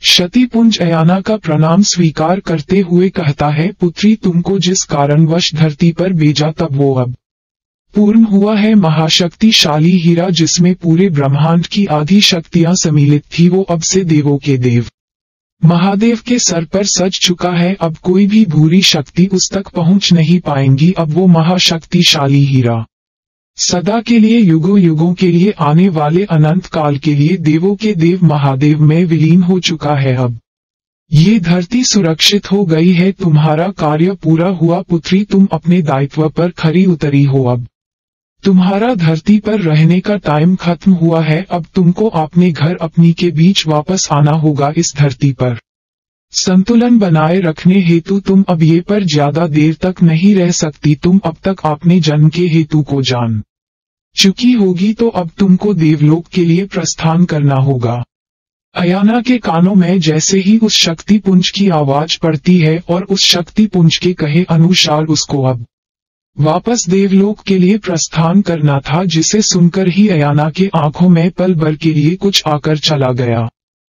क्षतिपुंज अयाना का प्रणाम स्वीकार करते हुए कहता है, पुत्री तुमको जिस कारणवश धरती पर भेजा तब वो अब पूर्ण हुआ है। महाशक्तिशाली हीरा जिसमें पूरे ब्रह्मांड की आधी शक्तियां सम्मिलित थी वो अब से देवों के देव महादेव के सर पर सज चुका है। अब कोई भी बुरी शक्ति उस तक पहुंच नहीं पाएंगी। अब वो महाशक्तिशाली हीरा सदा के लिए युगों युगों के लिए आने वाले अनंत काल के लिए देवों के देव महादेव में विलीन हो चुका है। अब ये धरती सुरक्षित हो गई है। तुम्हारा कार्य पूरा हुआ पुत्री, तुम अपने दायित्व पर खरी उतरी हो। अब तुम्हारा धरती पर रहने का टाइम खत्म हुआ है। अब तुमको अपने घर अपनी के बीच वापस आना होगा। इस धरती पर संतुलन बनाए रखने हेतु तुम अब ये पर ज्यादा देर तक नहीं रह सकती। तुम अब तक अपने जन्म के हेतु को जान चुकी होगी, तो अब तुमको देवलोक के लिए प्रस्थान करना होगा। अयाना के कानों में जैसे ही उस शक्तिपुंज की आवाज पड़ती है और उस शक्तिपुंज के कहे अनुसार उसको अब वापस देवलोक के लिए प्रस्थान करना था, जिसे सुनकर ही अयाना के आंखों में पल भर के लिए कुछ आकर चला गया,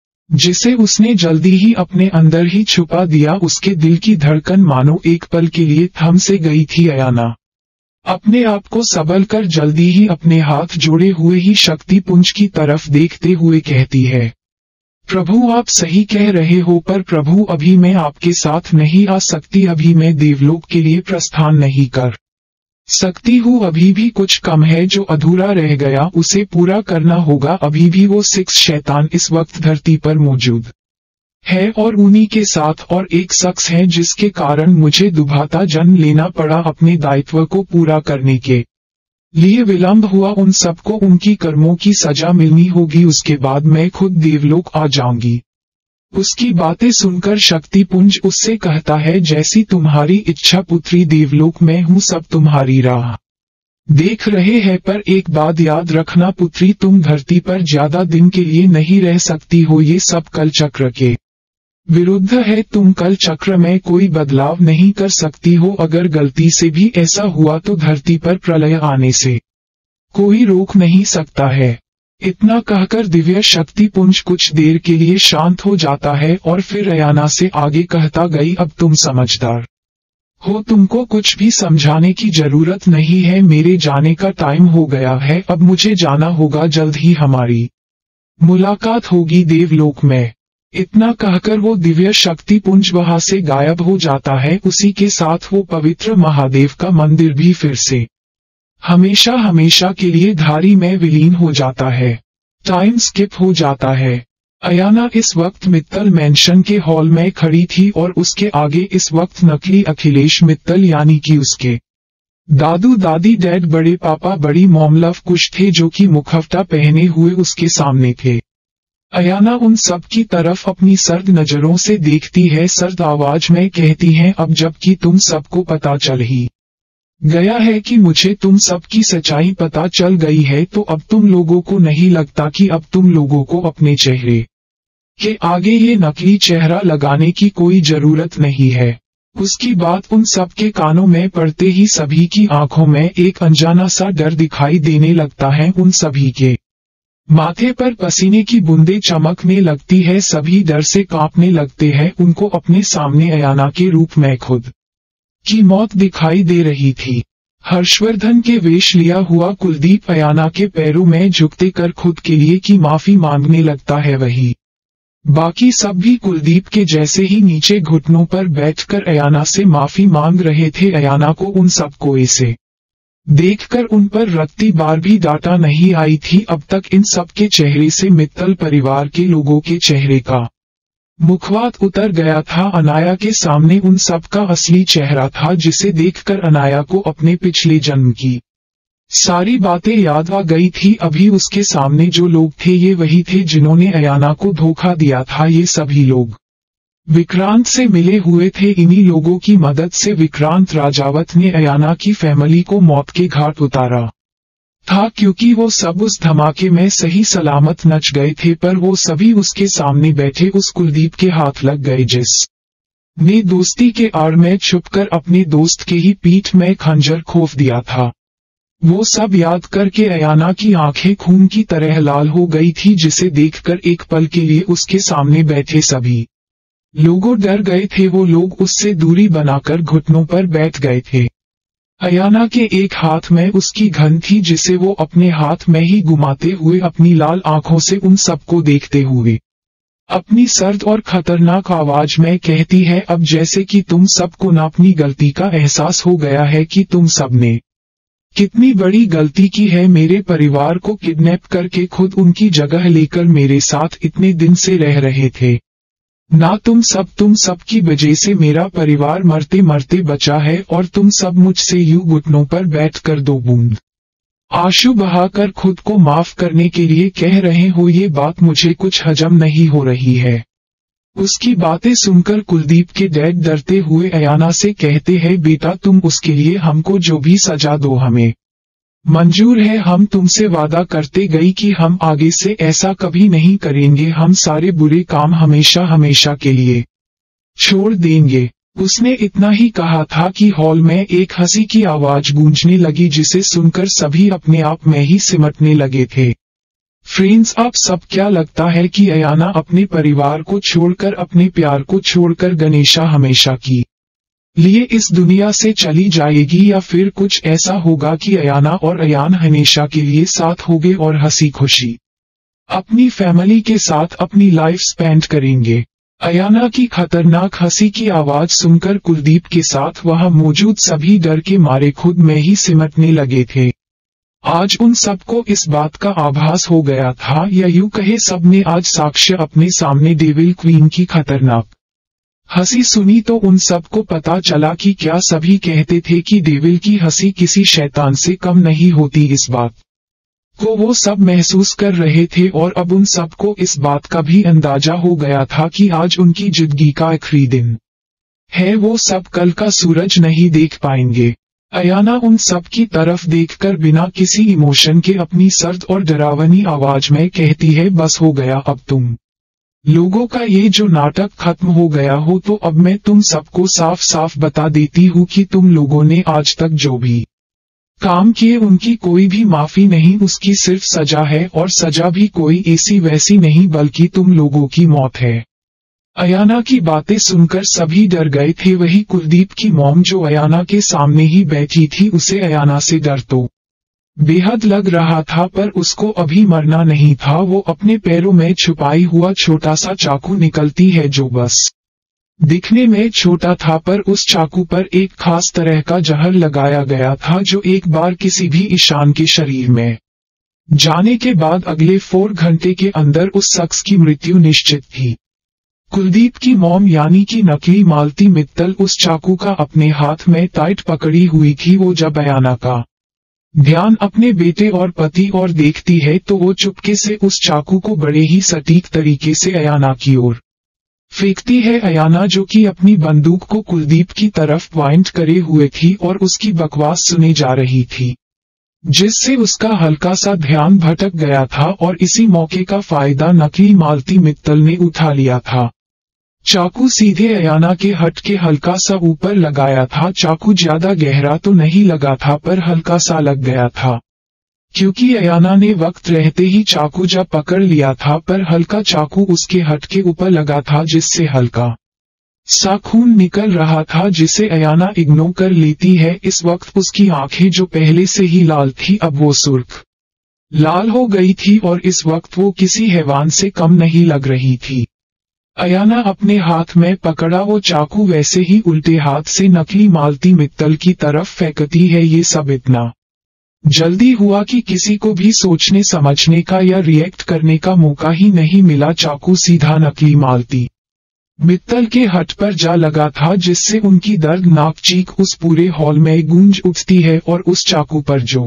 जिसे उसने जल्दी ही अपने अंदर ही छुपा दिया। उसके दिल की धड़कन मानो एक पल के लिए थम से गई थी। अयाना अपने आप को संभल कर जल्दी ही अपने हाथ जोड़े हुए ही शक्तिपुंज की तरफ देखते हुए कहती है, प्रभु आप सही कह रहे हो, पर प्रभु अभी मैं आपके साथ नहीं आ सकती। अभी मैं देवलोक के लिए प्रस्थान नहीं कर सकती हूँ। अभी भी कुछ कम है जो अधूरा रह गया, उसे पूरा करना होगा। अभी भी वो 6 शैतान इस वक्त धरती पर मौजूद है और उन्हीं के साथ और एक शख्स है जिसके कारण मुझे दुभाता जन्म लेना पड़ा। अपने दायित्व को पूरा करने के लिए विलंब हुआ। उन सबको उनकी कर्मों की सजा मिलनी होगी। उसके बाद मैं खुद देवलोक आ जाऊंगी। उसकी बातें सुनकर शक्तिपुंज उससे कहता है, जैसी तुम्हारी इच्छा पुत्री, देवलोक में हूँ, सब तुम्हारी राह देख रहे हैं। पर एक बात याद रखना पुत्री, तुम धरती पर ज्यादा दिन के लिए नहीं रह सकती हो। ये सब कल चक्र के विरुद्ध है। तुम कल चक्र में कोई बदलाव नहीं कर सकती हो। अगर गलती से भी ऐसा हुआ तो धरती पर प्रलय आने से कोई रोक नहीं सकता है। इतना कहकर दिव्य शक्तिपुंज कुछ देर के लिए शांत हो जाता है और फिर अयाना से आगे कहता गई, अब तुम समझदार हो, तुमको कुछ भी समझाने की जरूरत नहीं है। मेरे जाने का टाइम हो गया है। अब मुझे जाना होगा। जल्द ही हमारी मुलाकात होगी देवलोक में। इतना कहकर वो दिव्य शक्तिपुंज वहां से गायब हो जाता है। उसी के साथ वो पवित्र महादेव का मंदिर भी फिर से हमेशा हमेशा के लिए धारी में विलीन हो जाता है। टाइम स्किप हो जाता है। अयाना इस वक्त मित्तल मैंशन के हॉल में खड़ी थी और उसके आगे इस वक्त नकली अखिलेश मित्तल यानी कि उसके दादू दादी, डैड, बड़े पापा, बड़ी मॉम लव कुश थे जो कि मुखौटा पहने हुए उसके सामने थे। अयाना उन सब की तरफ अपनी सर्द नजरों से देखती है, सर्द आवाज में कहती है, अब जबकि तुम सबको पता चल ही गया है कि मुझे तुम सबकी सच्चाई पता चल गई है, तो अब तुम लोगों को नहीं लगता कि अब तुम लोगों को अपने चेहरे के आगे ये नकली चेहरा लगाने की कोई जरूरत नहीं है। उसकी बात उन सब के कानों में पड़ते ही सभी की आंखों में एक अनजाना सा डर दिखाई देने लगता है। उन सभी के माथे पर पसीने की बूंदें चमकने लगती है। सभी डर से कांपने लगते हैं। उनको अपने सामने अयाना के रूप में खुद की मौत दिखाई दे रही थी। हर्षवर्धन के वेश लिया हुआ कुलदीप अयाना के पैरों में झुकते कर खुद के लिए की माफी मांगने लगता है। वही बाकी सब भी कुलदीप के जैसे ही नीचे घुटनों पर बैठकर अयाना से माफी मांग रहे थे। अयाना को उन सबको ऐसे देखकर उन पर रत्ती बार भी डांटा नहीं आई थी। अब तक इन सब के चेहरे से मित्तल परिवार के लोगों के चेहरे का मुखवात उतर गया था। अनाया के सामने उन सब का असली चेहरा था, जिसे देखकर अनाया को अपने पिछले जन्म की सारी बातें याद आ गई थी। अभी उसके सामने जो लोग थे ये वही थे जिन्होंने अयाना को धोखा दिया था। ये सभी लोग विक्रांत से मिले हुए थे। इन्हीं लोगों की मदद से विक्रांत राजावत ने अयाना की फैमिली को मौत के घाट उतारा था, क्योंकि वो सब उस धमाके में सही सलामत नच गए थे। पर वो सभी उसके सामने बैठे उस कुलदीप के हाथ लग गए, जिस ने दोस्ती के आड़ में छुपकर अपने दोस्त के ही पीठ में खंजर खोफ दिया था। वो सब याद करके अयाना की आंखें खून की तरह लाल हो गई थी, जिसे देखकर एक पल के लिए उसके सामने बैठे सभी लोगों डर गए थे। वो लोग उससे दूरी बनाकर घुटनों पर बैठ गए थे। अयाना के एक हाथ में उसकी गन थी, जिसे वो अपने हाथ में ही घुमाते हुए अपनी लाल आंखों से उन सबको देखते हुए अपनी सर्द और खतरनाक आवाज में कहती है, अब जैसे कि तुम सबको न अपनी गलती का एहसास हो गया है कि तुम सबने कितनी बड़ी गलती की है, मेरे परिवार को किडनैप करके खुद उनकी जगह लेकर मेरे साथ इतने दिन से रह रहे थे। ना तुम सब की वजह से मेरा परिवार मरते मरते बचा है, और तुम सब मुझसे यूं घुटनों पर बैठकर दो बूंद आंसू बहाकर खुद को माफ करने के लिए कह रहे हो। ये बात मुझे कुछ हजम नहीं हो रही है। उसकी बातें सुनकर कुलदीप के डैड डरते हुए अयाना से कहते हैं, बेटा तुम उसके लिए हमको जो भी सजा दो हमें मंजूर है। हम तुमसे वादा करते गई कि हम आगे से ऐसा कभी नहीं करेंगे। हम सारे बुरे काम हमेशा हमेशा के लिए छोड़ देंगे। उसने इतना ही कहा था कि हॉल में एक हंसी की आवाज गूंजने लगी, जिसे सुनकर सभी अपने आप में ही सिमटने लगे थे। फ्रेंड्स, आप सब क्या लगता है कि अयाना अपने परिवार को छोड़कर, अपने प्यार को छोड़कर गणेशा हमेशा की लिए इस दुनिया से चली जाएगी, या फिर कुछ ऐसा होगा कि अयाना और अयान हमेशा के लिए साथ होंगे और हंसी खुशी अपनी फैमिली के साथ अपनी लाइफ स्पेंड करेंगे। अयाना की खतरनाक हंसी की आवाज सुनकर कुलदीप के साथ वहां मौजूद सभी डर के मारे खुद में ही सिमटने लगे थे। आज उन सबको इस बात का आभास हो गया था, या यूं कहे सबने आज साक्ष्य अपने सामने डेविल क्वीन की खतरनाक हंसी सुनी तो उन सबको पता चला कि क्या सभी कहते थे कि डेविल की हंसी किसी शैतान से कम नहीं होती। इस बात को वो सब महसूस कर रहे थे, और अब उन सबको इस बात का भी अंदाजा हो गया था कि आज उनकी जिंदगी का आखिरी दिन है। वो सब कल का सूरज नहीं देख पाएंगे। अयाना उन सब की तरफ देखकर बिना किसी इमोशन के अपनी सर्द और डरावनी आवाज में कहती है, बस हो गया, अब तुम लोगों का ये जो नाटक खत्म हो गया हो। तो अब मैं तुम सबको साफ साफ बता देती हूँ कि तुम लोगों ने आज तक जो भी काम किए उनकी कोई भी माफी नहीं, उसकी सिर्फ सजा है, और सजा भी कोई ऐसी वैसी नहीं बल्कि तुम लोगों की मौत है। अयाना की बातें सुनकर सभी डर गए थे। वही कुलदीप की मॉम जो अयाना के सामने ही बैठी थी, उसे अयाना से डर तो बेहद लग रहा था, पर उसको अभी मरना नहीं था। वो अपने पैरों में छुपाई हुआ छोटा सा चाकू निकलती है, जो बस दिखने में छोटा था, पर उस चाकू पर एक खास तरह का जहर लगाया गया था, जो एक बार किसी भी ईशान के शरीर में जाने के बाद अगले 4 घंटे के अंदर उस शख्स की मृत्यु निश्चित थी। कुलदीप की मॉम यानी कि नकली मालती मित्तल उस चाकू का अपने हाथ में टाइट पकड़ी हुई थी। वो जब अयाना का ध्यान अपने बेटे और पति और देखती है, तो वो चुपके से उस चाकू को बड़े ही सटीक तरीके से अयाना की ओर फेंकती है। अयाना जो कि अपनी बंदूक को कुलदीप की तरफ पॉइंट करे हुए थी और उसकी बकवास सुने जा रही थी, जिससे उसका हल्का सा ध्यान भटक गया था, और इसी मौके का फायदा नकली मालती मित्तल ने उठा लिया था। चाकू सीधे अयाना के हट के हल्का सा ऊपर लगाया था। चाकू ज्यादा गहरा तो नहीं लगा था, पर हल्का सा लग गया था, क्योंकि अयाना ने वक्त रहते ही चाकू जब पकड़ लिया था, पर हल्का चाकू उसके हट के ऊपर लगा था, जिससे हल्का सा खून निकल रहा था, जिसे अयाना इग्नोर कर लेती है। इस वक्त उसकी आंखें जो पहले से ही लाल थी, अब वो सुर्ख लाल हो गई थी, और इस वक्त वो किसी हैवान से कम नहीं लग रही थी। अयाना अपने हाथ में पकड़ा वो चाकू वैसे ही उल्टे हाथ से नकली मालती मित्तल की तरफ फेंकती है। ये सब इतना जल्दी हुआ कि किसी को भी सोचने समझने का या रिएक्ट करने का मौका ही नहीं मिला। चाकू सीधा नकली मालती मित्तल के हट पर जा लगा था, जिससे उनकी दर्दनाक चीख उस पूरे हॉल में गूंज उठती है, और उस चाकू पर जो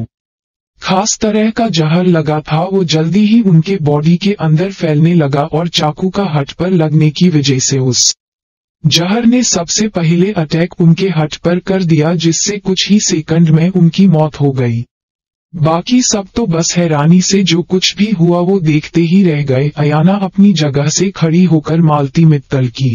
खास तरह का जहर लगा था, वो जल्दी ही उनके बॉडी के अंदर फैलने लगा, और चाकू का हट पर लगने की वजह से उस जहर ने सबसे पहले अटैक उनके हट पर कर दिया, जिससे कुछ ही सेकंड में उनकी मौत हो गई। बाकी सब तो बस हैरानी से जो कुछ भी हुआ वो देखते ही रह गए। अयाना अपनी जगह से खड़ी होकर मालती मित्तल की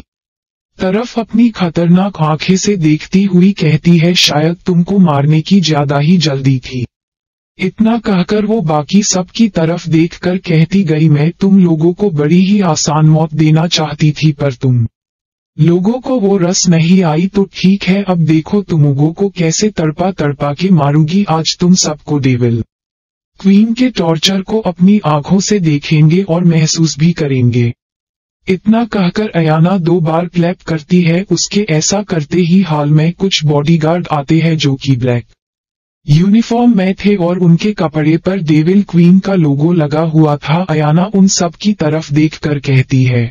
तरफ अपनी खतरनाक आंखें से देखती हुई कहती है, शायद तुमको मारने की ज्यादा ही जल्दी थी। इतना कहकर वो बाकी सब की तरफ देखकर कहती गई, मैं तुम लोगों को बड़ी ही आसान मौत देना चाहती थी, पर तुम लोगों को वो रस नहीं आई तो ठीक है, अब देखो तुमोगो को कैसे तड़पा तड़पा के मारूंगी आज तुम सबको। डेविल क्वीन के टॉर्चर को अपनी आंखों से देखेंगे और महसूस भी करेंगे। इतना कहकर अयाना 2 बार क्लैप करती है। उसके ऐसा करते ही हॉल में कुछ बॉडीगार्ड आते हैं जो कि ब्लैक यूनिफॉर्म में थे और उनके कपड़े पर डेविल क्वीन का लोगो लगा हुआ था। अयाना उन सब की तरफ देखकर कहती है,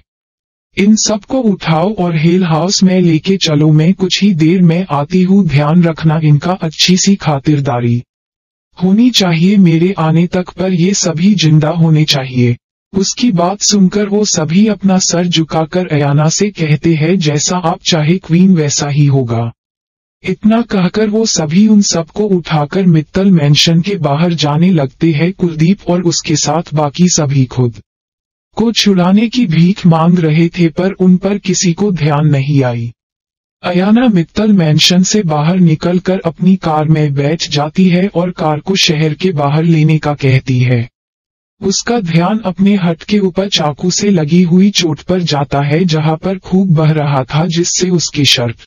इन सबको उठाओ और हेल हाउस में लेके चलो, मैं कुछ ही देर में आती हूँ, ध्यान रखना इनका अच्छी सी खातिरदारी होनी चाहिए, मेरे आने तक पर ये सभी जिंदा होने चाहिए। उसकी बात सुनकर वो सभी अपना सर झुकाकर अयाना से कहते हैं, जैसा आप चाहे क्वीन वैसा ही होगा। इतना कहकर वो सभी उन सबको उठाकर मित्तल मैंशन के बाहर जाने लगते हैं। कुलदीप और उसके साथ बाकी सभी खुद को छुड़ाने की भीख मांग रहे थे, पर उन पर किसी को ध्यान नहीं आई। अयाना मित्तल मैंशन से बाहर निकलकर अपनी कार में बैठ जाती है और कार को शहर के बाहर लेने का कहती है। उसका ध्यान अपने हट के ऊपर चाकू से लगी हुई चोट पर जाता है, जहां पर खूब बह रहा था, जिससे उसकी शर्ट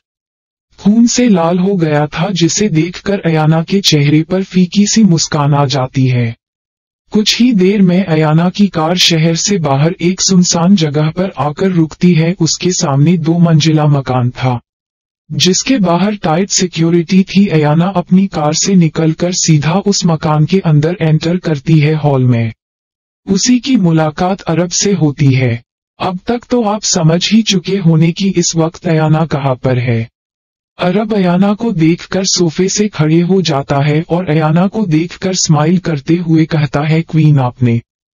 खून से लाल हो गया था, जिसे देखकर अयाना के चेहरे पर फीकी सी मुस्कान आ जाती है। कुछ ही देर में अयाना की कार शहर से बाहर एक सुनसान जगह पर आकर रुकती है। उसके सामने 2 मंजिला मकान था, जिसके बाहर टाइट सिक्योरिटी थी। अयाना अपनी कार से निकलकर सीधा उस मकान के अंदर एंटर करती है। हॉल में उसी की मुलाकात अरब से होती है। अब तक तो आप समझ ही चुके होने की इस वक्त अयाना कहाँ पर है। अरब अयाना को देखकर सोफे से खड़े हो जाता है और अयाना को देखकर स्माइल करते हुए कहता है, क्वीन आपने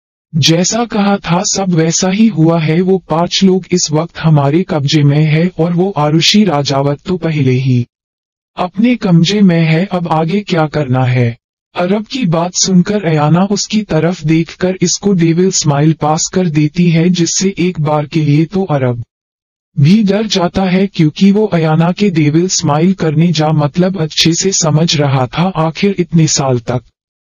जैसा कहा था सब वैसा ही हुआ है। वो 5 लोग इस वक्त हमारे कब्जे में है और वो आरुषि राजावत तो पहले ही अपने कब्जे में है। अब आगे क्या करना है। अरब की बात सुनकर अयाना उसकी तरफ देखकर इसको डेविल स्माइल पास कर देती है, जिससे एक बार के लिए तो अरब भी डर जाता है, क्योंकि वो अयाना के डेविल स्माइल करने जा मतलब अच्छे से समझ रहा था। आखिर इतने साल तक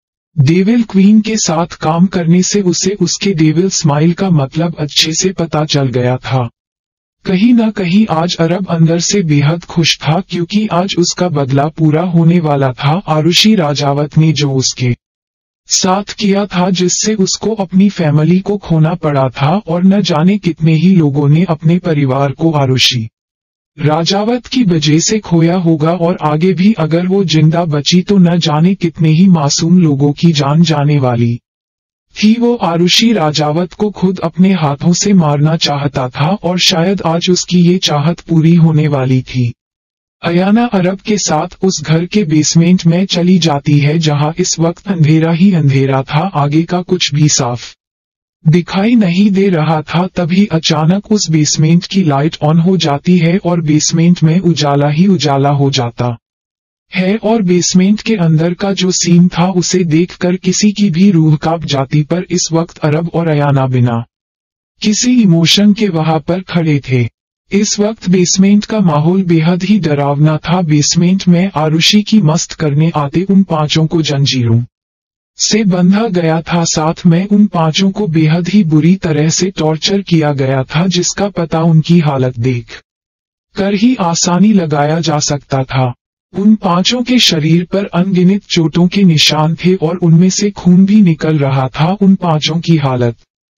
डेविल क्वीन के साथ काम करने से उसे उसके डेविल स्माइल का मतलब अच्छे से पता चल गया था। कहीं न कहीं आज अरब अंदर से बेहद खुश था, क्योंकि आज उसका बदला पूरा होने वाला था। आरुषि राजावत ने जो उसके साथ किया था, जिससे उसको अपनी फैमिली को खोना पड़ा था, और न जाने कितने ही लोगों ने अपने परिवार को आरुषि राजावत की वजह से खोया होगा, और आगे भी अगर वो जिंदा बची तो न जाने कितने ही मासूम लोगों की जान जाने वाली थी। वो आरुषि राजावत को खुद अपने हाथों से मारना चाहता था, और शायद आज उसकी ये चाहत पूरी होने वाली थी। अयाना अरब के साथ उस घर के बेसमेंट में चली जाती है, जहां इस वक्त अंधेरा ही अंधेरा था, आगे का कुछ भी साफ दिखाई नहीं दे रहा था। तभी अचानक उस बेसमेंट की लाइट ऑन हो जाती है और बेसमेंट में उजाला ही उजाला हो जाता है, और बेसमेंट के अंदर का जो सीन था उसे देखकर किसी की भी रूह कांप जाती। पर इस वक्त अरब और अयाना बिना किसी इमोशन के वहां पर खड़े थे। इस वक्त बेसमेंट का माहौल बेहद ही डरावना था। बेसमेंट में आरुषि की मस्त करने आते उन 5 को जंजीरों से बंधा गया था, साथ में उन 5 को बेहद ही बुरी तरह से टॉर्चर किया गया था, जिसका पता उनकी हालत देख कर ही आसानी लगाया जा सकता था। उन 5 के शरीर पर अनगिनत चोटों के निशान थे और उनमें से खून भी निकल रहा था। उन 5 की हालत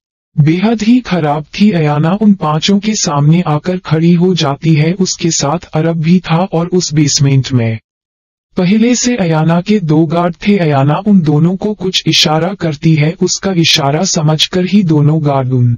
बेहद ही खराब थी। अयाना उन 5 के सामने आकर खड़ी हो जाती है। उसके साथ अरब भी था और उस बेसमेंट में पहले से अयाना के 2 गार्ड थे। अयाना उन दोनों को कुछ इशारा करती है। उसका इशारा समझकर ही दोनों गार्ड उन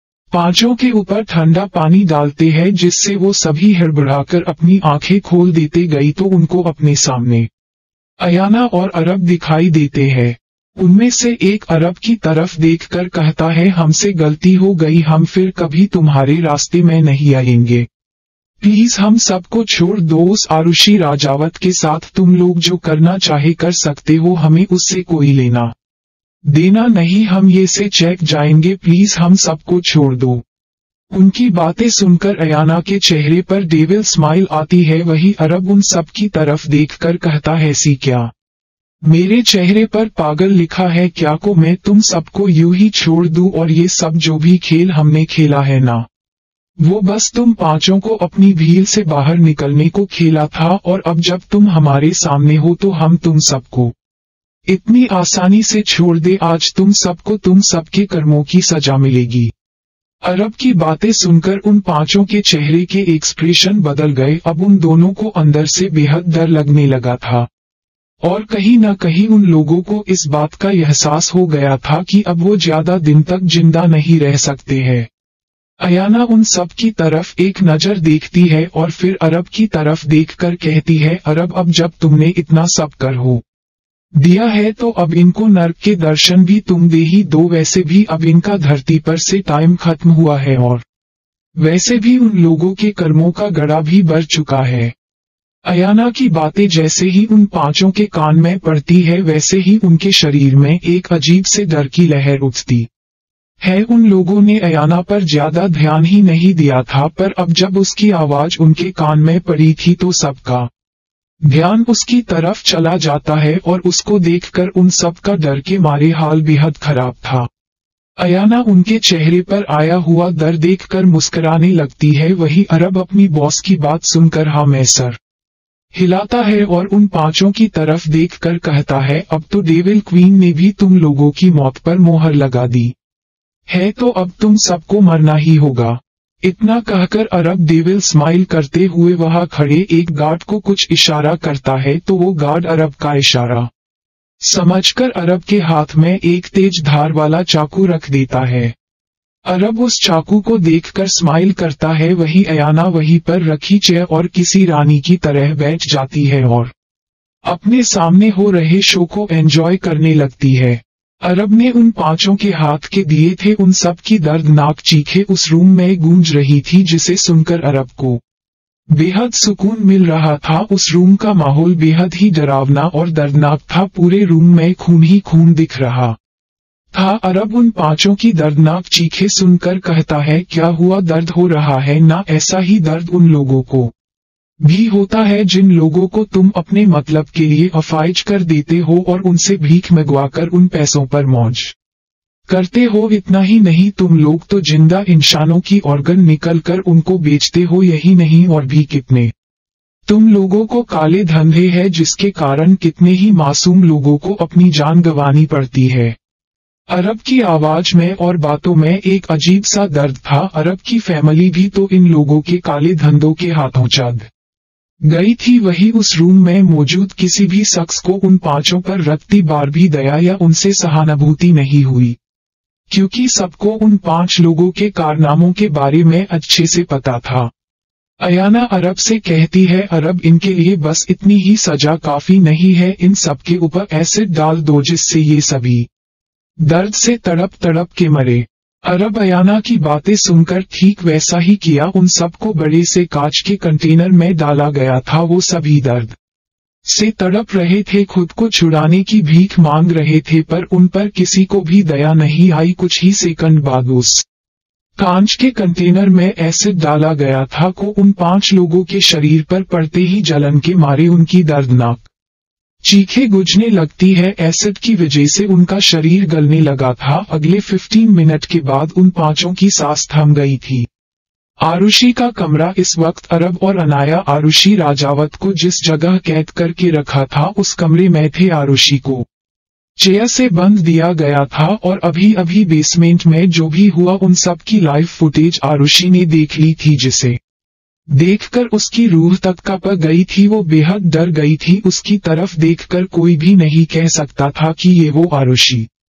5 के ऊपर ठंडा पानी डालते हैं, जिससे वो सभी हड़बड़ाकर अपनी आंखें खोल देते गई तो उनको अपने सामने अयाना और अरब दिखाई देते हैं। उनमें से एक अरब की तरफ देखकर कहता है, हमसे गलती हो गई, हम फिर कभी तुम्हारे रास्ते में नहीं आएंगे। प्लीज हम सबको छोड़ दो। उस आरुषि राजावत के साथ तुम लोग जो करना चाहे कर सकते हो, हमें उससे कोई लेना देना नहीं, हम ये से चेक जाएंगे, प्लीज हम सबको छोड़ दो। उनकी बातें सुनकर अयाना के चेहरे पर डेविल स्माइल आती है। वही अरब उन सब की तरफ देखकर कहता है, सी क्या मेरे चेहरे पर पागल लिखा है क्या को मैं तुम सबको यूं ही छोड़ दूं और ये सब जो भी खेल हमने खेला है ना, वो बस तुम पांचों को अपनी भीड़ से बाहर निकलने को खेला था और अब जब तुम हमारे सामने हो तो हम तुम सबको इतनी आसानी से छोड़ दे। आज तुम सबको तुम सबके कर्मों की सजा मिलेगी। अरब की बातें सुनकर उन पांचों के चेहरे के एक्सप्रेशन बदल गए। अब उन दोनों को अंदर से बेहद डर लगने लगा था और कहीं न कहीं उन लोगों को इस बात का एहसास हो गया था कि अब वो ज्यादा दिन तक जिंदा नहीं रह सकते हैं। अयाना उन सब की तरफ एक नजर देखती है और फिर अरब की तरफ देखकर कहती है, अरब अब जब तुमने इतना सब कर हो दिया है तो अब इनको नर्क के दर्शन भी तुम दे ही दो। वैसे भी अब इनका धरती पर से टाइम खत्म हुआ है और वैसे भी उन लोगों के कर्मों का गड़ा भी बढ़ चुका है। अयाना की बातें जैसे ही उन पांचों के कान में पड़ती है वैसे ही उनके शरीर में एक अजीब से डर की लहर उठती है। उन लोगों ने अयाना पर ज्यादा ध्यान ही नहीं दिया था, पर अब जब उसकी आवाज उनके कान में पड़ी थी तो सबका ध्यान उसकी तरफ चला जाता है और उसको देखकर उन सब का डर के मारे हाल बेहद खराब था। अयाना उनके चेहरे पर आया हुआ डर देखकर मुस्कुराने लगती है। वही अरब अपनी बॉस की बात सुनकर हाँ में सर हिलाता है और उन पांचों की तरफ देखकर कहता है, अब तो डेविल क्वीन ने भी तुम लोगों की मौत पर मोहर लगा दी है तो अब तुम सबको मरना ही होगा। इतना कहकर अरब डेविल स्माइल करते हुए वहां खड़े एक गार्ड को कुछ इशारा करता है तो वो गार्ड अरब का इशारा समझकर अरब के हाथ में एक तेज धार वाला चाकू रख देता है। अरब उस चाकू को देखकर स्माइल करता है। वही अयाना वहीं पर रखी चेयर और किसी रानी की तरह बैठ जाती है और अपने सामने हो रहे शो को एंजॉय करने लगती है। अरब ने उन पांचों के हाथ के दिए थे उन सब की दर्दनाक चीखें उस रूम में गूंज रही थी, जिसे सुनकर अरब को बेहद सुकून मिल रहा था। उस रूम का माहौल बेहद ही डरावना और दर्दनाक था। पूरे रूम में खून ही खून दिख रहा था। अरब उन पांचों की दर्दनाक चीखें सुनकर कहता है, क्या हुआ, दर्द हो रहा है ना? ऐसा ही दर्द उन लोगों को भी होता है जिन लोगों को तुम अपने मतलब के लिए अफाइज कर देते हो और उनसे भीख मंगवाकर उन पैसों पर मौज करते हो। इतना ही नहीं, तुम लोग तो जिंदा इंसानों की ऑर्गन निकलकर उनको बेचते हो। यही नहीं और भी कितने तुम लोगों को काले धंधे हैं जिसके कारण कितने ही मासूम लोगों को अपनी जान गंवानी पड़ती है। अरब की आवाज में और बातों में एक अजीब सा दर्द था। अरब की फैमिली भी तो इन लोगों के काले धंधों के हाथों चढ़ गई थी। वही उस रूम में मौजूद किसी भी शख्स को उन पांचों पर रत्ती बार भी दया या उनसे सहानुभूति नहीं हुई, क्योंकि सबको उन पांच लोगों के कारनामों के बारे में अच्छे से पता था। अयाना अरब से कहती है, अरब इनके लिए बस इतनी ही सजा काफी नहीं है, इन सबके ऊपर एसिड डाल दो जिससे ये सभी दर्द से तड़प तड़प के मरे। अरब अयाना की बातें सुनकर ठीक वैसा ही किया। उन सबको बड़े से कांच के कंटेनर में डाला गया था। वो सभी दर्द से तड़प रहे थे, खुद को छुड़ाने की भीख मांग रहे थे, पर उन पर किसी को भी दया नहीं आई। कुछ ही सेकंड बाद उस कांच के कंटेनर में एसिड डाला गया था को उन पांच लोगों के शरीर पर पड़ते ही जलन के मारे उनकी दर्दनाक चीखें गूंजने लगती है। एसिड की वजह से उनका शरीर गलने लगा था। अगले 15 मिनट के बाद उन पांचों की सांस थम गई थी। आरुषि का कमरा इस वक्त अरब और अनाया आरुषि राजावत को जिस जगह कैद करके रखा था उस कमरे में थे। आरुषि को चेयर से बंद दिया गया था और अभी अभी बेसमेंट में जो भी हुआ उन सब की लाइव फुटेज आरुषि ने देख ली थी, जिसे देखकर उसकी रूह तक कांप गई थी। वो बेहद डर गई थी। उसकी तरफ देखकर कोई भी नहीं कह सकता था कि ये वो आरुषि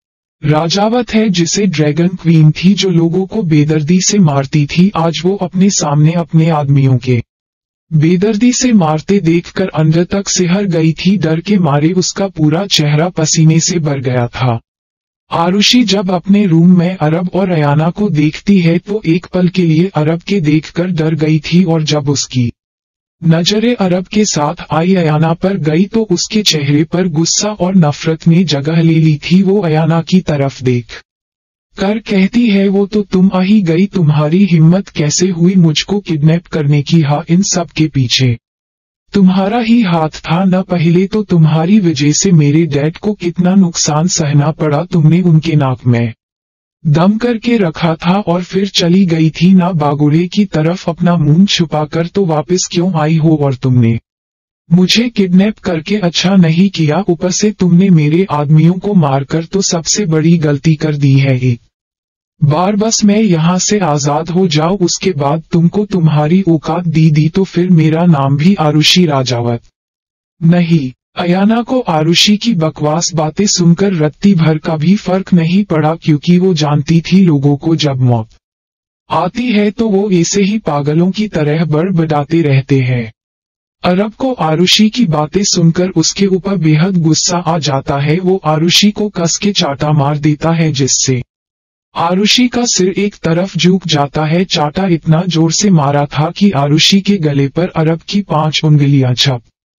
राजावत है जिसे ड्रैगन क्वीन थी जो लोगों को बेदर्दी से मारती थी। आज वो अपने सामने अपने आदमियों के बेदर्दी से मारते देखकर अंदर तक सिहर गई थी। डर के मारे उसका पूरा चेहरा पसीने से भर गया था। आरुषि जब अपने रूम में अरब और अयाना को देखती है तो एक पल के लिए अरब के देखकर डर गई थी, और जब उसकी नजरें अरब के साथ आई अयाना पर गई तो उसके चेहरे पर गुस्सा और नफरत ने जगह ले ली थी। वो अयाना की तरफ देख कर कहती है, वो तो तुम आ ही गई, तुम्हारी हिम्मत कैसे हुई मुझको किडनैप करने की? हाँ, इन सब के पीछे तुम्हारा ही हाथ था न, पहले तो तुम्हारी वजह से मेरे डैड को कितना नुकसान सहना पड़ा। तुमने उनके नाक में दम करके रखा था और फिर चली गई थी ना बागुड़े की तरफ अपना मुंह छुपाकर, तो वापस क्यों आई हो? और तुमने मुझे किडनैप करके अच्छा नहीं किया, ऊपर से तुमने मेरे आदमियों को मारकर तो सबसे बड़ी गलती कर दी है। एक बार बस मैं यहाँ से आजाद हो जाऊं, उसके बाद तुमको तुम्हारी औकात दी तो फिर मेरा नाम भी आरुषि राजावत नहीं। अयाना को आरुषि की बकवास बातें सुनकर रत्ती भर का भी फर्क नहीं पड़ा, क्योंकि वो जानती थी लोगों को जब मौत आती है तो वो ऐसे ही पागलों की तरह बड़बड़ाते रहते हैं। अरब को आरुषि की बातें सुनकर उसके ऊपर बेहद गुस्सा आ जाता है। वो आरुषि को कस के चाटा मार देता है, जिससे आरुषि का सिर एक तरफ झुक जाता है। चाटा इतना जोर से मारा था कि आरुषि के गले पर अरब की 5 उंगलियां छप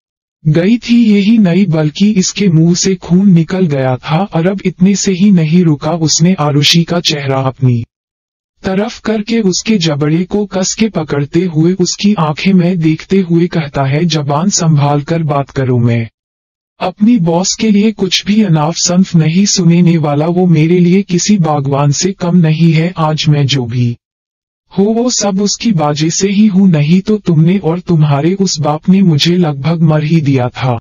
गई थी। यही नहीं बल्कि इसके मुंह से खून निकल गया था। अरब इतने से ही नहीं रुका, उसने आरुषि का चेहरा अपनी तरफ करके उसके जबड़े को कस के पकड़ते हुए उसकी आंखें में देखते हुए कहता है, जबान संभाल कर बात करो, मैं अपनी बॉस के लिए कुछ भी अनाप शनाप नहीं सुनने वाला। वो मेरे लिए किसी बागवान से कम नहीं है। आज मैं जो भी हो वो सब उसकी बाजी से ही हूँ, नहीं तो तुमने और तुम्हारे उस बाप ने मुझे लगभग मर ही दिया था।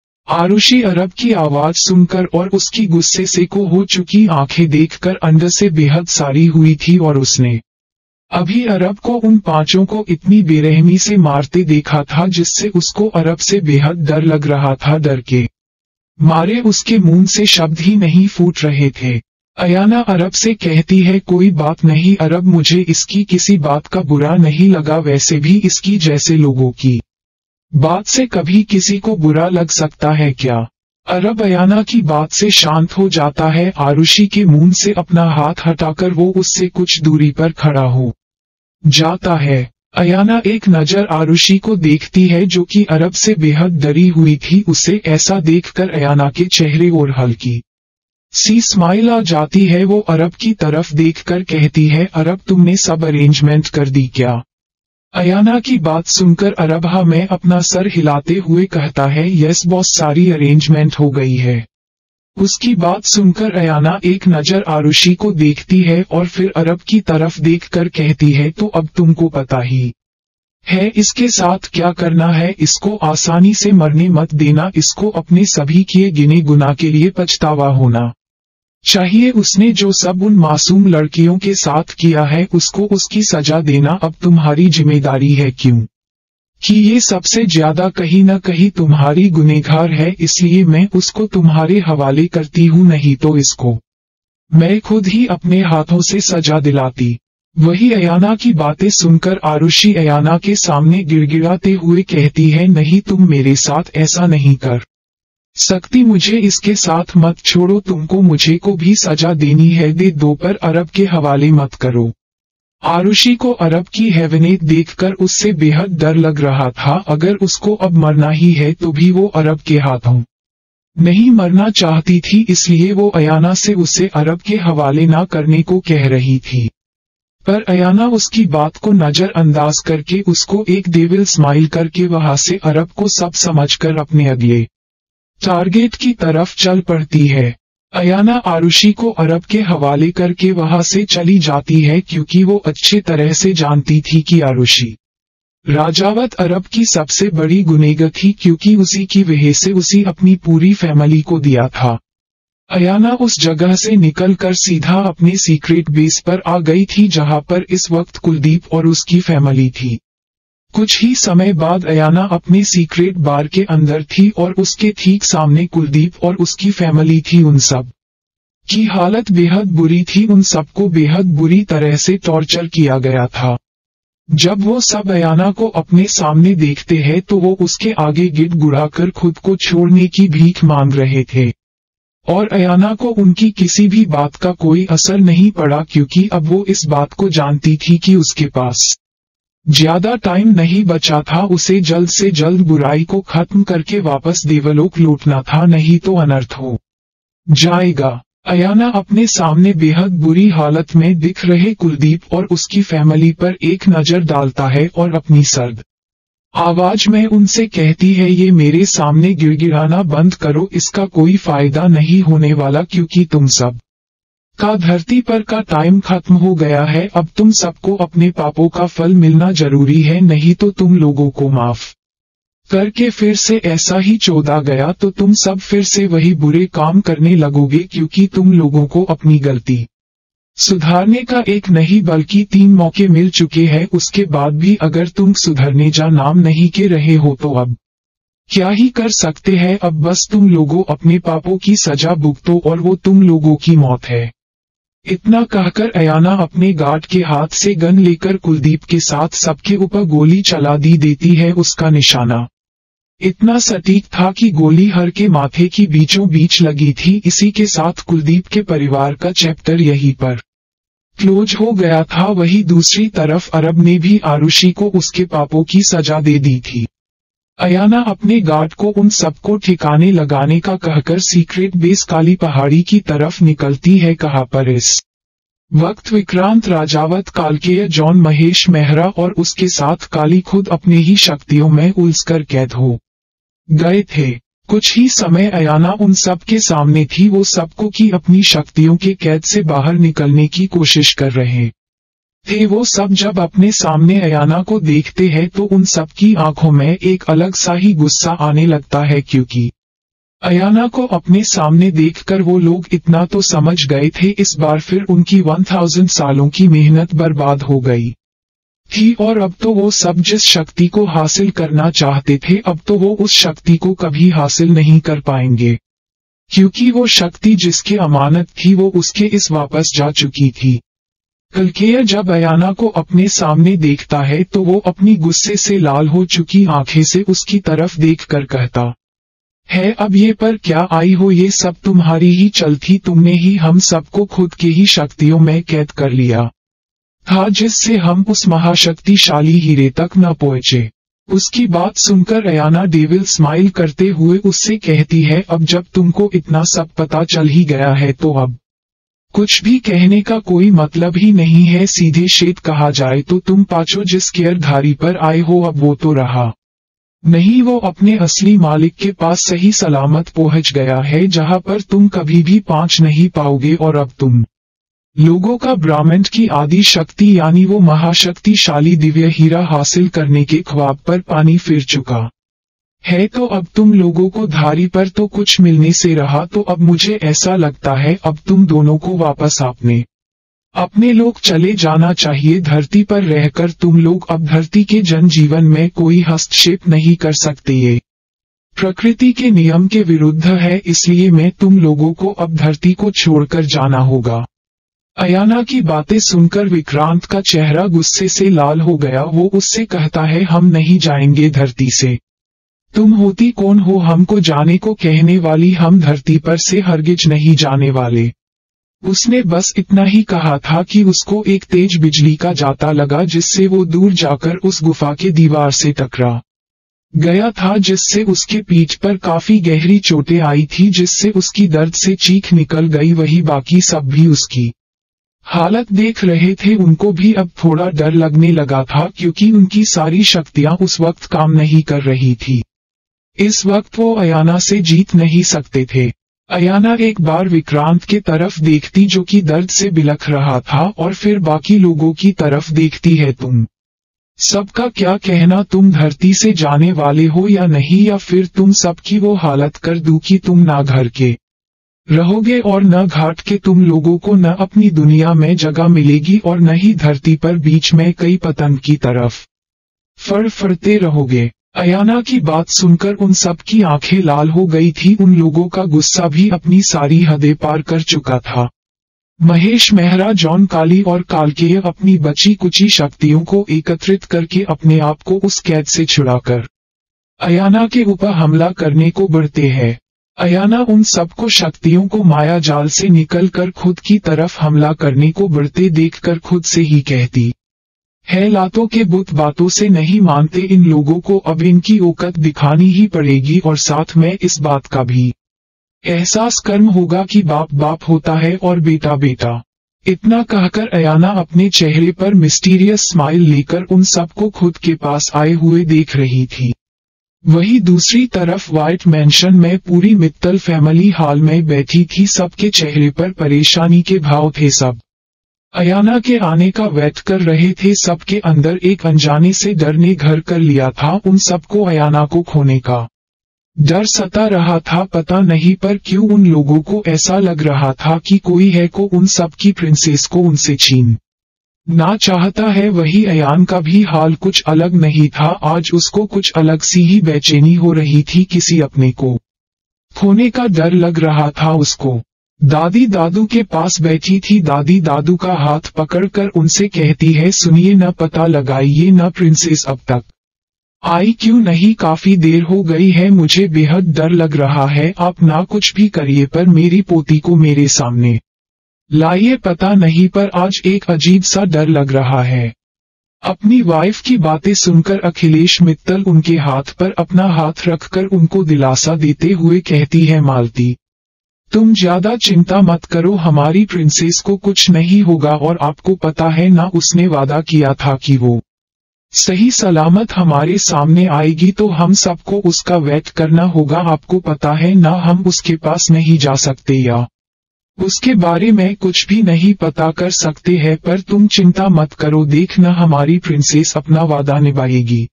आरुषि अरब की आवाज सुनकर और उसकी गुस्से से को हो चुकी आंखें देखकर अंदर से बेहद सारी हुई थी, और उसने अभी अरब को उन 5 को इतनी बेरहमी से मारते देखा था जिससे उसको अरब से बेहद डर लग रहा था। डर के मारे उसके मुंह से शब्द ही नहीं फूट रहे थे। अयाना अरब से कहती है, कोई बात नहीं अरब, मुझे इसकी किसी बात का बुरा नहीं लगा, वैसे भी इसकी जैसे लोगों की बात से कभी किसी को बुरा लग सकता है क्या? अरब अयाना की बात से शांत हो जाता है। आरुषि के मुंह से अपना हाथ हटाकर वो उससे कुछ दूरी पर खड़ा हो जाता है। अयाना एक नजर आरुषि को देखती है जो कि अरब से बेहद डरी हुई थी। उसे ऐसा देखकर अयाना के चेहरे और हल्की सी स्माइल आ जाती है। वो अरब की तरफ देखकर कहती है, अरब तुमने सब अरेंजमेंट कर दी क्या? अयाना की बात सुनकर अरब हाँ में अपना सर हिलाते हुए कहता है, यस बॉस, सारी अरेंजमेंट हो गई है। उसकी बात सुनकर अयाना एक नजर आरुषि को देखती है और फिर अरब की तरफ देखकर कहती है, तो अब तुमको पता ही है इसके साथ क्या करना है। इसको आसानी से मरने मत देना, इसको अपने सभी किए गिने गुनाह के लिए पछतावा होना चाहिए। उसने जो सब उन मासूम लड़कियों के साथ किया है उसको उसकी सजा देना अब तुम्हारी जिम्मेदारी है, क्यों कि ये सबसे ज्यादा कहीं न कहीं तुम्हारी गुनहगार है। इसलिए मैं उसको तुम्हारे हवाले करती हूँ, नहीं तो इसको मैं खुद ही अपने हाथों से सजा दिलाती। वही अयाना की बातें सुनकर आरुषि अयाना के सामने गिड़गिड़ाते हुए कहती है, नहीं तुम मेरे साथ ऐसा नहीं कर सकती, मुझे इसके साथ मत छोड़ो, तुमको मुझे को भी सजा देनी है, दे दो पर अरब के हवाले मत करो। आरुषि को अरब की हैवानियत देखकर उससे बेहद डर लग रहा था। अगर उसको अब मरना ही है तो भी वो अरब के हाथों नहीं मरना चाहती थी, इसलिए वो अयाना से उसे अरब के हवाले ना करने को कह रही थी। पर अयाना उसकी बात को नजरअंदाज करके उसको एक डेविल स्माइल करके वहां से अरब को सब समझकर अपने अगले टारगेट की तरफ चल पड़ती है। अयाना आरुषि को अरब के हवाले करके वहां से चली जाती है, क्योंकि वो अच्छे तरह से जानती थी कि आरुषि राजावत अरब की सबसे बड़ी गुनहगार थी, क्योंकि उसी की वजह से उसी अपनी पूरी फैमिली को दिया था। अयाना उस जगह से निकलकर सीधा अपने सीक्रेट बेस पर आ गई थी, जहां पर इस वक्त कुलदीप और उसकी फैमिली थी। कुछ ही समय बाद अयाना अपने सीक्रेट बार के अंदर थी और उसके ठीक सामने कुलदीप और उसकी फैमिली थी। उन सब की हालत बेहद बुरी थी, उन सबको बेहद बुरी तरह से टॉर्चर किया गया था। जब वो सब अयाना को अपने सामने देखते हैं तो वो उसके आगे गिड़गिड़ाकर खुद को छोड़ने की भीख मांग रहे थे, और अयाना को उनकी किसी भी बात का कोई असर नहीं पड़ा, क्योंकि अब वो इस बात को जानती थी कि उसके पास ज्यादा टाइम नहीं बचा था। उसे जल्द से जल्द बुराई को खत्म करके वापस देवलोक लौटना था, नहीं तो अनर्थ हो जाएगा। अयाना अपने सामने बेहद बुरी हालत में दिख रहे कुलदीप और उसकी फैमिली पर एक नजर डालता है और अपनी सर्द आवाज में उनसे कहती है, ये मेरे सामने गिड़गिड़ाना बंद करो, इसका कोई फायदा नहीं होने वाला क्योंकि तुम सब का धरती पर का टाइम खत्म हो गया है। अब तुम सबको अपने पापों का फल मिलना जरूरी है, नहीं तो तुम लोगों को माफ करके फिर से ऐसा ही चौदा गया तो तुम सब फिर से वही बुरे काम करने लगोगे, क्योंकि तुम लोगों को अपनी गलती सुधारने का एक नहीं बल्कि 3 मौके मिल चुके हैं। उसके बाद भी अगर तुम सुधरने जा नाम नहीं के रहे हो तो अब क्या ही कर सकते हैं। अब बस तुम लोगों अपने पापों की सजा भुगतो और वो तुम लोगों की मौत है। इतना कहकर अयाना अपने गार्ड के हाथ से गन लेकर कुलदीप के साथ सबके ऊपर गोली चला देती है। उसका निशाना इतना सटीक था कि गोली हर के माथे की बीचों बीच लगी थी। इसी के साथ कुलदीप के परिवार का चैप्टर यहीं पर क्लोज हो गया था। वही दूसरी तरफ अरब ने भी आरुषि को उसके पापों की सजा दे दी थी। अयाना अपने गार्ड को उन सबको ठिकाने लगाने का कहकर सीक्रेट बेस काली पहाड़ी की तरफ निकलती है। कहाँ पर इस वक्त विक्रांत, राजावत, कालकेय, जॉन, महेश मेहरा और उसके साथ काली खुद अपने ही शक्तियों में उलझकर कैद हो गए थे। कुछ ही समय अयाना उन सब के सामने थी। वो सबको की अपनी शक्तियों के कैद से बाहर निकलने की कोशिश कर रहे थे। वो सब जब अपने सामने अयाना को देखते हैं तो उन सब की आंखों में एक अलग सा ही गुस्सा आने लगता है, क्योंकि अयाना को अपने सामने देखकर वो लोग इतना तो समझ गए थे, इस बार फिर उनकी 1000 सालों की मेहनत बर्बाद हो गई थी। और अब तो वो सब जिस शक्ति को हासिल करना चाहते थे, अब तो वो उस शक्ति को कभी हासिल नहीं कर पाएंगे, क्योंकि वो शक्ति जिसकी अमानत थी वो उसके इस वापस जा चुकी थी। कलकेय जब अयाना को अपने सामने देखता है तो वो अपनी गुस्से से लाल हो चुकी आंखें से उसकी तरफ देखकर कहता है, अब ये पर क्या आई हो, ये सब तुम्हारी ही चलती, तुमने ही हम सबको खुद के ही शक्तियों में कैद कर लिया था, जिससे हम उस महाशक्तिशाली हीरे तक न पहुंचे। उसकी बात सुनकर अयाना डेविल स्माइल करते हुए उससे कहती है, अब जब तुमको इतना सब पता चल ही गया है तो अब कुछ भी कहने का कोई मतलब ही नहीं है। सीधे शेद कहा जाए तो तुम पांचों जिस केयरधारी पर आए हो अब वो तो रहा नहीं, वो अपने असली मालिक के पास सही सलामत पहुंच गया है, जहां पर तुम कभी भी पहुंच नहीं पाओगे। और अब तुम लोगों का ब्राह्मण की आदि शक्ति यानी वो महाशक्तिशाली दिव्य हीरा हासिल करने के ख्वाब पर पानी फिर चुका है। तो अब तुम लोगों को धारी पर तो कुछ मिलने से रहा, तो अब मुझे ऐसा लगता है अब तुम दोनों को वापस अपने लोग चले जाना चाहिए। धरती पर रहकर तुम लोग अब धरती के जनजीवन में कोई हस्तक्षेप नहीं कर सकते, ये प्रकृति के नियम के विरुद्ध है, इसलिए मैं तुम लोगों को अब धरती को छोड़कर जाना होगा। अयाना की बातें सुनकर विक्रांत का चेहरा गुस्से से लाल हो गया। वो उससे कहता है, हम नहीं जाएंगे धरती से। तुम होती कौन हो हमको जाने को कहने वाली, हम धरती पर से हरगिज नहीं जाने वाले। उसने बस इतना ही कहा था कि उसको एक तेज बिजली का जाता लगा, जिससे वो दूर जाकर उस गुफा के दीवार से टकरा गया था, जिससे उसके पीठ पर काफी गहरी चोटें आई थी, जिससे उसकी दर्द से चीख निकल गई। वही बाकी सब भी उसकी हालत देख रहे थे, उनको भी अब थोड़ा डर लगने लगा था, क्योंकि उनकी सारी शक्तियां उस वक्त काम नहीं कर रही थी। इस वक्त वो अयाना से जीत नहीं सकते थे। अयाना एक बार विक्रांत के तरफ देखती जो कि दर्द से बिलख रहा था, और फिर बाकी लोगों की तरफ देखती है, तुम सबका क्या कहना, तुम धरती से जाने वाले हो या नहीं, या फिर तुम सबकी वो हालत कर दूं कि तुम ना घर के रहोगे और न घाट के, तुम लोगों को न अपनी दुनिया में जगह मिलेगी और न ही धरती पर बीच में कई पतंग की तरफ फड़फड़ते रहोगे। अयाना की बात सुनकर उन सब की आंखें लाल हो गई थी। उन लोगों का गुस्सा भी अपनी सारी हदें पार कर चुका था। महेश मेहरा, जॉन, काली और कालकेय अपनी बची कुची शक्तियों को एकत्रित करके अपने आप को उस कैद से छुड़ाकर अयाना के ऊपर हमला करने को बढ़ते हैं। अयाना उन सबको शक्तियों को माया जाल से निकलकर खुद की तरफ हमला करने को बढ़ते देखकर खुद से ही कहती है, लातों के बुत बातों से नहीं मानते, इन लोगों को अब इनकी औकात दिखानी ही पड़ेगी, और साथ में इस बात का भी एहसास कर्म होगा कि बाप बाप होता है और बेटा बेटा। इतना कहकर अयाना अपने चेहरे पर मिस्टीरियस स्माइल लेकर उन सबको खुद के पास आए हुए देख रही थी। वहीं दूसरी तरफ व्हाइट मैंशन में पूरी मित्तल फैमिली हॉल में बैठी थी। सबके चेहरे पर परेशानी के भाव थे। सब अयाना के आने का वेट कर रहे थे। सबके अंदर एक अनजाने से डर ने घर कर लिया था। उन सबको अयाना को खोने का डर सता रहा था। पता नहीं पर क्यों उन लोगों को ऐसा लग रहा था कि कोई है को उन सब की प्रिंसेस को उनसे छीन ना चाहता है। वही अयान का भी हाल कुछ अलग नहीं था। आज उसको कुछ अलग सी ही बेचैनी हो रही थी। किसी अपने को खोने का डर लग रहा था उसको। दादी दादू के पास बैठी थी। दादी दादू का हाथ पकड़कर उनसे कहती है, सुनिए न पता लगाइए न प्रिंसेस अब तक आई क्यों नहीं, काफी देर हो गई है, मुझे बेहद डर लग रहा है। आप ना कुछ भी करिए पर मेरी पोती को मेरे सामने लाइए। पता नहीं पर आज एक अजीब सा डर लग रहा है। अपनी वाइफ की बातें सुनकर अखिलेश मित्तल उनके हाथ पर अपना हाथ रखकर उनको दिलासा देते हुए कहती है, मालती तुम ज्यादा चिंता मत करो, हमारी प्रिंसेस को कुछ नहीं होगा। और आपको पता है ना, उसने वादा किया था कि वो सही सलामत हमारे सामने आएगी, तो हम सबको उसका वेट करना होगा। आपको पता है ना, हम उसके पास नहीं जा सकते या उसके बारे में कुछ भी नहीं पता कर सकते हैं। पर तुम चिंता मत करो, देखना हमारी प्रिंसेस अपना वादा निभाएगी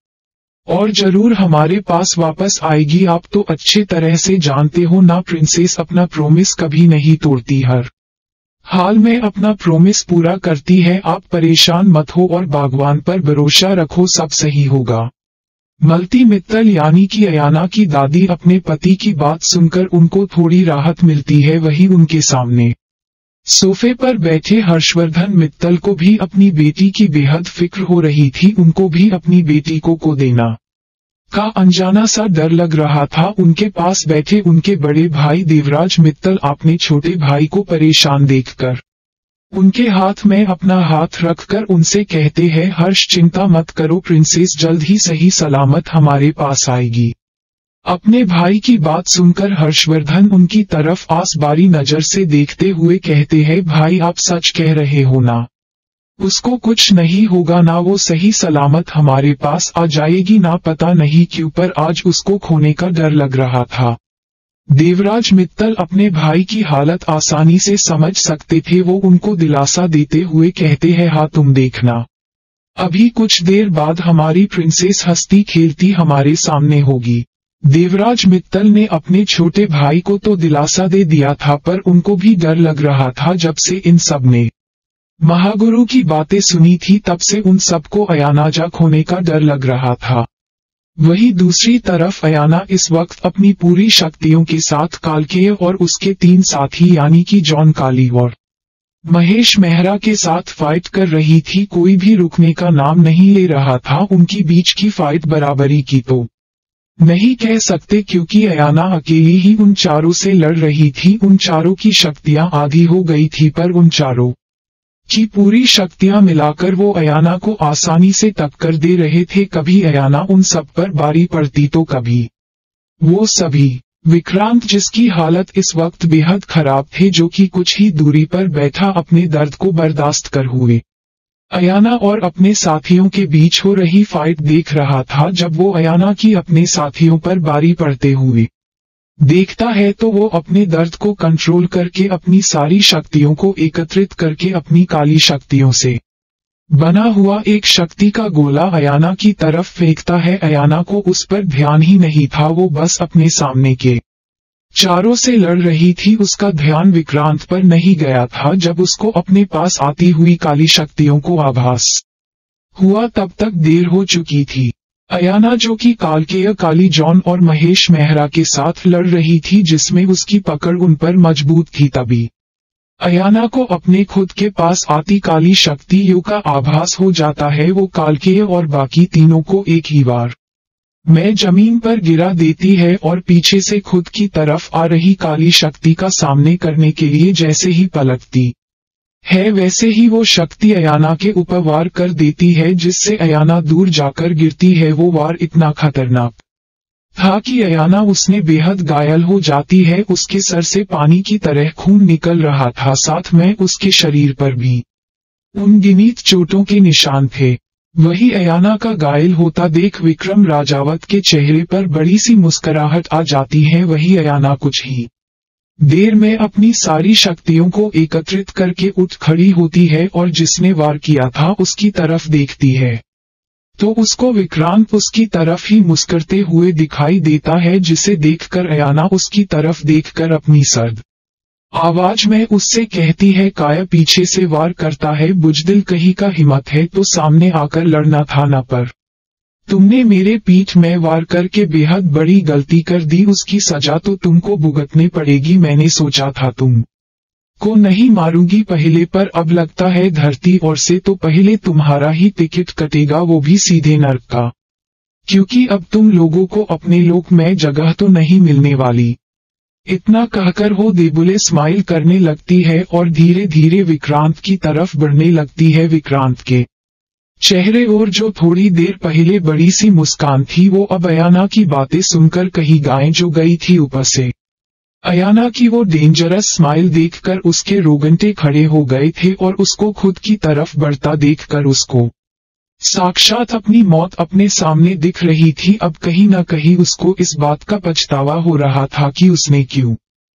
और जरूर हमारे पास वापस आएगी। आप तो अच्छे तरह से जानते हो ना, प्रिंसेस अपना प्रॉमिस कभी नहीं तोड़ती, हर हाल में अपना प्रॉमिस पूरा करती है। आप परेशान मत हो और भगवान पर भरोसा रखो, सब सही होगा। मलती मित्तल यानी कि अयाना की दादी अपने पति की बात सुनकर उनको थोड़ी राहत मिलती है। वहीं उनके सामने सोफे पर बैठे हर्षवर्धन मित्तल को भी अपनी बेटी की बेहद फिक्र हो रही थी। उनको भी अपनी बेटी को देना का अनजाना सा डर लग रहा था। उनके पास बैठे उनके बड़े भाई देवराज मित्तल अपने छोटे भाई को परेशान देखकर उनके हाथ में अपना हाथ रखकर उनसे कहते हैं, हर्ष चिंता मत करो, प्रिंसेस जल्द ही सही सलामत हमारे पास आएगी। अपने भाई की बात सुनकर हर्षवर्धन उनकी तरफ आसबारी नजर से देखते हुए कहते हैं, भाई आप सच कह रहे हो ना, उसको कुछ नहीं होगा ना, वो सही सलामत हमारे पास आ जाएगी ना। पता नहीं क्यों पर आज उसको खोने का डर लग रहा था। देवराज मित्तल अपने भाई की हालत आसानी से समझ सकते थे। वो उनको दिलासा देते हुए कहते हैं, हाँ तुम देखना, अभी कुछ देर बाद हमारी प्रिंसेस हंसती खेलती हमारे सामने होगी। देवराज मित्तल ने अपने छोटे भाई को तो दिलासा दे दिया था, पर उनको भी डर लग रहा था। जब से इन सब ने महागुरु की बातें सुनी थी, तब से उन सबको अयाना जा खोने का डर लग रहा था। वहीं दूसरी तरफ अयाना इस वक्त अपनी पूरी शक्तियों के साथ कालकेय और उसके 3 साथी यानी कि जॉन काली और महेश मेहरा के साथ फाइट कर रही थी। कोई भी रुकने का नाम नहीं ले रहा था। उनकी बीच की फाइट बराबरी की तो नहीं कह सकते, क्योंकि अयाना अकेली ही उन चारों से लड़ रही थी। उन चारों की शक्तियां आधी हो गई थी, पर उन चारों की पूरी शक्तियां मिलाकर वो अयाना को आसानी से टक्कर दे रहे थे। कभी अयाना उन सब पर भारी पड़ती तो कभी वो सभी। विक्रांत जिसकी हालत इस वक्त बेहद खराब थे, जो कि कुछ ही दूरी पर बैठा अपने दर्द को बर्दाश्त कर हुए अयाना और अपने साथियों के बीच हो रही फाइट देख रहा था। जब वो अयाना की अपने साथियों पर भारी पड़ते हुए देखता है, तो वो अपने दर्द को कंट्रोल करके अपनी सारी शक्तियों को एकत्रित करके अपनी काली शक्तियों से बना हुआ एक शक्ति का गोला अयाना की तरफ फेंकता है। अयाना को उस पर ध्यान ही नहीं था, वो बस अपने सामने के चारों से लड़ रही थी। उसका ध्यान विक्रांत पर नहीं गया था। जब उसको अपने पास आती हुई काली शक्तियों को आभास हुआ, तब तक देर हो चुकी थी। अयाना जो कि कालकेय काली जॉन और महेश मेहरा के साथ लड़ रही थी, जिसमें उसकी पकड़ उन पर मजबूत थी, तभी अयाना को अपने खुद के पास आती काली शक्तियों का आभास हो जाता है। वो कालकेय और बाकी तीनों को एक ही बार में जमीन पर गिरा देती है और पीछे से खुद की तरफ आ रही काली शक्ति का सामने करने के लिए जैसे ही पलटती है, वैसे ही वो शक्ति अयाना के ऊपर वार कर देती है, जिससे अयाना दूर जाकर गिरती है। वो वार इतना खतरनाक था कि अयाना उसने बेहद घायल हो जाती है। उसके सर से पानी की तरह खून निकल रहा था, साथ में उसके शरीर पर भी अनगिनत चोटों के निशान थे। वही अयाना का घायल होता देख विक्रम राजावत के चेहरे पर बड़ी सी मुस्कुराहट आ जाती है। वही अयाना कुछ ही देर में अपनी सारी शक्तियों को एकत्रित करके उठ खड़ी होती है और जिसने वार किया था उसकी तरफ देखती है, तो उसको विक्रांत उसकी तरफ ही मुस्कुराते हुए दिखाई देता है, जिसे देखकर अयाना उसकी तरफ देखकर अपनी सर्द आवाज में उससे कहती है, काया पीछे से वार करता है, बुजदिल कहीं का हिम्मत है तो सामने आकर लड़ना था ना, पर तुमने मेरे पीठ में वार करके बेहद बड़ी गलती कर दी। उसकी सजा तो तुमको भुगतनी पड़ेगी। मैंने सोचा था तुम को नहीं मारूंगी पहले, पर अब लगता है धरती और से तो पहले तुम्हारा ही टिकट कटेगा, वो भी सीधे नर्क का, क्योंकि अब तुम लोगों को अपने लोक में जगह तो नहीं मिलने वाली। इतना कहकर वो देबुले स्माइल करने लगती है और धीरे धीरे विक्रांत की तरफ बढ़ने लगती है। विक्रांत के चेहरे और जो थोड़ी देर पहले बड़ी सी मुस्कान थी, वो अब अयाना की बातें सुनकर कहीं गायब जो गई थी ऊपर से। अयाना की वो डेंजरस स्माइल देखकर उसके रोंगटे खड़े हो गए थे और उसको खुद की तरफ बढ़ता देखकर उसको साक्षात अपनी मौत अपने सामने दिख रही थी। अब कहीं न कहीं उसको इस बात का पछतावा हो रहा था कि उसने क्यों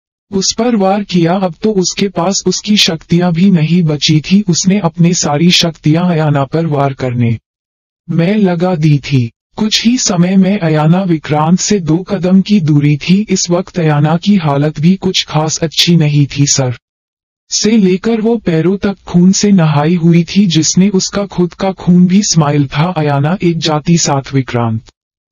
उस पर वार किया। अब तो उसके पास उसकी शक्तियां भी नहीं बची थी। उसने अपनी सारी शक्तियां अयाना पर वार करने में लगा दी थी। कुछ ही समय में अयाना विक्रांत से 2 कदम की दूरी थी। इस वक्त अयाना की हालत भी कुछ खास अच्छी नहीं थी। सर से लेकर वो पैरों तक खून से नहाई हुई थी, जिसने उसका खुद का खून भी स्माइल था। अयाना एक जाती साथ विक्रांत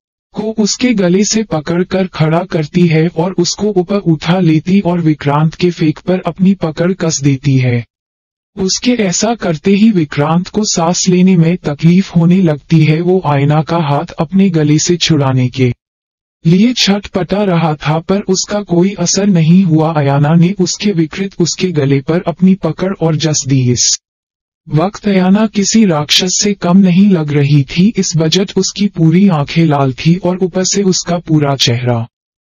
को उसके गले से पकड़कर खड़ा करती है और उसको ऊपर उठा लेती और विक्रांत के फेंक पर अपनी पकड़ कस देती है। उसके ऐसा करते ही विक्रांत को सांस लेने में तकलीफ होने लगती है। वो अयाना का हाथ अपने गले से छुड़ाने के लिए छटपटा रहा था, पर उसका कोई असर नहीं हुआ। अयाना ने उसके विकृत उसके गले पर अपनी पकड़ और जस दी। इस वक्त अयाना किसी राक्षस से कम नहीं लग रही थी। इस बजट उसकी पूरी आंखें लाल थी और ऊपर से उसका पूरा चेहरा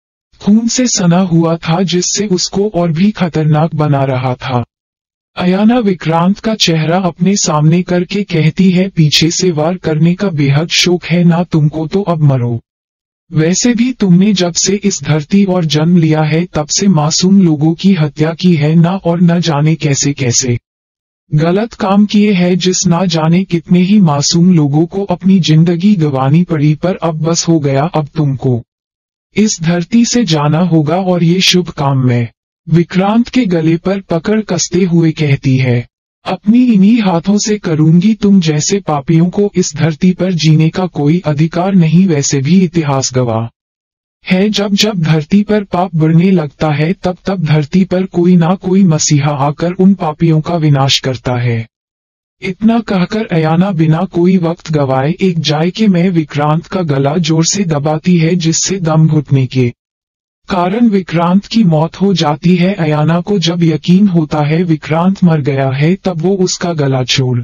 खून से सना हुआ था, जिससे उसको और भी खतरनाक बना रहा था। अयाना विक्रांत का चेहरा अपने सामने करके कहती है, पीछे से वार करने का बेहद शौक है ना तुमको, तो अब मरो। वैसे भी तुमने जब से इस धरती और जन्म लिया है तब से मासूम लोगों की हत्या की है ना, और न जाने कैसे कैसे गलत काम किए हैं, जिस ना जाने कितने ही मासूम लोगों को अपनी जिंदगी गंवानी पड़ी। पर अब बस हो गया, अब तुमको इस धरती से जाना होगा और ये शुभ काम में विक्रांत के गले पर पकड़ कसते हुए कहती है, अपनी इन्हीं हाथों से करूंगी। तुम जैसे पापियों को इस धरती पर जीने का कोई अधिकार नहीं। वैसे भी इतिहास गवाह है, जब जब धरती पर पाप बढ़ने लगता है तब तब धरती पर कोई ना कोई मसीहा आकर उन पापियों का विनाश करता है। इतना कहकर अयाना बिना कोई वक्त गवाए एक जायके में विक्रांत का गला जोर से दबाती है, जिससे दम घुटने के कारण विक्रांत की मौत हो जाती है। अयाना को जब यकीन होता है विक्रांत मर गया है, तब वो उसका गला छोड़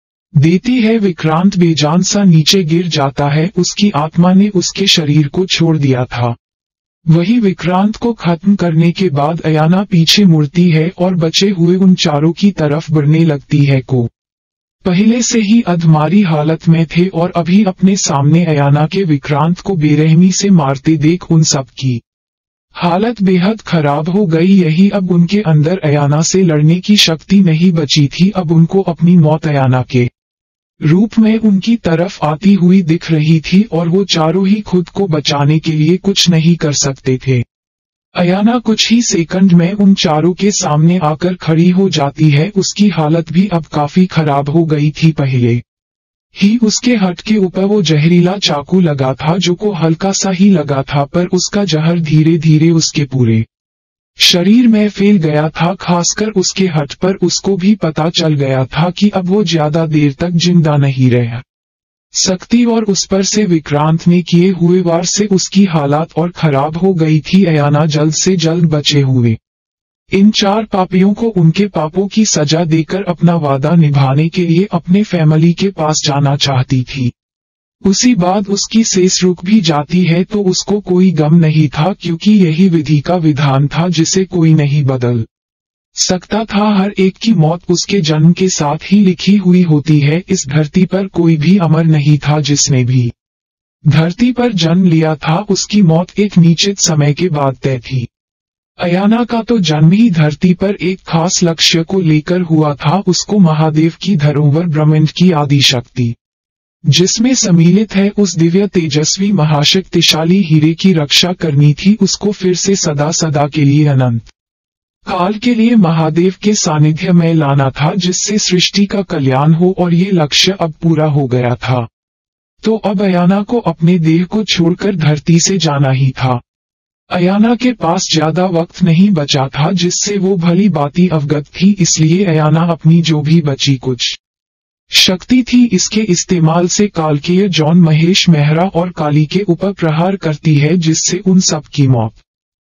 देती है। विक्रांत बेजान सा नीचे गिर जाता है। उसकी आत्मा ने उसके शरीर को छोड़ दिया था। वही विक्रांत को खत्म करने के बाद अयाना पीछे मुड़ती है और बचे हुए उन चारों की तरफ बढ़ने लगती है। को पहले से ही अधमारी हालत में थे और अभी अपने सामने अयाना के विक्रांत को बेरहमी से मारते देख उन सब की हालत बेहद खराब हो गई। यही अब उनके अंदर अयाना से लड़ने की शक्ति नहीं बची थी। अब उनको अपनी मौत अयाना के रूप में उनकी तरफ आती हुई दिख रही थी और वो चारों ही खुद को बचाने के लिए कुछ नहीं कर सकते थे। अयाना कुछ ही सेकंड में उन चारों के सामने आकर खड़ी हो जाती है। उसकी हालत भी अब काफी खराब हो गई थी। पहले ही उसके हट के ऊपर वो जहरीला चाकू लगा था, जो को हल्का सा ही लगा था, पर उसका जहर धीरे धीरे उसके पूरे शरीर में फैल गया था। खासकर उसके हट पर उसको भी पता चल गया था कि अब वो ज्यादा देर तक जिंदा नहीं रह सकती और उस पर से विक्रांत ने किए हुए वार से उसकी हालत और खराब हो गई थी। अयाना जल्द से जल्द बचे हुए इन 4 पापियों को उनके पापों की सजा देकर अपना वादा निभाने के लिए अपने फैमिली के पास जाना चाहती थी। उसी बाद उसकी सेस रुक भी जाती है तो उसको कोई गम नहीं था, क्योंकि यही विधि का विधान था जिसे कोई नहीं बदल सकता था। हर एक की मौत उसके जन्म के साथ ही लिखी हुई होती है। इस धरती पर कोई भी अमर नहीं था। जिसने भी धरती पर जन्म लिया था उसकी मौत एक निश्चित समय के बाद तय थी। अयाना का तो जन्म ही धरती पर एक खास लक्ष्य को लेकर हुआ था। उसको महादेव की धरोहर ब्रह्मांड की आदि शक्ति जिसमें सम्मिलित है उस दिव्य तेजस्वी महाशक्तिशाली हीरे की रक्षा करनी थी। उसको फिर से सदा सदा के लिए अनंत काल के लिए महादेव के सानिध्य में लाना था, जिससे सृष्टि का कल्याण हो, और ये लक्ष्य अब पूरा हो गया था। तो अब अयाना को अपने देह को छोड़कर धरती से जाना ही था। अयाना के पास ज्यादा वक्त नहीं बचा था, जिससे वो भली बाती अवगत थी। इसलिए अयाना अपनी जो भी बची कुछ शक्ति थी इसके इस्तेमाल से कालकीय जॉन महेश मेहरा और काली के ऊपर प्रहार करती है, जिससे उन सब की मौत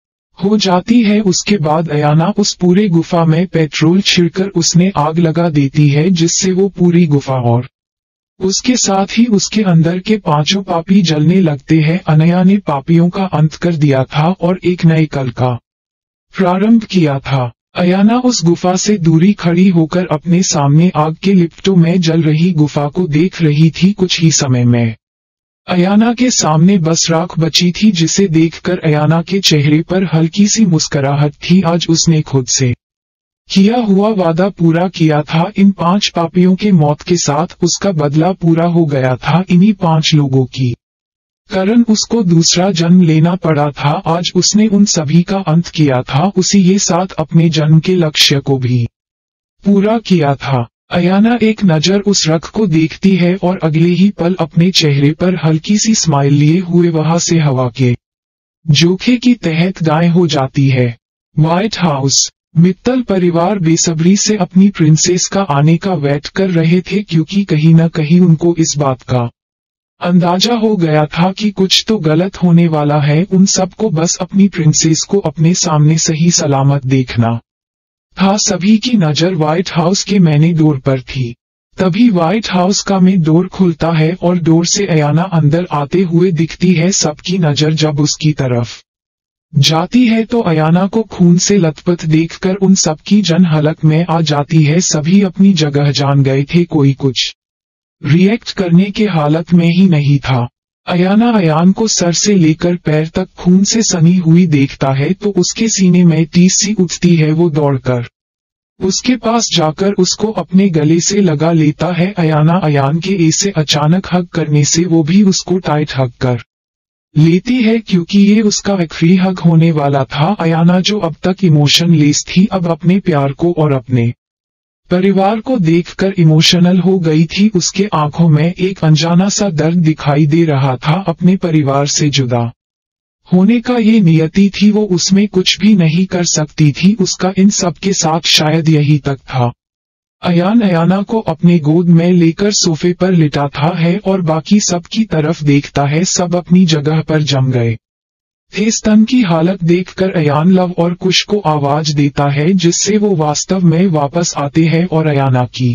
हो जाती है। उसके बाद अयाना उस पूरे गुफा में पेट्रोल छिड़कर उसने आग लगा देती है, जिससे वो पूरी गुफा और उसके साथ ही उसके अंदर के पांचों पापी जलने लगते हैं। अनया ने पापियों का अंत कर दिया था और एक नए कल का प्रारंभ किया था। अयाना उस गुफा से दूरी खड़ी होकर अपने सामने आग के लिपटों में जल रही गुफा को देख रही थी। कुछ ही समय में अयाना के सामने बस राख बची थी, जिसे देखकर अयाना के चेहरे पर हल्की सी मुस्कुराहट थी। आज उसने खुद से किया हुआ वादा पूरा किया था। इन 5 पापियों के मौत के साथ उसका बदला पूरा हो गया था। इन्हीं 5 लोगों की कारण उसको दूसरा जन्म लेना पड़ा था। आज उसने उन सभी का अंत किया था। उसी के साथ अपने जन्म के लक्ष्य को भी पूरा किया था। अयाना एक नजर उस रख को देखती है और अगले ही पल अपने चेहरे पर हल्की सी स्माइल लिए हुए वहां से हवा के झोंके की तहत गायब हो जाती है। White house. मित्तल परिवार बेसब्री से अपनी प्रिंसेस का आने का वेट कर रहे थे, क्योंकि कहीं न कहीं उनको इस बात का अंदाजा हो गया था कि कुछ तो गलत होने वाला है। उन सबको बस अपनी प्रिंसेस को अपने सामने सही सलामत देखना था। सभी की नजर व्हाइट हाउस के मेन डोर पर थी। तभी व्हाइट हाउस का मेन डोर खुलता है और डोर से अयाना अंदर आते हुए दिखती है। सबकी नजर जब उसकी तरफ जाती है तो अयाना को खून से लथपथ देखकर उन सबकी जन हलक में आ जाती है। सभी अपनी जगह जान गए थे। कोई कुछ रिएक्ट करने के हालत में ही नहीं था। अयाना अयान को सर से लेकर पैर तक खून से सनी हुई देखता है तो उसके सीने में टीस सी उठती है। वो दौड़कर उसके पास जाकर उसको अपने गले से लगा लेता है। अयाना अयान के ऐसे अचानक हग करने से वो भी उसको टाइट हग कर लेती है, क्योंकि ये उसका आखिरी हग होने वाला था। अयाना जो अब तक इमोशनलेस थी, अब अपने प्यार को और अपने परिवार को देखकर इमोशनल हो गई थी। उसके आंखों में एक अनजाना सा दर्द दिखाई दे रहा था। अपने परिवार से जुदा होने का ये नियति थी, वो उसमें कुछ भी नहीं कर सकती थी। उसका इन सब के साथ शायद यही तक था। अयान अयाना को अपने गोद में लेकर सोफे पर लिटाता है और बाकी सब की तरफ देखता है। सब अपनी जगह पर जम गए थे। स्तन की हालत देखकर अयान लव और कुश को आवाज देता है, जिससे वो वास्तव में वापस आते हैं और अयाना की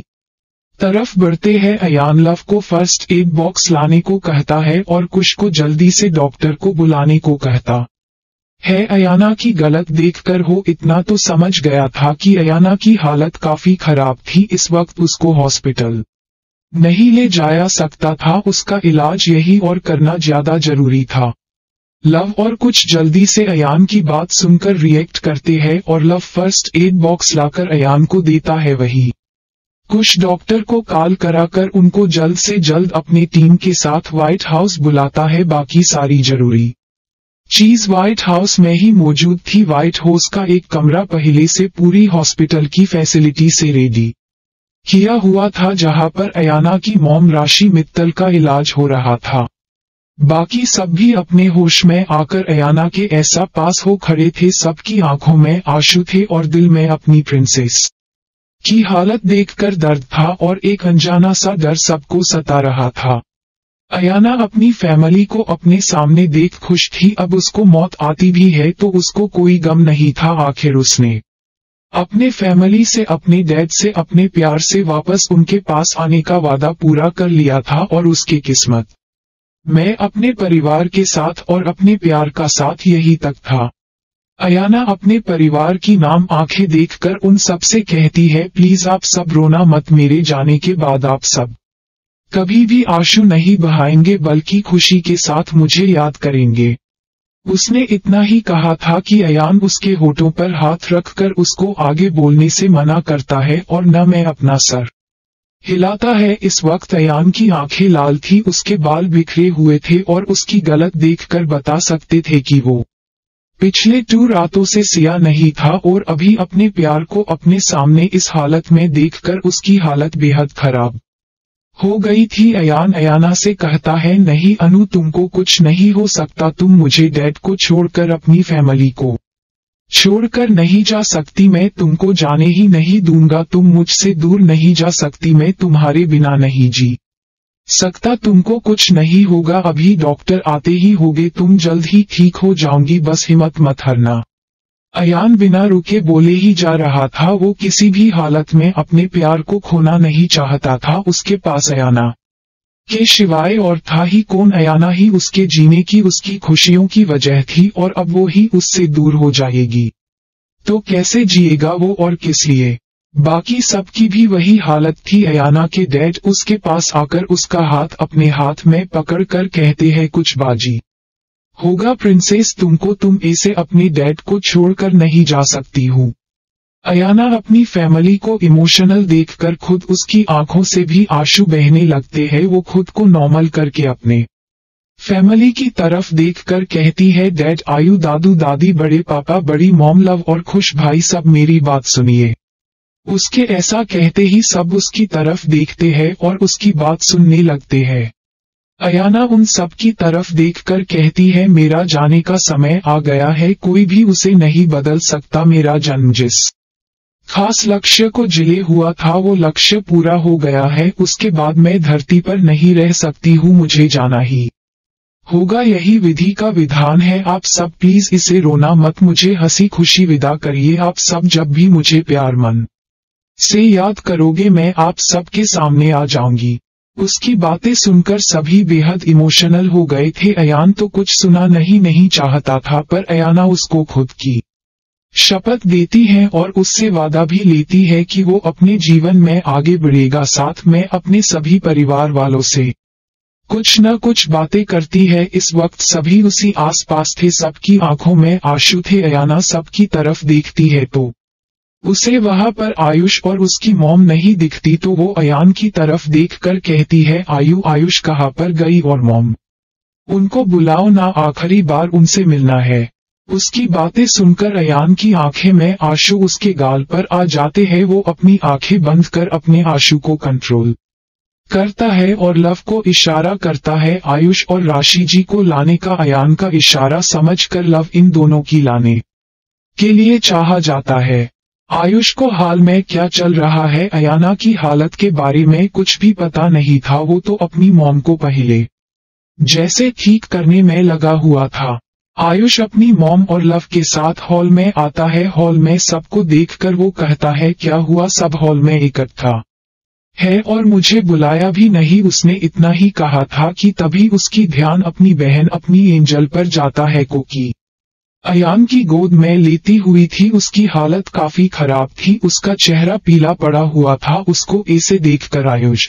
तरफ बढ़ते हैं। अयान लव को फर्स्ट एड बॉक्स लाने को कहता है और कुश को जल्दी से डॉक्टर को बुलाने को कहता है। अयाना की गलत देखकर वो इतना तो समझ गया था कि अयाना की हालत काफी खराब थी। इस वक्त उसको हॉस्पिटल नहीं ले जाया सकता था। उसका इलाज यही और करना ज्यादा जरूरी था। लव और कुछ जल्दी से अयान की बात सुनकर रिएक्ट करते हैं और लव फर्स्ट एड बॉक्स लाकर अयान को देता है। वही कुछ डॉक्टर को कॉल कराकर उनको जल्द से जल्द अपनी टीम के साथ व्हाइट हाउस बुलाता है। बाकी सारी जरूरी चीज व्हाइट हाउस में ही मौजूद थी। व्हाइट हाउस का एक कमरा पहले से पूरी हॉस्पिटल की फैसिलिटी से रेडी किया हुआ था, जहां पर अयाना की मॉम राशि मित्तल का इलाज हो रहा था। बाकी सब भी अपने होश में आकर अयाना के ऐसा पास हो खड़े थे। सबकी आंखों में आंसू थे और दिल में अपनी प्रिंसेस की हालत देखकर दर्द था और एक अनजाना सा डर सबको सता रहा था। अयाना अपनी फैमिली को अपने सामने देख खुश थी। अब उसको मौत आती भी है तो उसको कोई गम नहीं था। आखिर उसने अपने फैमिली से, अपने डैड से, अपने प्यार से वापस उनके पास आने का वादा पूरा कर लिया था और उसकी किस्मत मैं अपने परिवार के साथ और अपने प्यार का साथ यही तक था। अयाना अपने परिवार की नाम आंखें देखकर उन सब से कहती है, प्लीज आप सब रोना मत, मेरे जाने के बाद आप सब कभी भी आंसू नहीं बहाएंगे बल्कि खुशी के साथ मुझे याद करेंगे। उसने इतना ही कहा था कि अयान उसके होठों पर हाथ रखकर उसको आगे बोलने से मना करता है और न मैं अपना सर हिलाता है। इस वक्त अयान की आंखें लाल थी, उसके बाल बिखरे हुए थे और उसकी गलत देखकर बता सकते थे कि वो पिछले 2 रातों से सिया नहीं था और अभी अपने प्यार को अपने सामने इस हालत में देखकर उसकी हालत बेहद खराब हो गई थी। अयान अयाना से कहता है, नहीं अनु, तुमको कुछ नहीं हो सकता, तुम मुझे डैड को छोड़कर अपनी फैमिली को छोड़कर नहीं जा सकती, मैं तुमको जाने ही नहीं दूंगा, तुम मुझसे दूर नहीं जा सकती, मैं तुम्हारे बिना नहीं जी सकता, तुमको कुछ नहीं होगा, अभी डॉक्टर आते ही होंगे, तुम जल्द ही ठीक हो जाओगी, बस हिम्मत मत हारना। अयान बिना रुके बोले ही जा रहा था, वो किसी भी हालत में अपने प्यार को खोना नहीं चाहता था। उसके पास अयाना के सिवाय और था ही कौन, अयाना ही उसके जीने की, उसकी खुशियों की वजह थी और अब वो ही उससे दूर हो जाएगी तो कैसे जिएगा वो और किस लिए। बाकी सबकी भी वही हालत थी। अयाना के डैड उसके पास आकर उसका हाथ अपने हाथ में पकड़कर कहते हैं, कुछ बाजी होगा प्रिंसेस, तुम ऐसे अपने डैड को छोड़कर नहीं जा सकती हूँ। अयाना अपनी फैमिली को इमोशनल देखकर खुद उसकी आंखों से भी आंसू बहने लगते हैं। वो खुद को नॉर्मल करके अपने फैमिली की तरफ देखकर कहती है, डैड, आयु, दादू दादी, बड़े पापा, बड़ी मॉम, लव और खुश भाई, सब मेरी बात सुनिए। उसके ऐसा कहते ही सब उसकी तरफ देखते हैं और उसकी बात सुनने लगते हैं। अयाना उन सब की तरफ देखकर कहती है, मेरा जाने का समय आ गया है, कोई भी उसे नहीं बदल सकता, मेरा जन्म जिस खास लक्ष्य को जिले हुआ था वो लक्ष्य पूरा हो गया है, उसके बाद मैं धरती पर नहीं रह सकती हूँ, मुझे जाना ही होगा, यही विधि का विधान है। आप सब प्लीज इसे रोना मत, मुझे हंसी खुशी विदा करिए, आप सब जब भी मुझे प्यार मन से याद करोगे मैं आप सबके सामने आ जाऊंगी। उसकी बातें सुनकर सभी बेहद इमोशनल हो गए थे। अयान तो कुछ सुना नहीं चाहता था, पर अयाना उसको खुद की शपथ देती है और उससे वादा भी लेती है कि वो अपने जीवन में आगे बढ़ेगा, साथ में अपने सभी परिवार वालों से कुछ न कुछ बातें करती है। इस वक्त सभी उसी आसपास थे, सबकी आंखों में आंसू थे। अयाना सबकी तरफ देखती है तो उसे वहां पर आयुष और उसकी मॉम नहीं दिखती, तो वो अयान की तरफ देखकर कहती है, आयुष कहाँ पर गई, और मॉम उनको बुलाओ ना, आखिरी बार उनसे मिलना है। उसकी बातें सुनकर अयान की आंखें में आंसू उसके गाल पर आ जाते हैं। वो अपनी आंखें बंद कर अपने आंसू को कंट्रोल करता है और लव को इशारा करता है आयुष और राशि जी को लाने का। अयान का इशारा समझकर लव इन दोनों की लाने के लिए चाहा जाता है। आयुष को हाल में क्या चल रहा है, अयाना की हालत के बारे में कुछ भी पता नहीं था। वो तो अपनी मॉम को पहले जैसे ठीक करने में लगा हुआ था। आयुष अपनी मॉम और लव के साथ हॉल में आता है। हॉल में सबको देखकर वो कहता है, क्या हुआ, सब हॉल में इकट्ठा है और मुझे बुलाया भी नहीं। उसने इतना ही कहा था कि तभी उसकी ध्यान अपनी बहन अपनी एंजल पर जाता है, क्योंकि अयान की गोद में लेती हुई थी। उसकी हालत काफी खराब थी, उसका चेहरा पीला पड़ा हुआ था। उसको ऐसे देखकर आयुष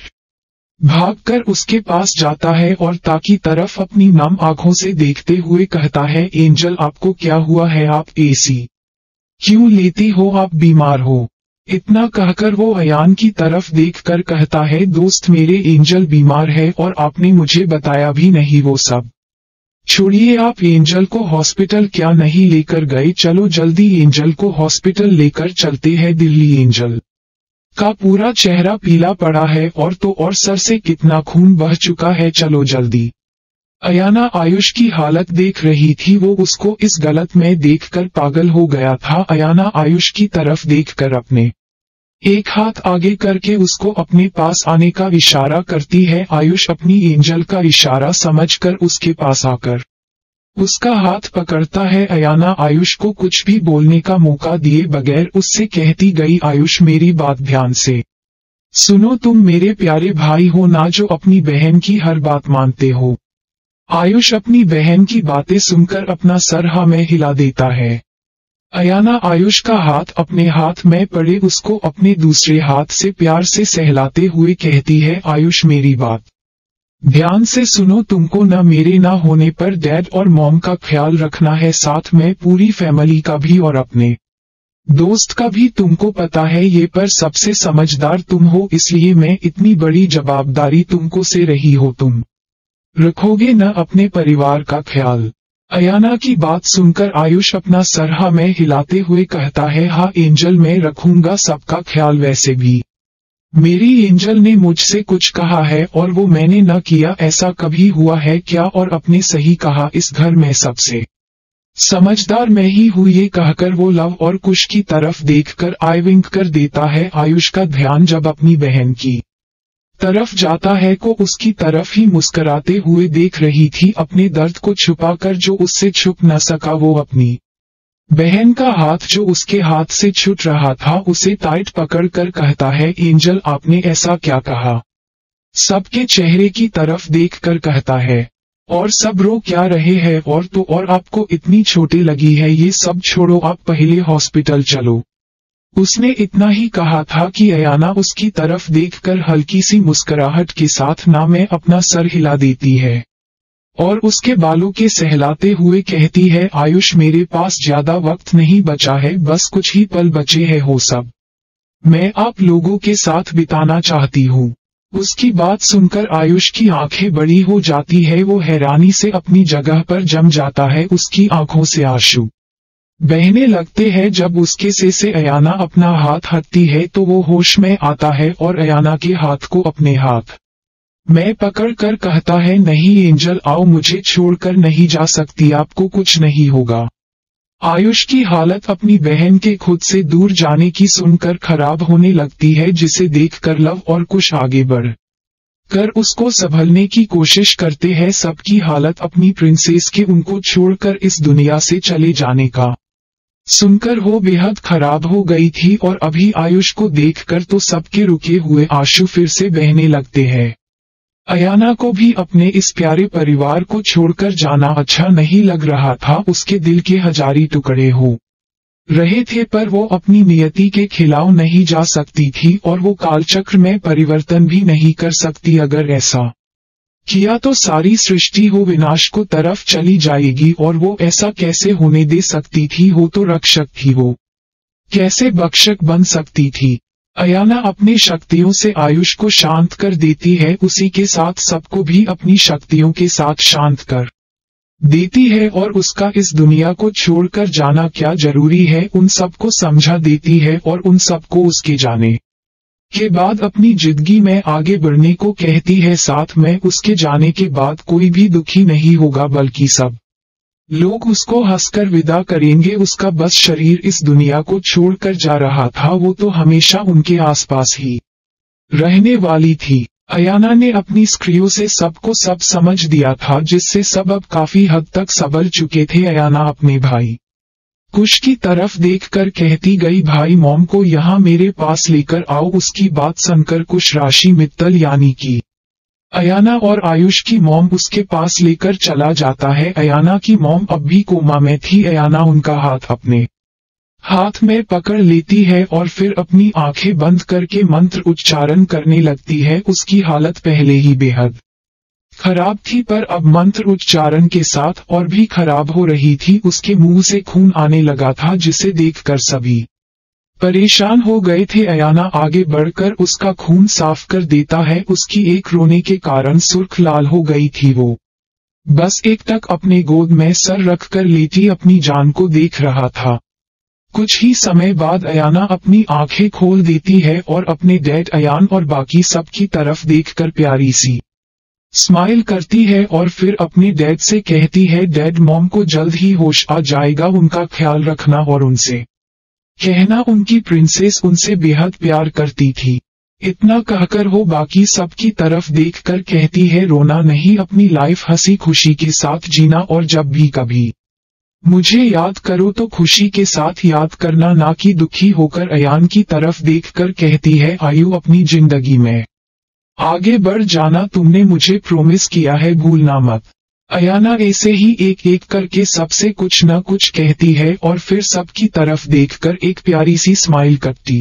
भागकर उसके पास जाता है और ताकि तरफ अपनी नम आंखों से देखते हुए कहता है, एंजल आपको क्या हुआ है, आप ऐसी क्यों लेती हो, आप बीमार हो। इतना कहकर वो अयान की तरफ देखकर कहता है, दोस्त मेरे एंजल बीमार है और आपने मुझे बताया भी नहीं। वो सब छोड़िए, आप एंजल को हॉस्पिटल क्या नहीं लेकर गए, चलो जल्दी एंजल को हॉस्पिटल लेकर चलते हैं दिल्ली। एंजल का पूरा चेहरा पीला पड़ा है और तो और सर से कितना खून बह चुका है, चलो जल्दी। अयाना आयुष की हालत देख रही थी, वो उसको इस गलत में देखकर पागल हो गया था। अयाना आयुष की तरफ देखकर अपने एक हाथ आगे करके उसको अपने पास आने का इशारा करती है। आयुष अपनी एंजल का इशारा समझकर उसके पास आकर उसका हाथ पकड़ता है। अयाना आयुष को कुछ भी बोलने का मौका दिए बगैर उससे कहती गई, आयुष मेरी बात ध्यान से सुनो, तुम मेरे प्यारे भाई हो ना, जो अपनी बहन की हर बात मानते हो। आयुष अपनी बहन की बातें सुनकर अपना सर हाँ में हिला देता है। अयाना आयुष का हाथ अपने हाथ में पड़े उसको अपने दूसरे हाथ से प्यार से सहलाते हुए कहती है, आयुष मेरी बात ध्यान से सुनो, तुमको न मेरे ना होने पर डैड और मॉम का ख्याल रखना है, साथ में पूरी फैमिली का भी और अपने दोस्त का भी। तुमको पता है ये पर सबसे समझदार तुम हो, इसलिए मैं इतनी बड़ी जवाबदारी तुमको से रही हो, तुम रखोगे न अपने परिवार का ख्याल। अयाना की बात सुनकर आयुष अपना सर हाँ में हिलाते हुए कहता है, हाँ एंजल मैं रखूंगा सबका ख्याल, वैसे भी मेरी एंजल ने मुझसे कुछ कहा है और वो मैंने न किया, ऐसा कभी हुआ है क्या? और अपने सही कहा, इस घर में सबसे समझदार मैं ही हूँ। ये कहकर वो लव और कुश की तरफ देखकर आई विंक कर देता है। आयुष का ध्यान जब अपनी बहन की तरफ जाता है को उसकी तरफ ही मुस्कुराते हुए देख रही थी, अपने दर्द को छुपाकर जो उससे छुप न सका। वो अपनी बहन का हाथ जो उसके हाथ से छूट रहा था उसे टाइट पकड़कर कहता है, एंजल आपने ऐसा क्या कहा? सबके चेहरे की तरफ देखकर कहता है, और सब रो क्या रहे हैं? और आपको इतनी छोटी लगी है, ये सब छोड़ो, आप पहले हॉस्पिटल चलो। उसने इतना ही कहा था कि अयाना उसकी तरफ देखकर हल्की सी मुस्कुराहट के साथ ना में अपना सर हिला देती है और उसके बालों के सहलाते हुए कहती है, आयुष मेरे पास ज्यादा वक्त नहीं बचा है, बस कुछ ही पल बचे हैं, हो सब मैं आप लोगों के साथ बिताना चाहती हूँ। उसकी बात सुनकर आयुष की आंखें बड़ी हो जाती है, वो हैरानी से अपनी जगह पर जम जाता है, उसकी आंखों से आंसू बहने लगते हैं। जब उसके से अयाना अपना हाथ हटती है तो वो होश में आता है और अयाना के हाथ को अपने हाथ में पकड़कर कहता है, नहीं एंजल आओ, मुझे छोड़कर नहीं जा सकती, आपको कुछ नहीं होगा। आयुष की हालत अपनी बहन के खुद से दूर जाने की सुनकर खराब होने लगती है, जिसे देखकर लव और कुश आगे बढ़ कर उसको संभलने की कोशिश करते हैं। सबकी हालत अपनी प्रिंसेस के उनको छोड़कर इस दुनिया से चले जाने का सुनकर वो बेहद खराब हो गई थी और अभी आयुष को देखकर तो सबके रुके हुए आंसू फिर से बहने लगते हैं। अयाना को भी अपने इस प्यारे परिवार को छोड़कर जाना अच्छा नहीं लग रहा था, उसके दिल के हजारी टुकड़े हो रहे थे, पर वो अपनी नियति के खिलाफ नहीं जा सकती थी और वो कालचक्र में परिवर्तन भी नहीं कर सकती। अगर ऐसा किया तो सारी सृष्टि हो विनाश को तरफ चली जाएगी और वो ऐसा कैसे होने दे सकती थी? वो तो रक्षक थी, वो कैसे भक्षक बन सकती थी? अयाना अपनी शक्तियों से आयुष को शांत कर देती है, उसी के साथ सबको भी अपनी शक्तियों के साथ शांत कर देती है और उसका इस दुनिया को छोड़कर जाना क्या जरूरी है उन सबको समझा देती है और उन सबको उसके जाने के बाद अपनी जिंदगी में आगे बढ़ने को कहती है। साथ में उसके जाने के बाद कोई भी दुखी नहीं होगा, बल्कि सब लोग उसको हंसकर विदा करेंगे। उसका बस शरीर इस दुनिया को छोड़कर जा रहा था, वो तो हमेशा उनके आसपास ही रहने वाली थी। अयाना ने अपनी स्क्रियों से सबको सब समझ दिया था, जिससे सब अब काफी हद तक संभल चुके थे। अयाना अपने भाई कुश की तरफ देखकर कहती गई, भाई मॉम को यहाँ मेरे पास लेकर आओ। उसकी बात सुनकर कुश राशि मित्तल यानी कि अयाना और आयुष की मॉम उसके पास लेकर चला जाता है। अयाना की मॉम अब भी कोमा में थी। अयाना उनका हाथ अपने हाथ में पकड़ लेती है और फिर अपनी आंखें बंद करके मंत्र उच्चारण करने लगती है। उसकी हालत पहले ही बेहद खराब थी, पर अब मंत्र उच्चारण के साथ और भी खराब हो रही थी। उसके मुंह से खून आने लगा था, जिसे देखकर सभी परेशान हो गए थे। अयाना आगे बढ़कर उसका खून साफ कर देता है। उसकी एक रोने के कारण सुर्ख लाल हो गई थी, वो बस एक टक अपने गोद में सर रखकर लेटी अपनी जान को देख रहा था। कुछ ही समय बाद अयाना अपनी आंखें खोल देती है और अपने डैड अयान और बाकी सब की तरफ देखकर प्यारी सी स्माइल करती है और फिर अपने डैड से कहती है, डैड मॉम को जल्द ही होश आ जाएगा, उनका ख्याल रखना और उनसे कहना उनकी प्रिंसेस उनसे बेहद प्यार करती थी। इतना कहकर वो बाकी सब की तरफ देखकर कहती है, रोना नहीं, अपनी लाइफ हंसी खुशी के साथ जीना और जब भी कभी मुझे याद करो तो खुशी के साथ याद करना, ना कि दुखी होकर। अयान की तरफ देखकर कहती है, आयु अपनी जिंदगी में आगे बढ़ जाना, तुमने मुझे प्रॉमिस किया है, भूलना मत। अयाना ऐसे ही एक एक करके सबसे कुछ न कुछ कहती है और फिर सबकी तरफ देखकर एक प्यारी सी स्माइल करती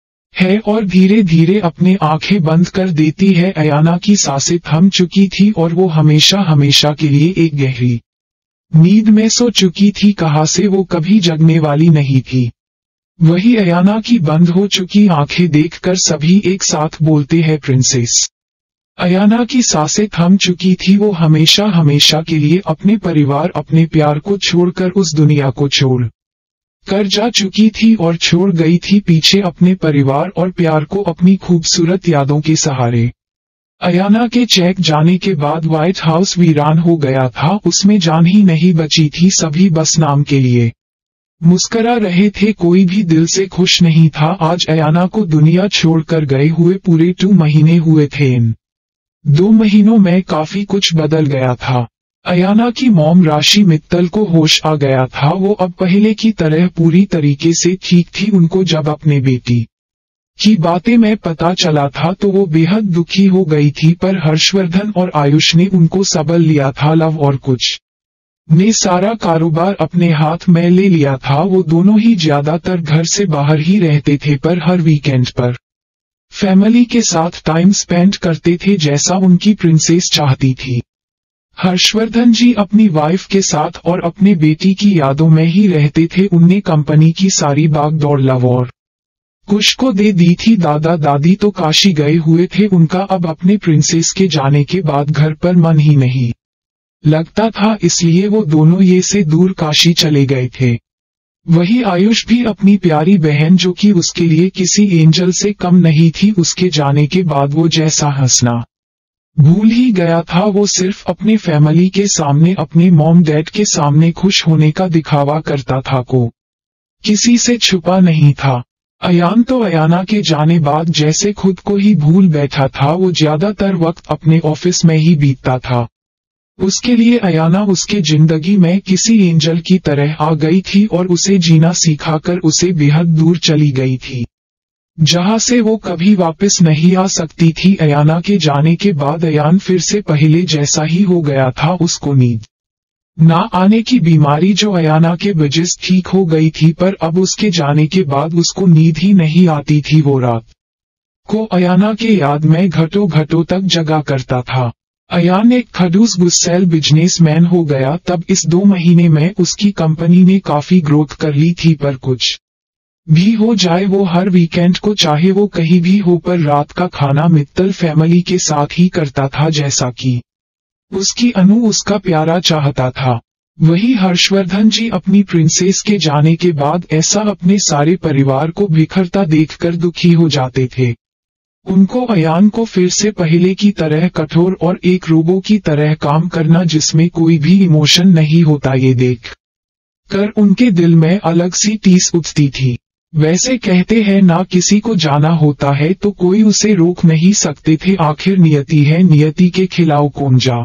है और धीरे धीरे अपने आंखें बंद कर देती है। अयाना की सांसें थम चुकी थी और वो हमेशा हमेशा के लिए एक गहरी नींद में सो चुकी थी। कहाँ से वो कभी जगने वाली नहीं थी। वही अयाना की बंद हो चुकी आंखें देखकर सभी एक साथ बोलते हैं प्रिंसेस। अयाना की सांसें थम चुकी थी। वो हमेशा हमेशा के लिए अपने परिवार अपने प्यार को छोड़कर उस दुनिया को छोड़ कर जा चुकी थी और छोड़ गई थी पीछे अपने परिवार और प्यार को अपनी खूबसूरत यादों के सहारे। अयाना के चेक जाने के बाद व्हाइट हाउस वीरान हो गया था। उसमें जान ही नहीं बची थी। सभी बस नाम के लिए मुस्करा रहे थे, कोई भी दिल से खुश नहीं था। आज अयाना को दुनिया छोड़कर गए हुए पूरे 2 महीने हुए थे। इन 2 महीनों में काफी कुछ बदल गया था। अयाना की मॉम राशि मित्तल को होश आ गया था। वो अब पहले की तरह पूरी तरीके से ठीक थी। उनको जब अपने बेटी की बातें में पता चला था तो वो बेहद दुखी हो गई थी, पर हर्षवर्धन और आयुष ने उनको संभाल लिया था। लव और कुछ ने सारा कारोबार अपने हाथ में ले लिया था। वो दोनों ही ज्यादातर घर से बाहर ही रहते थे, पर हर वीकेंड पर फैमिली के साथ टाइम स्पेंड करते थे जैसा उनकी प्रिंसेस चाहती थी। हर्षवर्धन जी अपनी वाइफ के साथ और अपने बेटी की यादों में ही रहते थे। उनने कंपनी की सारी भागदौड़ लव और कुश को दे दी थी। दादा दादी तो काशी गए हुए थे। उनका अब अपने प्रिंसेस के जाने के बाद घर पर मन ही नहीं लगता था, इसलिए वो दोनों ये से दूर काशी चले गए थे। वही आयुष भी अपनी प्यारी बहन जो कि उसके लिए किसी एंजल से कम नहीं थी, उसके जाने के बाद वो जैसा हंसना भूल ही गया था। वो सिर्फ अपने फैमिली के सामने अपने मॉम डैड के सामने खुश होने का दिखावा करता था, को किसी से छुपा नहीं था। अयान तो अयाना के जाने बाद जैसे खुद को ही भूल बैठा था। वो ज्यादातर वक्त अपने ऑफिस में ही बीतता था। उसके लिए अयाना उसके जिंदगी में किसी एंजल की तरह आ गई थी और उसे जीना सिखाकर उसे बेहद दूर चली गई थी, जहां से वो कभी वापस नहीं आ सकती थी। अयाना के जाने के बाद अयान फिर से पहले जैसा ही हो गया था। उसको नींद ना आने की बीमारी जो अयाना के वजह से ठीक हो गई थी, पर अब उसके जाने के बाद उसको नींद ही नहीं आती थी। वो रात को अयाना के याद में घंटों घंटों तक जगा करता था। अयान एक खड़ूस गुस्सैल बिजनेसमैन हो गया। तब इस 2 महीने में उसकी कंपनी ने काफी ग्रोथ कर ली थी, पर कुछ भी हो जाए वो हर वीकेंड को चाहे वो कहीं भी हो पर रात का खाना मित्तल फैमिली के साथ ही करता था, जैसा कि उसकी अनु उसका प्यारा चाहता था। वही हर्षवर्धन जी अपनी प्रिंसेस के जाने के बाद ऐसा अपने सारे परिवार को बिखरता देखकर दुखी हो जाते थे। उनको अयान को फिर से पहले की तरह कठोर और एक रोबो की तरह काम करना जिसमें कोई भी इमोशन नहीं होता, ये देख कर उनके दिल में अलग सी टीस उठती थी। वैसे कहते हैं ना, किसी को जाना होता है तो कोई उसे रोक नहीं सकते थे। आखिर नियति है, नियति के खिलाफ कौन जा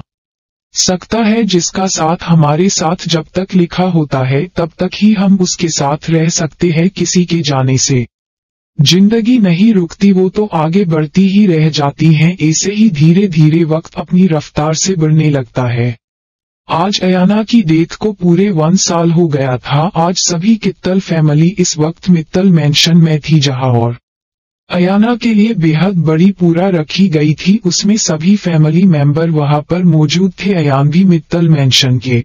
सकता है। जिसका साथ हमारे साथ जब तक लिखा होता है तब तक ही हम उसके साथ रह सकते हैं। किसी के जाने से जिंदगी नहीं रुकती, वो तो आगे बढ़ती ही रह जाती है। ऐसे ही धीरे धीरे वक्त अपनी रफ्तार से बढ़ने लगता है। आज अयाना की डेथ को पूरे 1 साल हो गया था। आज सभी कित्तल फैमिली इस वक्त मित्तल मैंशन में थी, जहां और अयाना के लिए बेहद बड़ी पूरा रखी गई थी। उसमें सभी फैमिली मेंबर वहां पर मौजूद थे। अयान भी मित्तल मैंशन के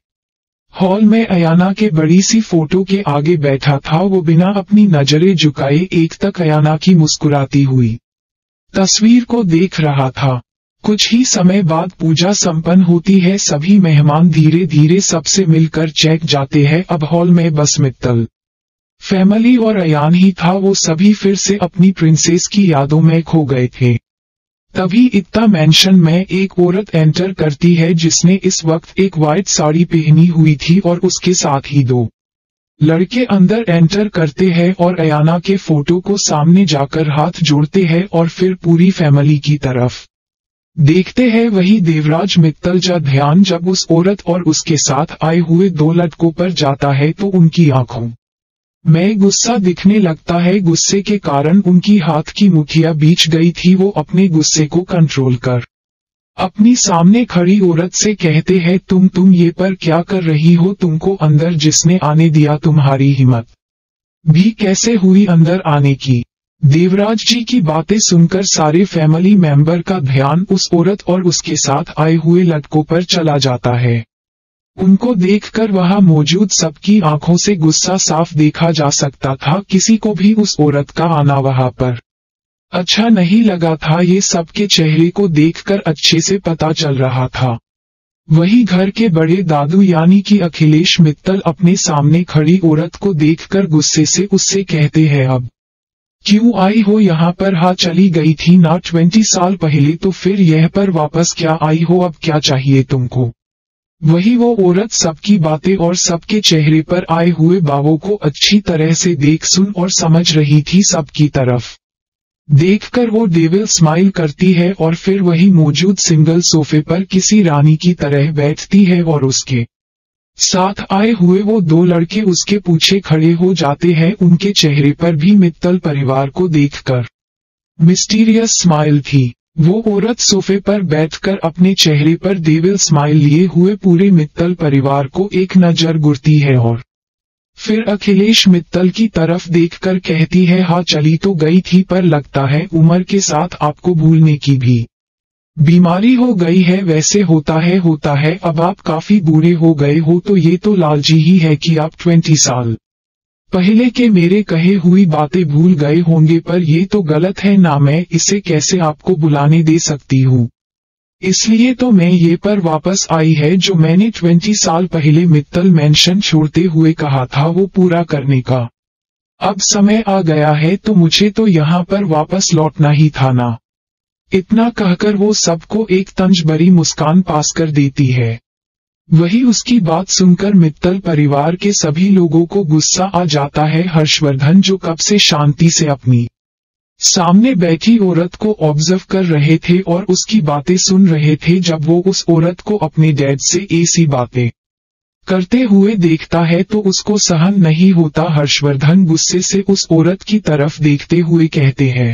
हॉल में अयाना के बड़ी सी फोटो के आगे बैठा था। वो बिना अपनी नजरें झुकाए एक तक अयाना की मुस्कुराती हुई तस्वीर को देख रहा था। कुछ ही समय बाद पूजा संपन्न होती है। सभी मेहमान धीरे धीरे सबसे मिलकर चेक जाते हैं। अब हॉल में बस मित्तल फैमिली और अयान ही था। वो सभी फिर से अपनी प्रिंसेस की यादों में खो गए थे। तभी इत्ता मैंशन में एक औरत एंटर करती है जिसने इस वक्त एक व्हाइट साड़ी पहनी हुई थी और उसके साथ ही 2 लड़के अंदर एंटर करते हैं और अयाना के फोटो को सामने जाकर हाथ जोड़ते हैं और फिर पूरी फैमिली की तरफ देखते हैं। वही देवराज मित्तल का ध्यान जब उस औरत और उसके साथ आए हुए 2 लड़कों पर जाता है तो उनकी आंखों में गुस्सा दिखने लगता है। गुस्से के कारण उनकी हाथ की मुठ्ठियां बीच गई थी। वो अपने गुस्से को कंट्रोल कर अपनी सामने खड़ी औरत से कहते हैं तुम ये पर क्या कर रही हो, तुमको अंदर जिसने आने दिया, तुम्हारी हिम्मत भी कैसे हुई अंदर आने की। देवराज जी की बातें सुनकर सारे फैमिली मेंबर का ध्यान उस औरत और उसके साथ आए हुए लड़कों पर चला जाता है। उनको देखकर वहां मौजूद सबकी आंखों से गुस्सा साफ देखा जा सकता था। किसी को भी उस औरत का आना वहां पर अच्छा नहीं लगा था, ये सबके चेहरे को देखकर अच्छे से पता चल रहा था। वही घर के बड़े दादू यानी कि अखिलेश मित्तल अपने सामने खड़ी औरत को देखकर गुस्से से उससे कहते हैं अब क्यों आई हो यहाँ पर, हाँ चली गई थी ना 20 साल पहले, तो फिर यह पर वापस क्या आई हो, अब क्या चाहिए तुमको। वही वो औरत सबकी बातें और सबके चेहरे पर आए हुए भावों को अच्छी तरह से देख सुन और समझ रही थी। सबकी तरफ देखकर वो डेविल स्माइल करती है और फिर वही मौजूद सिंगल सोफे पर किसी रानी की तरह बैठती है और उसके साथ आए हुए वो दो लड़के उसके पीछे खड़े हो जाते हैं। उनके चेहरे पर भी मित्तल परिवार को देखकर मिस्टीरियस स्माइल थी। वो औरत सोफे पर बैठकर अपने चेहरे पर डेविल स्माइल लिए हुए पूरे मित्तल परिवार को एक नजर घूरती है और फिर अखिलेश मित्तल की तरफ देखकर कहती है हाँ चली तो गई थी, पर लगता है उम्र के साथ आपको भूलने की भी बीमारी हो गई है। वैसे होता है, अब आप काफी बूढ़े हो गए हो, तो ये तो लालची ही है कि आप 20 साल पहले के मेरे कहे हुई बातें भूल गए होंगे, पर ये तो गलत है ना, मैं इसे कैसे आपको बुलाने दे सकती हूँ। इसलिए तो मैं ये पर वापस आई है जो मैंने 20 साल पहले मित्तल मेंशन छोड़ते हुए कहा था वो पूरा करने का। अब समय आ गया है, तो मुझे तो यहाँ पर वापस लौटना ही था ना। इतना कहकर वो सबको एक तंज भरी मुस्कान पास कर देती है। वही उसकी बात सुनकर मित्तल परिवार के सभी लोगों को गुस्सा आ जाता है। हर्षवर्धन जो कब से शांति से अपनी सामने बैठी औरत को ऑब्जर्व कर रहे थे और उसकी बातें सुन रहे थे, जब वो उस औरत को अपने डैड से ऐसी बातें करते हुए देखता है तो उसको सहन नहीं होता। हर्षवर्धन गुस्से से उस औरत की तरफ देखते हुए कहते हैं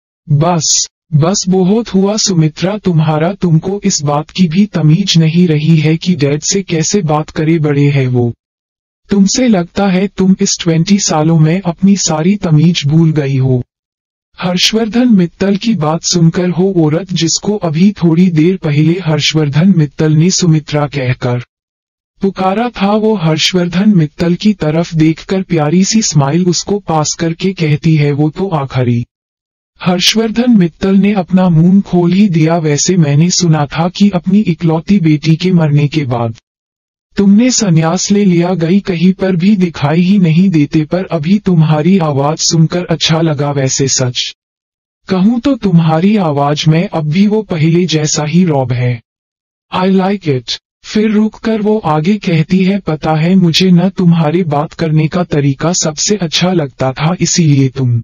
बस बहुत हुआ सुमित्रा तुम्हारा, तुमको इस बात की भी तमीज नहीं रही है कि डैड से कैसे बात करे, बड़े हैं वो। तुमसे लगता है तुम इस 20 सालों में अपनी सारी तमीज भूल गई हो। हर्षवर्धन मित्तल की बात सुनकर हो औरत जिसको अभी थोड़ी देर पहले हर्षवर्धन मित्तल ने सुमित्रा कहकर पुकारा था, वो हर्षवर्धन मित्तल की तरफ देखकर प्यारी सी स्माइल उसको पास करके कहती है वो तो आखिरी। हर्षवर्धन मित्तल ने अपना मुंह खोल ही दिया, वैसे मैंने सुना था कि अपनी इकलौती बेटी के मरने के बाद तुमने संन्यास ले लिया, गई कहीं पर भी दिखाई ही नहीं देते, पर अभी तुम्हारी आवाज सुनकर अच्छा लगा। वैसे सच कहूं तो तुम्हारी आवाज में अब भी वो पहले जैसा ही रौब है। I like it. फिर रुककर वो आगे कहती है, पता है मुझे न तुम्हारे बात करने का तरीका सबसे अच्छा लगता था, इसीलिए तुम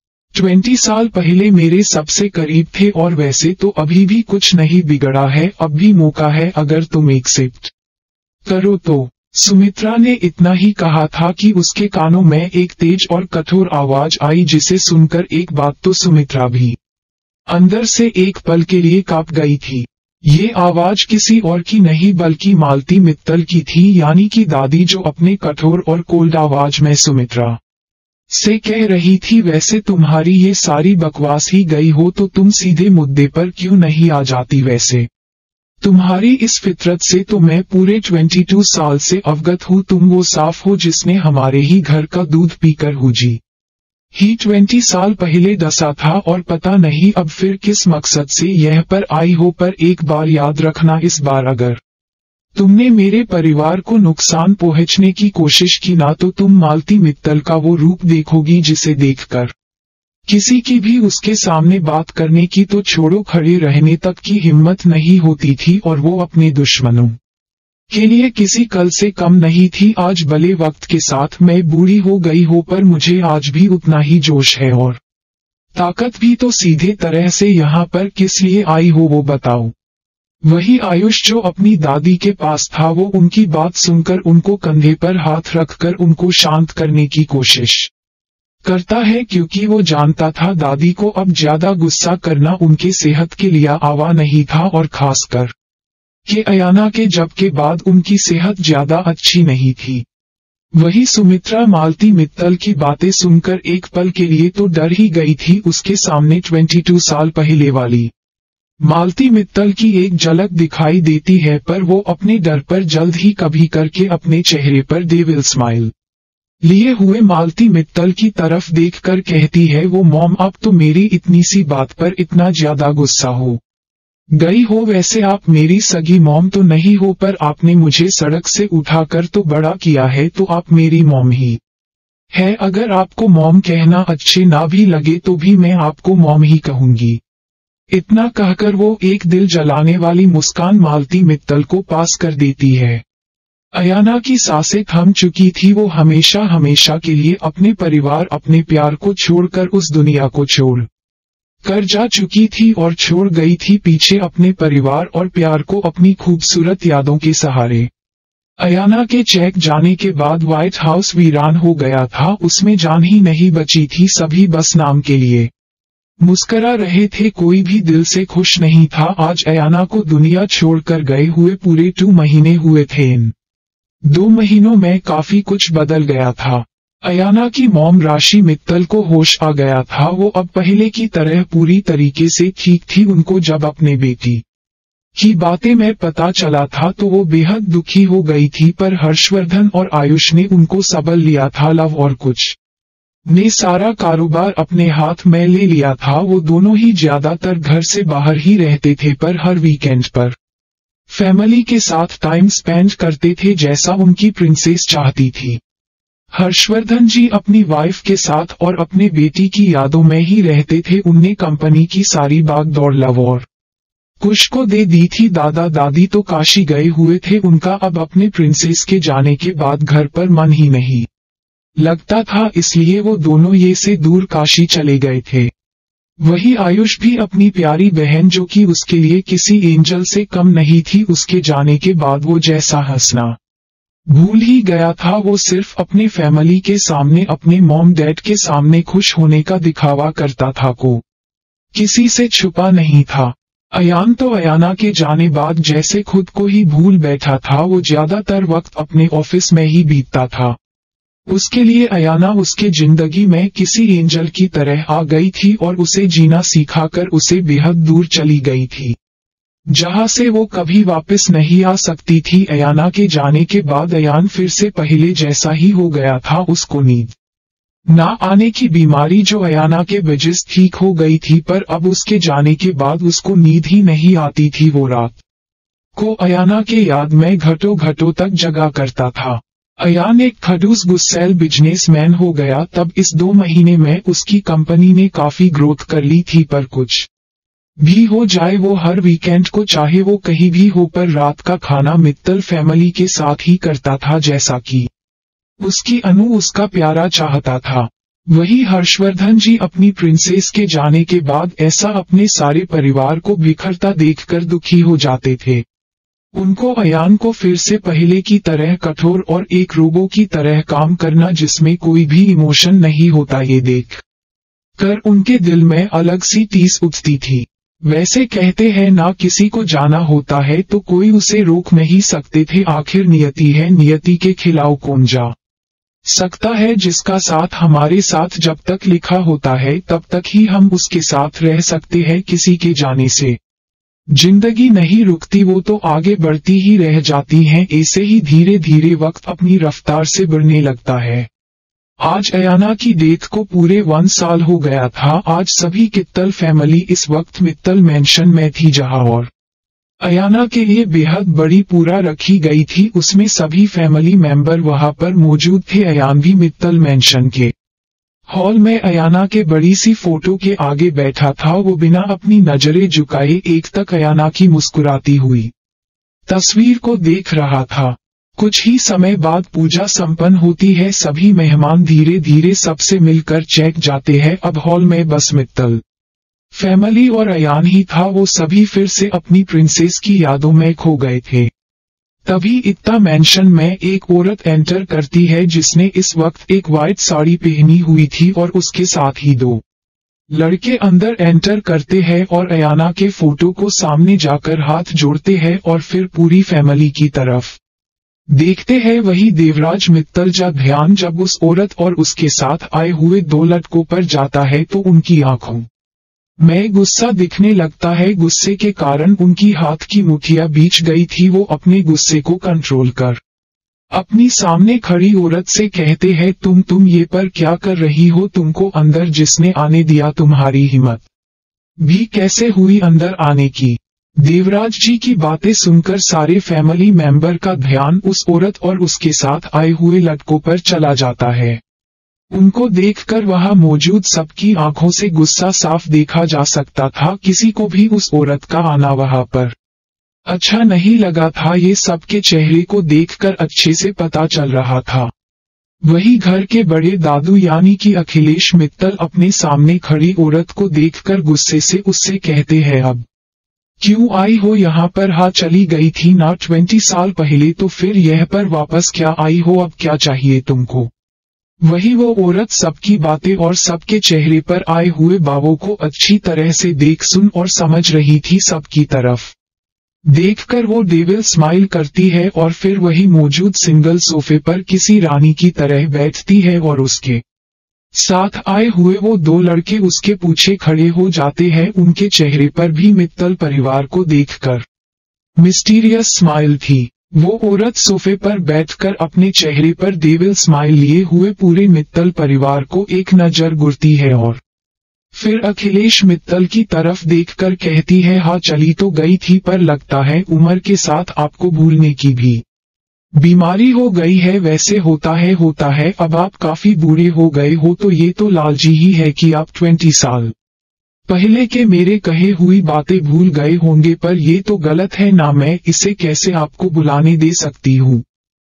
20 साल पहले मेरे सबसे करीब थे, और वैसे तो अभी भी कुछ नहीं बिगड़ा है, अब भी मौका है अगर तुम एक्सेप्ट करो तो। सुमित्रा ने इतना ही कहा था कि उसके कानों में एक तेज और कठोर आवाज आई, जिसे सुनकर एक बात तो सुमित्रा भी अंदर से एक पल के लिए कांप गई थी। ये आवाज किसी और की नहीं बल्कि मालती मित्तल की थी, यानी कि दादी, जो अपने कठोर और कोल्ड आवाज में सुमित्रा से कह रही थी, वैसे तुम्हारी ये सारी बकवास ही गई हो तो तुम सीधे मुद्दे पर क्यों नहीं आ जाती। वैसे तुम्हारी इस फितरत से तो मैं पूरे 22 साल से अवगत हूँ, तुम वो साफ हो जिसने हमारे ही घर का दूध पीकर हुजी ही 20 साल पहले डसा था, और पता नहीं अब फिर किस मकसद से यह पर आई हो। पर एक बार याद रखना, इस बार अगर तुमने मेरे परिवार को नुकसान पहुंचने की कोशिश की ना, तो तुम मालती मित्तल का वो रूप देखोगी जिसे देखकर किसी की भी उसके सामने बात करने की तो छोड़ो, खड़े रहने तक की हिम्मत नहीं होती थी, और वो अपने दुश्मनों के लिए किसी कल से कम नहीं थी। आज भले वक्त के साथ मैं बूढ़ी हो गई हो, पर मुझे आज भी उतना ही जोश है और ताकत भी। तो सीधे तरह से यहाँ पर किस लिए आई हो वो बताओ। वही आयुष जो अपनी दादी के पास था, वो उनकी बात सुनकर उनको कंधे पर हाथ रखकर उनको शांत करने की कोशिश करता है क्योंकि वो जानता था दादी को अब ज्यादा गुस्सा करना उनके सेहत के लिए आवा नहीं था और खासकर कि अयाना के जब के बाद उनकी सेहत ज्यादा अच्छी नहीं थी। वही सुमित्रा मालती मित्तल की बातें सुनकर एक पल के लिए तो डर ही गई थी। उसके सामने 22 साल पहले वाली मालती मित्तल की एक झलक दिखाई देती है, पर वो अपने डर पर जल्द ही कभी करके अपने चेहरे पर डेविल स्माइल लिए हुए मालती मित्तल की तरफ देखकर कहती है, वो मॉम अब तो मेरी इतनी सी बात पर इतना ज्यादा गुस्सा हो गई हो। वैसे आप मेरी सगी मॉम तो नहीं हो, पर आपने मुझे सड़क से उठाकर तो बड़ा किया है, तो आप मेरी मॉम ही है। अगर आपको मॉम कहना अच्छे ना भी लगे तो भी मैं आपको मॉम ही कहूंगी। इतना कहकर वो एक दिल जलाने वाली मुस्कान मालती मित्तल को पास कर देती है। अयाना की सांसें थम चुकी थी। वो हमेशा हमेशा के लिए अपने परिवार अपने प्यार को छोड़कर उस दुनिया को छोड़ कर जा चुकी थी और छोड़ गई थी पीछे अपने परिवार और प्यार को अपनी खूबसूरत यादों के सहारे। अयाना के चेक जाने के बाद व्हाइट हाउस वीरान हो गया था। उसमें जान ही नहीं बची थी। सभी बस नाम के लिए मुस्करा रहे थे, कोई भी दिल से खुश नहीं था। आज अयाना को दुनिया छोड़कर गए हुए पूरे 2 महीने हुए थे। इन 2 महीनों में काफी कुछ बदल गया था। अयाना की मॉम राशि मित्तल को होश आ गया था। वो अब पहले की तरह पूरी तरीके से ठीक थी। उनको जब अपने बेटी की बातें में पता चला था तो वो बेहद दुखी हो गई थी, पर हर्षवर्धन और आयुष ने उनको संभाल लिया था। लव और कुछ ने सारा कारोबार अपने हाथ में ले लिया था। वो दोनों ही ज्यादातर घर से बाहर ही रहते थे, पर हर वीकेंड पर फैमिली के साथ टाइम स्पेंड करते थे जैसा उनकी प्रिंसेस चाहती थी। हर्षवर्धन जी अपनी वाइफ के साथ और अपने बेटी की यादों में ही रहते थे। उनने कंपनी की सारी भागदौड़ लव और कुश को दे दी थी। दादा दादी तो काशी गए हुए थे। उनका अब अपने प्रिंसेस के जाने के बाद घर पर मन ही नहीं लगता था, इसलिए वो दोनों ये से दूर काशी चले गए थे। वही आयुष भी अपनी प्यारी बहन जो कि उसके लिए किसी एंजल से कम नहीं थी, उसके जाने के बाद वो जैसा हंसना भूल ही गया था। वो सिर्फ अपने फैमिली के सामने अपने मॉम डैड के सामने खुश होने का दिखावा करता था, को किसी से छुपा नहीं था। अयान तो अयाना के जाने बाद जैसे खुद को ही भूल बैठा था। वो ज्यादातर वक्त अपने ऑफिस में ही बीतता था। उसके लिए अयाना उसके जिंदगी में किसी एंजल की तरह आ गई थी और उसे जीना सिखाकर उसे बेहद दूर चली गई थी, जहां से वो कभी वापस नहीं आ सकती थी। अयाना के जाने के बाद अयान फिर से पहले जैसा ही हो गया था। उसको नींद ना आने की बीमारी जो अयाना के वजह ठीक हो गई थी, पर अब उसके जाने के बाद उसको नींद ही नहीं आती थी। वो रात को अयाना के याद में घंटों घंटों तक जगा करता था। अयान एक खड़ूस गुस्सैल बिजनेसमैन हो गया। तब इस 2 महीने में उसकी कंपनी ने काफी ग्रोथ कर ली थी, पर कुछ भी हो जाए वो हर वीकेंड को चाहे वो कहीं भी हो पर रात का खाना मित्तल फैमिली के साथ ही करता था, जैसा कि उसकी अनु उसका प्यारा चाहता था। वही हर्षवर्धन जी अपनी प्रिंसेस के जाने के बाद ऐसा अपने सारे परिवार को बिखरता देखकर दुखी हो जाते थे। उनको अयान को फिर से पहले की तरह कठोर और एक रोबो की तरह काम करना जिसमें कोई भी इमोशन नहीं होता, ये देख कर उनके दिल में अलग सी टीस उठती थी। वैसे कहते हैं ना किसी को जाना होता है तो कोई उसे रोक नहीं सकते थे। आखिर नियति है, नियति के खिलाफ कौन जा सकता है। जिसका साथ हमारे साथ जब तक लिखा होता है तब तक ही हम उसके साथ रह सकते हैं। किसी के जाने से जिंदगी नहीं रुकती, वो तो आगे बढ़ती ही रह जाती हैं। ऐसे ही धीरे धीरे वक्त अपनी रफ्तार से बढ़ने लगता है। आज अयाना की डेथ को पूरे 1 साल हो गया था। आज सभी कित्तल फैमिली इस वक्त मित्तल मेंशन में थी, जहां और अयाना के लिए बेहद बड़ी पूरा रखी गई थी। उसमें सभी फैमिली मेंबर वहां पर मौजूद थे। अयान भी मित्तल मेंशन के हॉल में अयाना के बड़ी सी फोटो के आगे बैठा था। वो बिना अपनी नजरें झुकाए एक तक अयाना की मुस्कुराती हुई तस्वीर को देख रहा था। कुछ ही समय बाद पूजा संपन्न होती है। सभी मेहमान धीरे धीरे सबसे मिलकर चेक जाते हैं। अब हॉल में बस मित्तल फैमिली और अयान ही था। वो सभी फिर से अपनी प्रिंसेस की यादों में खो गए थे। तभी इतना मेंशन में एक औरत एंटर करती है जिसने इस वक्त एक वाइट साड़ी पहनी हुई थी और उसके साथ ही दो लड़के अंदर एंटर करते हैं और अयाना के फोटो को सामने जाकर हाथ जोड़ते हैं और फिर पूरी फैमिली की तरफ देखते हैं। वही देवराज मित्तल ध्यान जब उस औरत और उसके साथ आए हुए दो लड़कों पर जाता है तो उनकी आंखों में गुस्सा दिखने लगता है। गुस्से के कारण उनकी हाथ की मुठ्ठियां बीच गई थी। वो अपने गुस्से को कंट्रोल कर अपनी सामने खड़ी औरत से कहते हैं, तुम ये पर क्या कर रही हो? तुमको अंदर जिसने आने दिया? तुम्हारी हिम्मत भी कैसे हुई अंदर आने की? देवराज जी की बातें सुनकर सारे फैमिली मेंबर का ध्यान उस औरत और उसके साथ आए हुए लड़कों पर चला जाता है। उनको देखकर वहां मौजूद सबकी आंखों से गुस्सा साफ देखा जा सकता था। किसी को भी उस औरत का आना वहां पर अच्छा नहीं लगा था। ये सबके चेहरे को देखकर अच्छे से पता चल रहा था। वही घर के बड़े दादू यानी कि अखिलेश मित्तल अपने सामने खड़ी औरत को देखकर गुस्से से उससे कहते हैं, अब क्यों आई हो यहाँ पर? हाँ, चली गई थी ना 20 साल पहले, तो फिर यह पर वापस क्या आई हो? अब क्या चाहिए तुमको? वही वो औरत सबकी बातें और सबके चेहरे पर आए हुए भावों को अच्छी तरह से देख सुन और समझ रही थी। सबकी तरफ देखकर वो डेविल स्माइल करती है और फिर वही मौजूद सिंगल सोफे पर किसी रानी की तरह बैठती है और उसके साथ आए हुए वो दो लड़के उसके पीछे खड़े हो जाते हैं। उनके चेहरे पर भी मित्तल परिवार को देखकर मिस्टीरियस स्माइल थी। वो औरत सोफे पर बैठकर अपने चेहरे पर डेविल स्माइल लिए हुए पूरे मित्तल परिवार को एक नजर घूरती है और फिर अखिलेश मित्तल की तरफ देखकर कहती है, हाँ चली तो गई थी, पर लगता है उम्र के साथ आपको भूलने की भी बीमारी हो गई है। वैसे होता है, अब आप काफी बूढ़े हो गए हो, तो ये तो लालची ही है कि आप 20 साल पहले के मेरे कहे हुई बातें भूल गए होंगे, पर ये तो गलत है ना। मैं इसे कैसे आपको बुलाने दे सकती हूँ?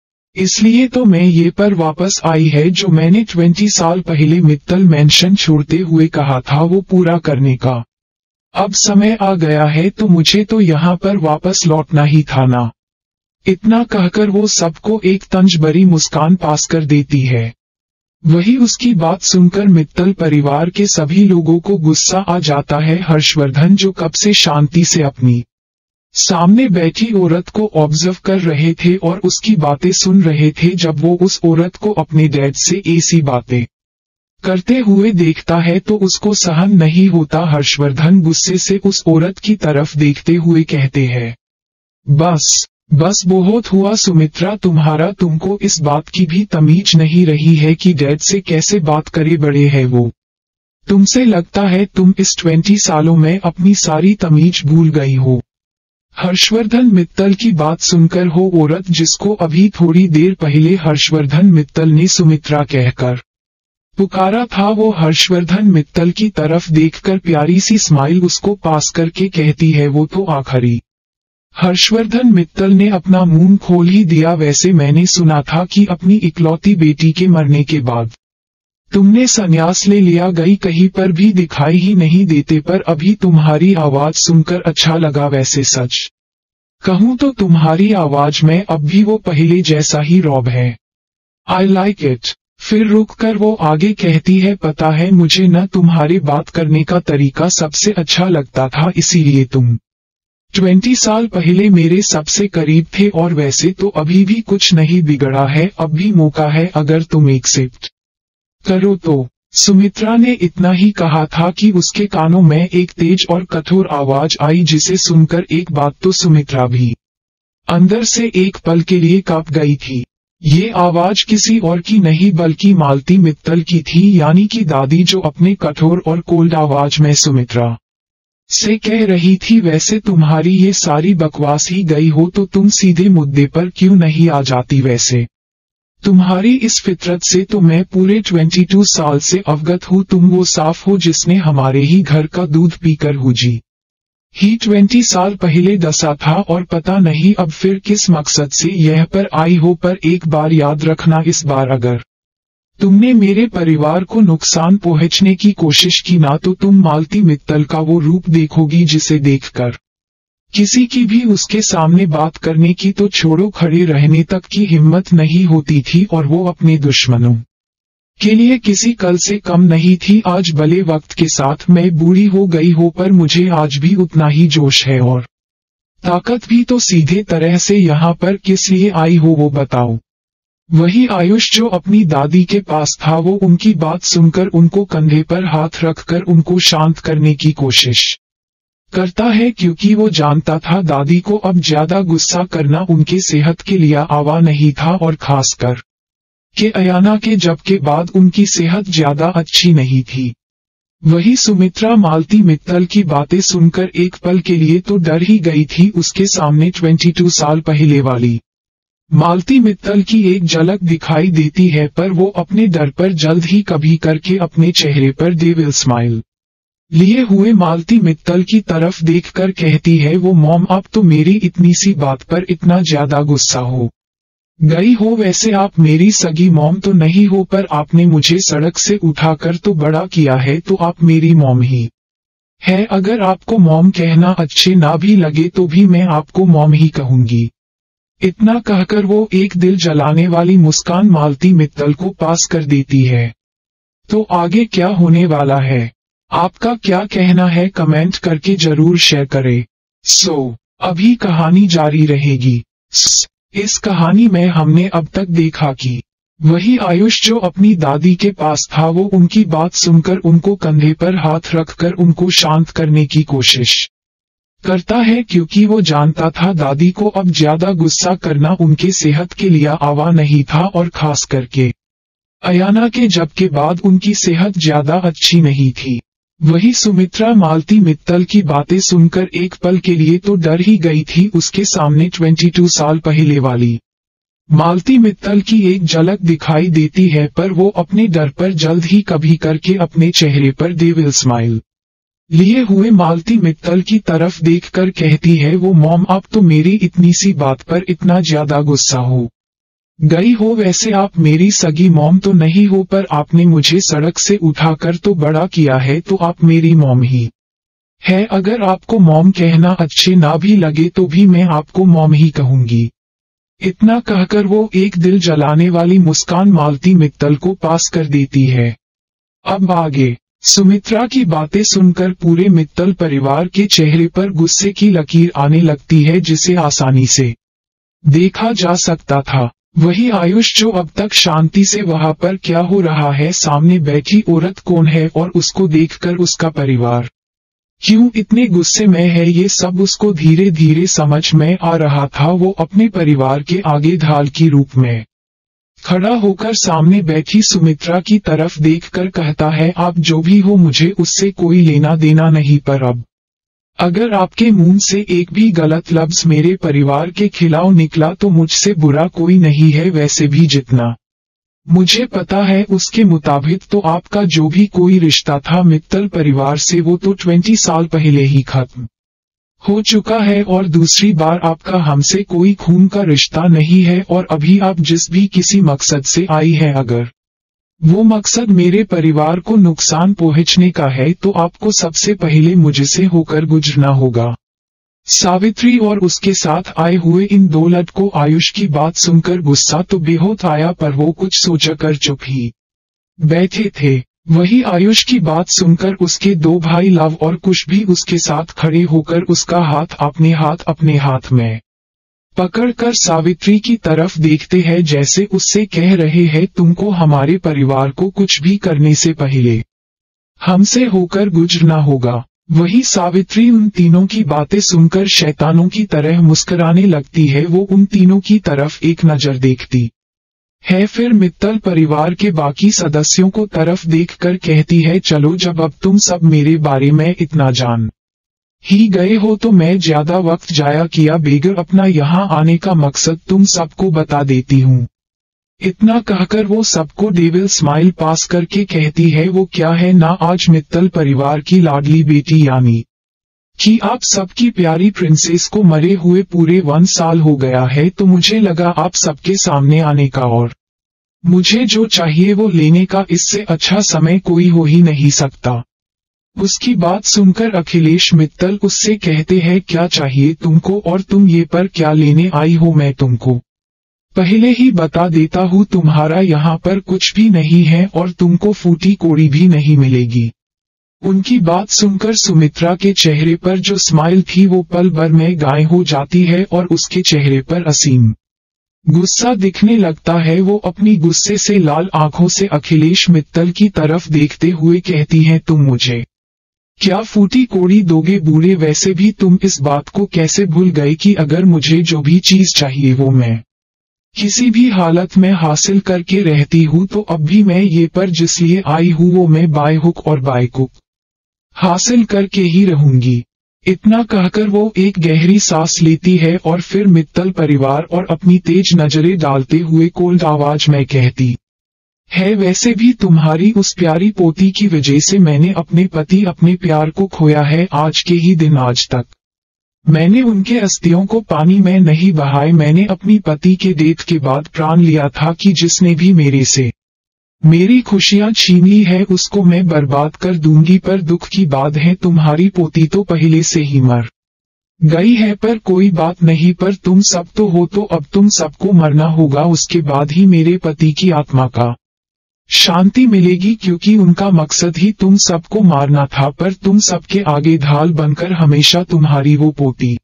इसलिए तो मैं ये पर वापस आई है जो मैंने 20 साल पहले मित्तल मेंशन छोड़ते हुए कहा था वो पूरा करने का। अब समय आ गया है, तो मुझे तो यहाँ पर वापस लौटना ही था ना। इतना कहकर वो सबको एक तंजभरी मुस्कान पास कर देती है। वही उसकी बात सुनकर मित्तल परिवार के सभी लोगों को गुस्सा आ जाता है। हर्षवर्धन जो कब से शांति से अपनी सामने बैठी औरत को ऑब्जर्व कर रहे थे और उसकी बातें सुन रहे थे, जब वो उस औरत को अपने डैड से ऐसी बातें करते हुए देखता है तो उसको सहन नहीं होता। हर्षवर्धन गुस्से से उस औरत की तरफ देखते हुए कहते हैं, बस बहुत हुआ सुमित्रा तुम्हारा। तुमको इस बात की भी तमीज नहीं रही है कि डैड से कैसे बात करे? बड़े है वो तुमसे, लगता है तुम इस 20 सालों में अपनी सारी तमीज भूल गई हो। हर्षवर्धन मित्तल की बात सुनकर हो औरत जिसको अभी थोड़ी देर पहले हर्षवर्धन मित्तल ने सुमित्रा कहकर पुकारा था, वो हर्षवर्धन मित्तल की तरफ देखकर प्यारी सी स्माइल उसको पास करके कहती है, वो तो आखिरी। हर्षवर्धन मित्तल ने अपना मुंह खोल ही दिया, वैसे मैंने सुना था कि अपनी इकलौती बेटी के मरने के बाद तुमने संन्यास ले लिया, गई कहीं पर भी दिखाई ही नहीं देते, पर अभी तुम्हारी आवाज सुनकर अच्छा लगा। वैसे सच कहूं तो तुम्हारी आवाज में अब भी वो पहले जैसा ही रौब है। I like it. फिर रुककर वो आगे कहती है, पता है मुझे न तुम्हारे बात करने का तरीका सबसे अच्छा लगता था, इसीलिए तुम 20 साल पहले मेरे सबसे करीब थे, और वैसे तो अभी भी कुछ नहीं बिगड़ा है, अब भी मौका है अगर तुम एक्सेप्ट करो तो। सुमित्रा ने इतना ही कहा था कि उसके कानों में एक तेज और कठोर आवाज आई, जिसे सुनकर एक बात तो सुमित्रा भी अंदर से एक पल के लिए कांप गई थी। ये आवाज किसी और की नहीं बल्कि मालती मित्तल की थी, यानी कि दादी, जो अपने कठोर और कोल्ड आवाज में सुमित्रा से कह रही थी, वैसे तुम्हारी ये सारी बकवास ही गई हो तो तुम सीधे मुद्दे पर क्यों नहीं आ जाती? वैसे तुम्हारी इस फितरत से तो मैं पूरे 22 साल से अवगत हूँ। तुम वो साफ हो जिसने हमारे ही घर का दूध पीकर हुजी ही 20 साल पहले दसा था, और पता नहीं अब फिर किस मकसद से यह पर आई हो। पर एक बार याद रखना, इस बार अगर तुमने मेरे परिवार को नुकसान पहुंचने की कोशिश की ना, तो तुम मालती मित्तल का वो रूप देखोगी जिसे देखकर किसी की भी उसके सामने बात करने की तो छोड़ो, खड़े रहने तक की हिम्मत नहीं होती थी, और वो अपने दुश्मनों के लिए किसी कल से कम नहीं थी। आज भले वक्त के साथ मैं बूढ़ी हो गई हो, पर मुझे आज भी उतना ही जोश है और ताकत भी। तो सीधे तरह से यहाँ पर किस लिए आई हो वो बताओ। वही आयुष जो अपनी दादी के पास था, वो उनकी बात सुनकर उनको कंधे पर हाथ रखकर उनको शांत करने की कोशिश करता है, क्योंकि वो जानता था दादी को अब ज्यादा गुस्सा करना उनके सेहत के लिए आवा नहीं था, और खासकर के अयाना के जब के बाद उनकी सेहत ज्यादा अच्छी नहीं थी। वही सुमित्रा मालती मित्तल की बातें सुनकर एक पल के लिए तो डर ही गई थी। उसके सामने 22 साल पहले वाली मालती मित्तल की एक झलक दिखाई देती है, पर वो अपने डर पर जल्द ही कभी करके अपने चेहरे पर डेविल स्माइल लिए हुए मालती मित्तल की तरफ देखकर कहती है, वो मॉम, आप तो मेरी इतनी सी बात पर इतना ज्यादा गुस्सा हो गई हो। वैसे आप मेरी सगी मॉम तो नहीं हो, पर आपने मुझे सड़क से उठाकर तो बड़ा किया है, तो आप मेरी मॉम ही है। अगर आपको मॉम कहना अच्छे ना भी लगे तो भी मैं आपको मॉम ही कहूंगी। इतना कहकर वो एक दिल जलाने वाली मुस्कान मालती मित्तल को पास कर देती है। तो आगे क्या होने वाला है, आपका क्या कहना है, कमेंट करके जरूर शेयर करें। अभी कहानी जारी रहेगी। इस कहानी में हमने अब तक देखा कि वही आयुष जो अपनी दादी के पास था, वो उनकी बात सुनकर उनको कंधे पर हाथ रखकर उनको शांत करने की कोशिश करता है, क्योंकि वो जानता था दादी को अब ज्यादा गुस्सा करना उनके सेहत के लिए आवा नहीं था, और खास करके अयाना के जब के बाद उनकी सेहत ज्यादा अच्छी नहीं थी। वही सुमित्रा मालती मित्तल की बातें सुनकर एक पल के लिए तो डर ही गई थी। उसके सामने 22 साल पहले वाली मालती मित्तल की एक झलक दिखाई देती है, पर वो अपने डर पर जल्द ही कभी करके अपने चेहरे पर डेविल स्माइल लिए हुए मालती मित्तल की तरफ देखकर कहती है, वो मॉम, आप तो मेरी इतनी सी बात पर इतना ज्यादा गुस्सा हो गई हो। वैसे आप मेरी सगी मॉम तो नहीं हो, पर आपने मुझे सड़क से उठाकर तो बड़ा किया है, तो आप मेरी मॉम ही है। अगर आपको मॉम कहना अच्छे ना भी लगे तो भी मैं आपको मॉम ही कहूंगी। इतना कहकर वो एक दिल जलाने वाली मुस्कान मालती मित्तल को पास कर देती है। अब आगे सुमित्रा की बातें सुनकर पूरे मित्तल परिवार के चेहरे पर गुस्से की लकीर आने लगती है, जिसे आसानी से देखा जा सकता था। वही आयुष जो अब तक शांति से वहां पर क्या हो रहा है, सामने बैठी औरत कौन है और उसको देखकर उसका परिवार क्यों इतने गुस्से में है, ये सब उसको धीरे धीरे समझ में आ रहा था। वो अपने परिवार के आगे ढाल की रूप में खड़ा होकर सामने बैठी सुमित्रा की तरफ देखकर कहता है, आप जो भी हो मुझे उससे कोई लेना देना नहीं, पर अब अगर आपके मुंह से एक भी गलत लफ्ज मेरे परिवार के खिलाफ निकला तो मुझसे बुरा कोई नहीं है। वैसे भी जितना मुझे पता है उसके मुताबिक तो आपका जो भी कोई रिश्ता था मित्तल परिवार से, वो तो 20 साल पहले ही खत्म हो चुका है, और दूसरी बार आपका हमसे कोई खून का रिश्ता नहीं है। और अभी आप जिस भी किसी मकसद से आई है, अगर वो मकसद मेरे परिवार को नुकसान पहुंचने का है, तो आपको सबसे पहले मुझसे होकर गुजरना होगा। सावित्री और उसके साथ आए हुए इन दो लड़कों आयुष की बात सुनकर गुस्सा तो बेहोश आया, पर वो कुछ सोचकर चुप ही बैठे थे। वही आयुष की बात सुनकर उसके दो भाई लव और कुश भी उसके साथ खड़े होकर उसका हाथ अपने हाथ में पकड़कर सावित्री की तरफ देखते हैं, जैसे उससे कह रहे हैं, तुमको हमारे परिवार को कुछ भी करने से पहले हमसे होकर गुजरना होगा। वही सावित्री उन तीनों की बातें सुनकर शैतानों की तरह मुस्कुराने लगती है। वो उन तीनों की तरफ एक नजर देखती है, फिर मित्तल परिवार के बाकी सदस्यों को तरफ देखकर कहती है, चलो जब अब तुम सब मेरे बारे में इतना जान ही गए हो तो मैं ज्यादा वक्त जाया किया बगैर अपना यहाँ आने का मकसद तुम सबको बता देती हूँ। इतना कहकर वो सबको डेविल स्माइल पास करके कहती है, वो क्या है ना, आज मित्तल परिवार की लाडली बेटी यानी कि आप सबकी प्यारी प्रिंसेस को मरे हुए पूरे 1 साल हो गया है, तो मुझे लगा आप सबके सामने आने का, और मुझे जो चाहिए वो लेने का इससे अच्छा समय कोई हो ही नहीं सकता। उसकी बात सुनकर अखिलेश मित्तल उससे कहते हैं क्या चाहिए तुमको और तुम ये पर क्या लेने आई हो। मैं तुमको पहले ही बता देता हूँ तुम्हारा यहाँ पर कुछ भी नहीं है और तुमको फूटी कोड़ी भी नहीं मिलेगी। उनकी बात सुनकर सुमित्रा के चेहरे पर जो स्माइल थी वो पल भर में गायब हो जाती है और उसके चेहरे पर असीम गुस्सा दिखने लगता है। वो अपनी गुस्से से लाल आंखों से अखिलेश मित्तल की तरफ देखते हुए कहती है तुम मुझे क्या फूटी कोड़ी दोगे बूढ़े? वैसे भी तुम इस बात को कैसे भूल गए कि अगर मुझे जो भी चीज चाहिए वो मैं किसी भी हालत में हासिल करके रहती हूँ, तो अब भी मैं ये पर जिस लिए आई हूँ वो मैं बाय हुक और बाय क्रुक हासिल करके ही रहूंगी। इतना कहकर वो एक गहरी सांस लेती है और फिर मित्तल परिवार और अपनी तेज नजरें डालते हुए कोल्ड आवाज में कहती है वैसे भी तुम्हारी उस प्यारी पोती की वजह से मैंने अपने पति अपने प्यार को खोया है। आज के ही दिन आज तक मैंने उनके अस्थियों को पानी में नहीं बहाए। मैंने अपनी पति के डेथ के बाद प्राण लिया था कि जिसने भी मेरे से मेरी खुशियां छीन ली है उसको मैं बर्बाद कर दूंगी। पर दुख की बात है तुम्हारी पोती तो पहले से ही मर गई है। पर कोई बात नहीं, पर तुम सब तो हो तो अब तुम सबको मरना होगा। उसके बाद ही मेरे पति की आत्मा का शांति मिलेगी, क्योंकि उनका मकसद ही तुम सबको मारना था। पर तुम सबके आगे ढाल बनकर हमेशा तुम्हारी वो पोती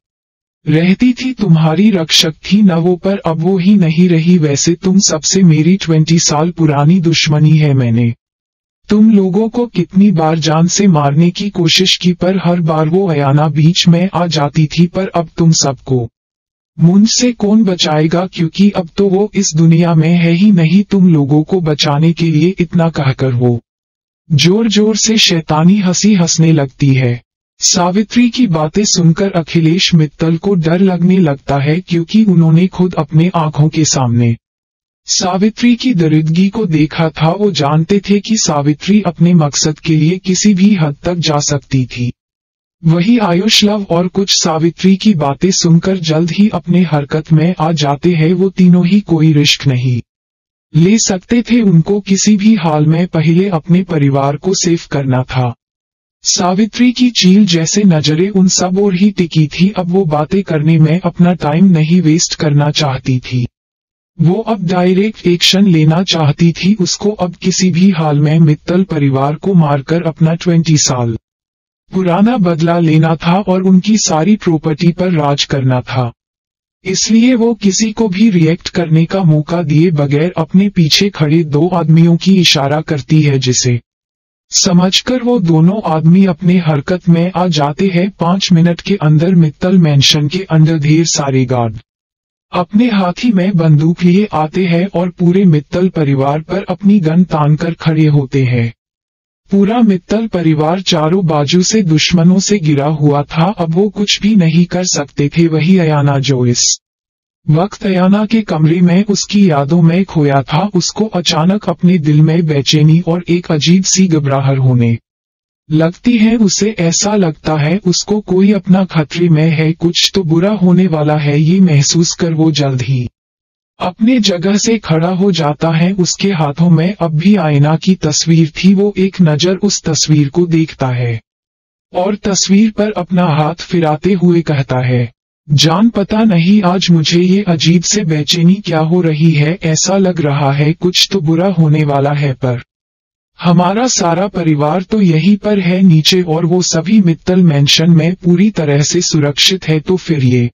रहती थी, तुम्हारी रक्षक थी न वो, पर अब वो ही नहीं रही। वैसे तुम सबसे मेरी 20 साल पुरानी दुश्मनी है। मैंने तुम लोगों को कितनी बार जान से मारने की कोशिश की, पर हर बार वो अयाना बीच में आ जाती थी। पर अब तुम सबको मुझसे कौन बचाएगा, क्योंकि अब तो वो इस दुनिया में है ही नहीं तुम लोगों को बचाने के लिए। इतना कहकर वो जोर जोर से शैतानी हंसी हंसने लगती है। सावित्री की बातें सुनकर अखिलेश मित्तल को डर लगने लगता है, क्योंकि उन्होंने खुद अपने आंखों के सामने सावित्री की दरिद्रगी को देखा था। वो जानते थे कि सावित्री अपने मकसद के लिए किसी भी हद तक जा सकती थी। वही आयुष, लव और कुछ सावित्री की बातें सुनकर जल्द ही अपने हरकत में आ जाते हैं। वो तीनों ही कोई रिस्क नहीं ले सकते थे, उनको किसी भी हाल में पहले अपने परिवार को सेव करना था। सावित्री की चील जैसे नजरें उन सब और ही टिकी थी। अब वो बातें करने में अपना टाइम नहीं वेस्ट करना चाहती थी। वो अब डायरेक्ट एक्शन लेना चाहती थी। उसको अब किसी भी हाल में मित्तल परिवार को मारकर अपना 20 साल पुराना बदला लेना था और उनकी सारी प्रॉपर्टी पर राज करना था। इसलिए वो किसी को भी रिएक्ट करने का मौका दिए बगैर अपने पीछे खड़े 2 आदमियों की इशारा करती है, जिसे समझकर वो दोनों आदमी अपने हरकत में आ जाते हैं। 5 मिनट के अंदर मित्तल मैंशन के अंदर ढेर सारे गार्ड अपने हाथी में बंदूक लिए आते हैं और पूरे मित्तल परिवार पर अपनी गन तान कर खड़े होते हैं। पूरा मित्तल परिवार चारों बाजू से दुश्मनों से घिरा हुआ था। अब वो कुछ भी नहीं कर सकते थे। वही अयाना जो इस वक्त अयाना के कमरे में उसकी यादों में खोया था, उसको अचानक अपने दिल में बेचैनी और एक अजीब सी घबराहट होने लगती है। उसे ऐसा लगता है उसको कोई अपना खतरे में है, कुछ तो बुरा होने वाला है। ये महसूस कर वो जल्द ही अपने जगह से खड़ा हो जाता है। उसके हाथों में अब भी आईना की तस्वीर थी। वो एक नजर उस तस्वीर को देखता है और तस्वीर पर अपना हाथ फिराते हुए कहता है, जान पता नहीं आज मुझे ये अजीब से बेचैनी क्या हो रही है। ऐसा लग रहा है कुछ तो बुरा होने वाला है, पर हमारा सारा परिवार तो यहीं पर है नीचे और वो सभी मित्तल मैंशन में पूरी तरह से सुरक्षित है। तो फिर ये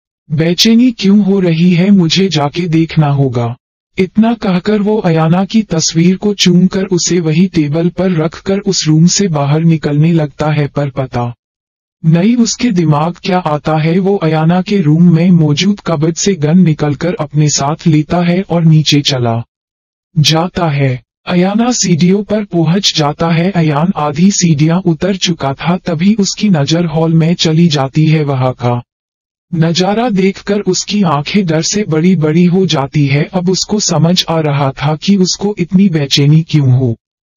बेचैनी क्यों हो रही है, मुझे जाके देखना होगा। इतना कहकर वो अयाना की तस्वीर को चूमकर उसे वही टेबल पर रखकर उस रूम से बाहर निकलने लगता है। पर पता नहीं उसके दिमाग क्या आता है। वो अयाना के रूम में मौजूद कबर्ड से गन निकलकर अपने साथ लेता है और नीचे चला जाता है। अयाना सीढ़ियों पर पहुंच जाता है। अयान आधी सीढ़ियां उतर चुका था, तभी उसकी नजर हॉल में चली जाती है। वहां का नजारा देखकर उसकी आंखें डर से बड़ी बड़ी हो जाती है। अब उसको समझ आ रहा था कि उसको इतनी बेचैनी क्यों हो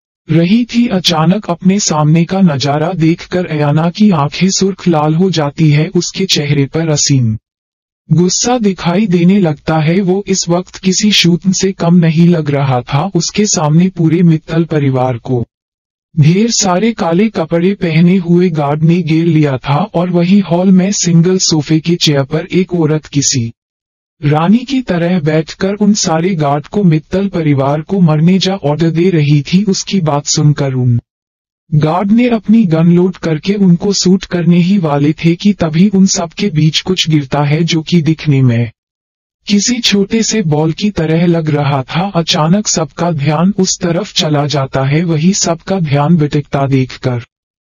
रही थी। अचानक अपने सामने का नजारा देखकर अयाना की आंखें सुर्ख लाल हो जाती है। उसके चेहरे पर असीम गुस्सा दिखाई देने लगता है। वो इस वक्त किसी शूट से कम नहीं लग रहा था। उसके सामने पूरे मित्तल परिवार को ढेर सारे काले कपड़े पहने हुए गार्ड ने घेर लिया था और वही हॉल में सिंगल सोफे के चेयर पर एक औरत किसी रानी की तरह बैठकर उन सारे गार्ड को मित्तल परिवार को मरने जा ऑर्डर दे रही थी। उसकी बात सुनकर उन गार्ड ने अपनी गन लोड करके उनको शूट करने ही वाले थे कि तभी उन सब के बीच कुछ गिरता है जो कि दिखने में किसी छोटे से बॉल की तरह लग रहा था। अचानक सबका ध्यान उस तरफ चला जाता है। वही सबका ध्यान भटकता देखकर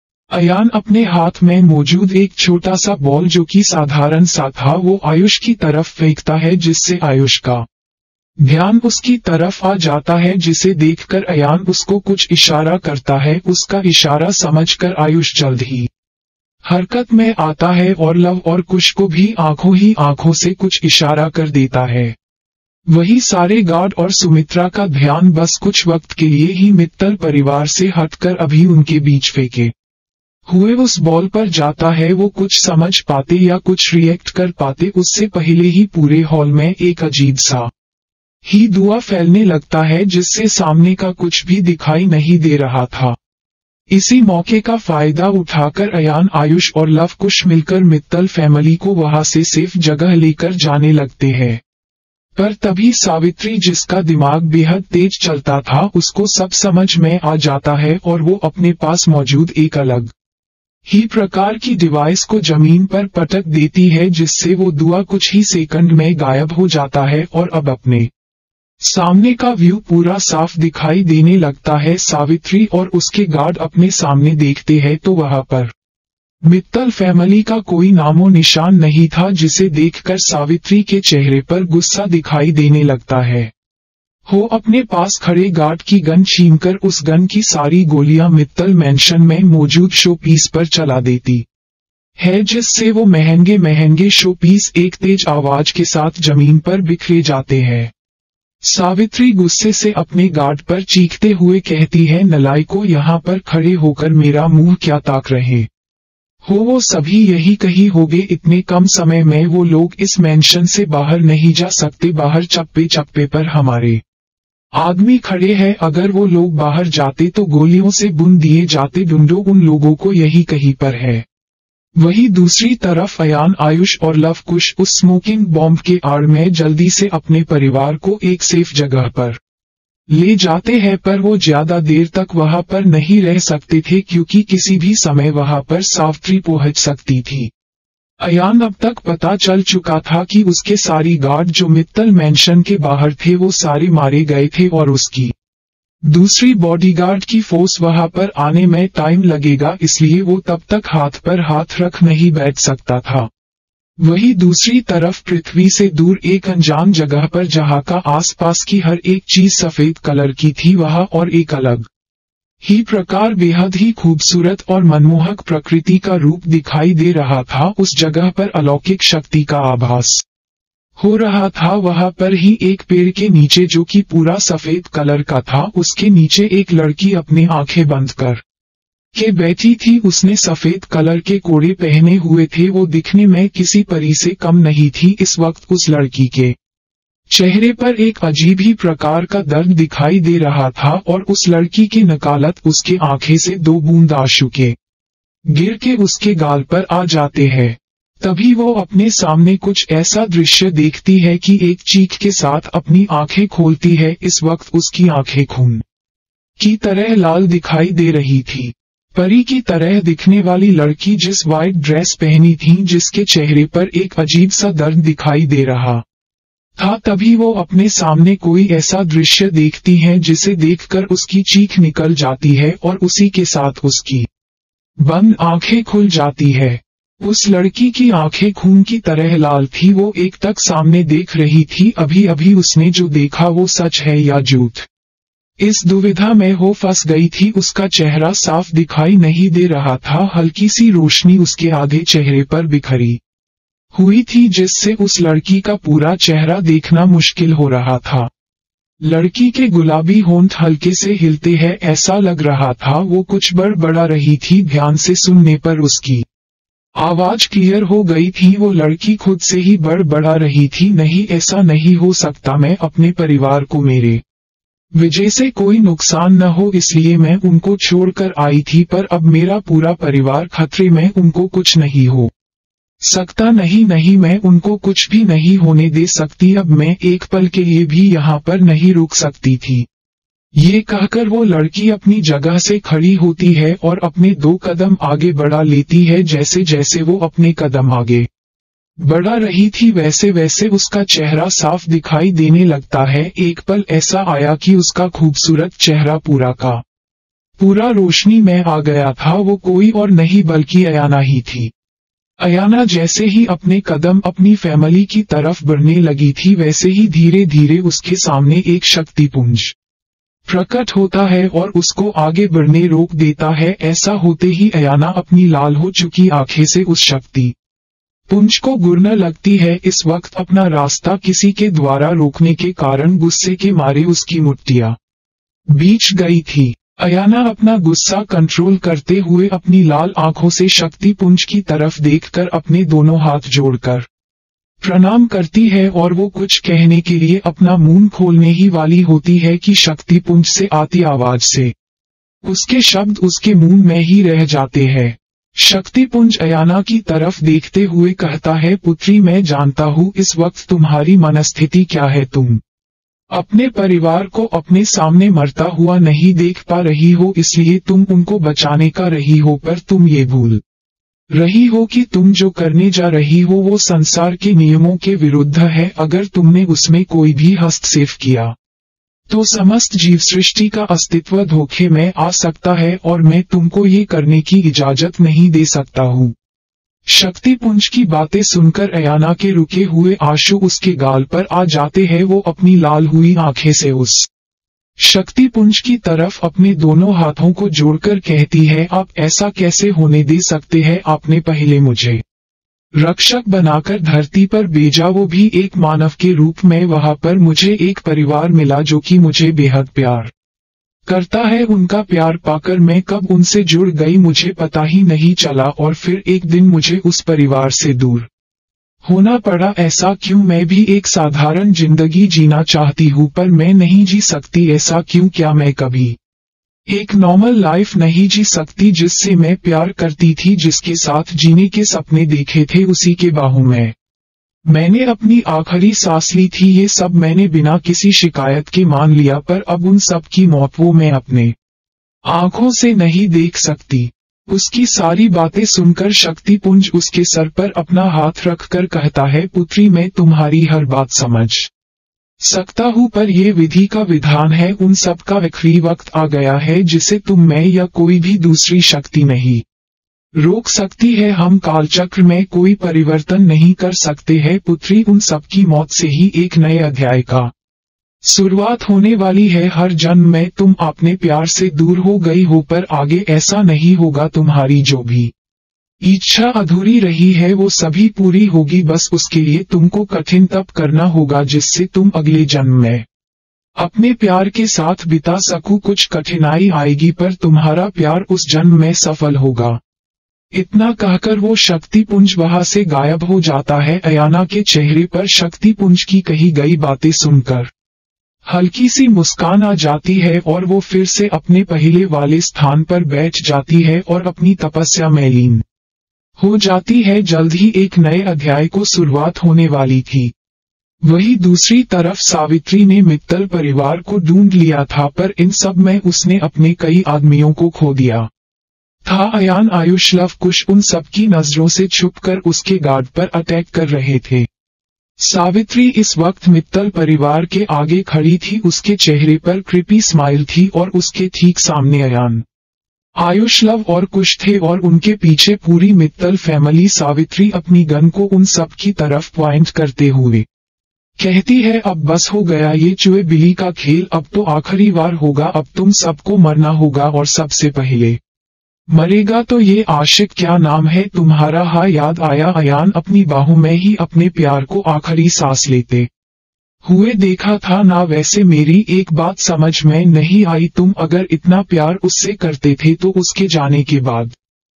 अयान अपने हाथ में मौजूद एक छोटा सा बॉल जो कि साधारण सा था वो आयुष की तरफ फेंकता है, जिससे आयुष का ध्यान उसकी तरफ आ जाता है, जिसे देखकर अयान उसको कुछ इशारा करता है। उसका इशारा समझकर आयुष जल्द ही हरकत में आता है और लव और कुश को भी आंखों ही आंखों से कुछ इशारा कर देता है। वही सारे गार्ड और सुमित्रा का ध्यान बस कुछ वक्त के लिए ही मित्तल परिवार से हटकर अभी उनके बीच फेंके हुए उस बॉल पर जाता है। वो कुछ समझ पाते या कुछ रिएक्ट कर पाते उससे पहले ही पूरे हॉल में एक अजीब सा ही धुआं फैलने लगता है, जिससे सामने का कुछ भी दिखाई नहीं दे रहा था। इसी मौके का फायदा उठाकर अयान, आयुष और लव कुश मिलकर मित्तल फैमिली को वहां से सेफ जगह लेकर जाने लगते हैं। पर तभी सावित्री, जिसका दिमाग बेहद तेज चलता था, उसको सब समझ में आ जाता है और वो अपने पास मौजूद एक अलग ही प्रकार की डिवाइस को जमीन पर पटक देती है, जिससे वो धुआं कुछ ही सेकंड में गायब हो जाता है और अब अपने सामने का व्यू पूरा साफ दिखाई देने लगता है। सावित्री और उसके गार्ड अपने सामने देखते हैं तो वहां पर मित्तल फैमिली का कोई नामो निशान नहीं था, जिसे देखकर सावित्री के चेहरे पर गुस्सा दिखाई देने लगता है। वो अपने पास खड़े गार्ड की गन छीनकर उस गन की सारी गोलियां मित्तल मैंशन में मौजूद शो पीस पर चला देती है, जिससे वो महंगे महंगे शो पीस एक तेज आवाज के साथ जमीन पर बिखरे जाते हैं। सावित्री गुस्से से अपने गार्ड पर चीखते हुए कहती है, नलायकों, यहाँ पर खड़े होकर मेरा मुंह क्या ताक रहे हो? वो सभी यही कही होगे। इतने कम समय में वो लोग इस मैंशन से बाहर नहीं जा सकते। बाहर चप्पे चप्पे पर हमारे आदमी खड़े हैं। अगर वो लोग बाहर जाते तो गोलियों से बुन दिए जाते। ढूंढो उन लोगों को, यही कहीं पर है। वही दूसरी तरफ अयान, आयुष और लव कुश उस स्मोकिंग बॉम्ब के आड़ में जल्दी से अपने परिवार को एक सेफ जगह पर ले जाते हैं। पर वो ज्यादा देर तक वहां पर नहीं रह सकते थे, क्योंकि किसी भी समय वहां पर सावित्री पहुंच सकती थी। अयान अब तक पता चल चुका था कि उसके सारी गार्ड जो मित्तल मैंशन के बाहर थे वो सारे मारे गए थे और उसकी दूसरी बॉडीगार्ड की फोर्स वहां पर आने में टाइम लगेगा, इसलिए वो तब तक हाथ पर हाथ रख नहीं बैठ सकता था। वही दूसरी तरफ पृथ्वी से दूर एक अनजान जगह पर, जहां का आसपास की हर एक चीज सफेद कलर की थी, वहां और एक अलग ही प्रकार बेहद ही खूबसूरत और मनमोहक प्रकृति का रूप दिखाई दे रहा था। उस जगह पर अलौकिक शक्ति का आभास हो रहा था। वहां पर ही एक पेड़ के नीचे, जो कि पूरा सफेद कलर का था, उसके नीचे एक लड़की अपने आंखें बंद कर के बैठी थी। उसने सफेद कलर के कोड़े पहने हुए थे। वो दिखने में किसी परी से कम नहीं थी। इस वक्त उस लड़की के चेहरे पर एक अजीब ही प्रकार का दर्द दिखाई दे रहा था और उस लड़की की नकालत उसके आंखें से दो बूंद आंसू के गिर के उसके गाल पर आ जाते हैं। तभी वो अपने सामने कुछ ऐसा दृश्य देखती है कि एक चीख के साथ अपनी आंखें खोलती है। इस वक्त उसकी आंखें खून की तरह लाल दिखाई दे रही थी। परी की तरह दिखने वाली लड़की जिस व्हाइट ड्रेस पहनी थी, जिसके चेहरे पर एक अजीब सा दर्द दिखाई दे रहा था, तभी वो अपने सामने कोई ऐसा दृश्य देखती है जिसे देखकर उसकी चीख निकल जाती है और उसी के साथ उसकी बंद आंखें खुल जाती है। उस लड़की की आंखें खून की तरह लाल थी। वो एक तक सामने देख रही थी। अभी अभी उसने जो देखा वो सच है या झूठ, इस दुविधा में हो फंस गई थी। उसका चेहरा साफ दिखाई नहीं दे रहा था। हल्की सी रोशनी उसके आधे चेहरे पर बिखरी हुई थी, जिससे उस लड़की का पूरा चेहरा देखना मुश्किल हो रहा था। लड़की के गुलाबी होंठ हल्के से हिलते हैं, ऐसा लग रहा था वो कुछ बड़बड़ा रही थी। ध्यान से सुनने पर उसकी आवाज क्लियर हो गई थी। वो लड़की खुद से ही बड़बड़ा रही थी, नहीं, ऐसा नहीं हो सकता। मैं अपने परिवार को मेरे विजय से कोई नुकसान न हो इसलिए मैं उनको छोड़कर आई थी, पर अब मेरा पूरा परिवार खतरे में, उनको कुछ नहीं हो सकता। नहीं नहीं, मैं उनको कुछ भी नहीं होने दे सकती। अब मैं एक पल के लिए भी यहाँ पर नहीं रुक सकती थी। ये कहकर वो लड़की अपनी जगह से खड़ी होती है और अपने 2 कदम आगे बढ़ा लेती है। जैसे जैसे वो अपने कदम आगे बढ़ा रही थी वैसे वैसे उसका चेहरा साफ दिखाई देने लगता है। एक पल ऐसा आया कि उसका खूबसूरत चेहरा पूरा का पूरा रोशनी में आ गया था। वो कोई और नहीं बल्कि अयाना ही थी। अयाना जैसे ही अपने कदम अपनी फैमिली की तरफ बढ़ने लगी थी वैसे ही धीरे धीरे उसके सामने एक शक्तिपुंज प्रकट होता है और उसको आगे बढ़ने रोक देता है। ऐसा होते ही अयाना अपनी लाल हो चुकी आंखें से उस शक्ति पुंज को घूरने लगती है। इस वक्त अपना रास्ता किसी के द्वारा रोकने के कारण गुस्से के मारे उसकी मुट्ठियां बीच गई थी। अयाना अपना गुस्सा कंट्रोल करते हुए अपनी लाल आंखों से शक्ति पुंज की तरफ देखकर अपने दोनों हाथ जोड़कर प्रणाम करती है और वो कुछ कहने के लिए अपना मुंह खोलने ही वाली होती है कि शक्ति पुंज से आती आवाज से उसके शब्द उसके मुंह में ही रह जाते हैं। शक्तिपुंज अयाना की तरफ देखते हुए कहता है, पुत्री मैं जानता हूँ इस वक्त तुम्हारी मनस्थिति क्या है। तुम अपने परिवार को अपने सामने मरता हुआ नहीं देख पा रही हो, इसलिए तुम उनको बचाने का रही हो, पर तुम ये भूल रही हो कि तुम जो करने जा रही हो वो संसार के नियमों के विरुद्ध है। अगर तुमने उसमें कोई भी हस्तक्षेप किया तो समस्त जीव सृष्टि का अस्तित्व धोखे में आ सकता है और मैं तुमको ये करने की इजाजत नहीं दे सकता हूँ। शक्तिपुंज की बातें सुनकर अयाना के रुके हुए आंसू उसके गाल पर आ जाते हैं। वो अपनी लाल हुई आंखें से उस शक्तिपुंज की तरफ अपने दोनों हाथों को जोड़कर कहती है, आप ऐसा कैसे होने दे सकते हैं? आपने पहले मुझे रक्षक बनाकर धरती पर भेजा, वो भी एक मानव के रूप में। वहां पर मुझे एक परिवार मिला जो कि मुझे बेहद प्यार करता है। उनका प्यार पाकर मैं कब उनसे जुड़ गई मुझे पता ही नहीं चला, और फिर एक दिन मुझे उस परिवार से दूर होना पड़ा। ऐसा क्यों? मैं भी एक साधारण जिंदगी जीना चाहती हूँ पर मैं नहीं जी सकती। ऐसा क्यों? क्या मैं कभी एक नॉर्मल लाइफ नहीं जी सकती? जिससे मैं प्यार करती थी, जिसके साथ जीने के सपने देखे थे, उसी के बाहों में मैंने अपनी आखिरी सांस ली थी। ये सब मैंने बिना किसी शिकायत के मान लिया, पर अब उन सब की मौत वो मैं अपने आंखों से नहीं देख सकती। उसकी सारी बातें सुनकर शक्तिपुंज उसके सर पर अपना हाथ रखकर कहता है, पुत्री मैं तुम्हारी हर बात समझ सकता हूँ, पर ये विधि का विधान है। उन सब का आखिरी वक्त आ गया है जिसे तुम, मैं या कोई भी दूसरी शक्ति नहीं रोक सकती है। हम कालचक्र में कोई परिवर्तन नहीं कर सकते हैं पुत्री। उन सब की मौत से ही एक नए अध्याय का शुरुआत होने वाली है। हर जन्म में तुम अपने प्यार से दूर हो गई हो, पर आगे ऐसा नहीं होगा। तुम्हारी जो भी इच्छा अधूरी रही है वो सभी पूरी होगी। बस उसके लिए तुमको कठिन तप करना होगा, जिससे तुम अगले जन्म में अपने प्यार के साथ बिता सको। कुछ कठिनाई आएगी पर तुम्हारा प्यार उस जन्म में सफल होगा। इतना कहकर वो शक्तिपुंज वहां से गायब हो जाता है। अयाना के चेहरे पर शक्तिपुंज की कही गई बातें सुनकर हल्की सी मुस्कान आ जाती है और वो फिर से अपने पहले वाले स्थान पर बैठ जाती है और अपनी तपस्या में लीन हो जाती है। जल्द ही एक नए अध्याय को शुरुआत होने वाली थी। वही दूसरी तरफ सावित्री ने मित्तल परिवार को ढूंढ लिया था, पर इन सब में उसने अपने कई आदमियों को खो दिया था। अयान, आयुष, लव कुश उन सबकी नजरों से छुपकर उसके गार्ड पर अटैक कर रहे थे। सावित्री इस वक्त मित्तल परिवार के आगे खड़ी थी। उसके चेहरे पर क्रीपी स्माइल थी और उसके ठीक सामने अयान, आयुष, लव और कुश थे और उनके पीछे पूरी मित्तल फैमिली। सावित्री अपनी गन को उन सब की तरफ पॉइंट करते हुए कहती है, अब बस हो गया ये चूहे बिल्ली का खेल। अब तो आखिरी बार होगा। अब तुम सबको मरना होगा और सबसे पहले मरेगा तो ये आशिक, क्या नाम है तुम्हारा? हाँ याद आया। अयान अपनी बाहों में ही अपने प्यार को आखिरी सांस लेते हुए देखा था ना। वैसे मेरी एक बात समझ में नहीं आई, तुम अगर इतना प्यार उससे करते थे तो उसके जाने के बाद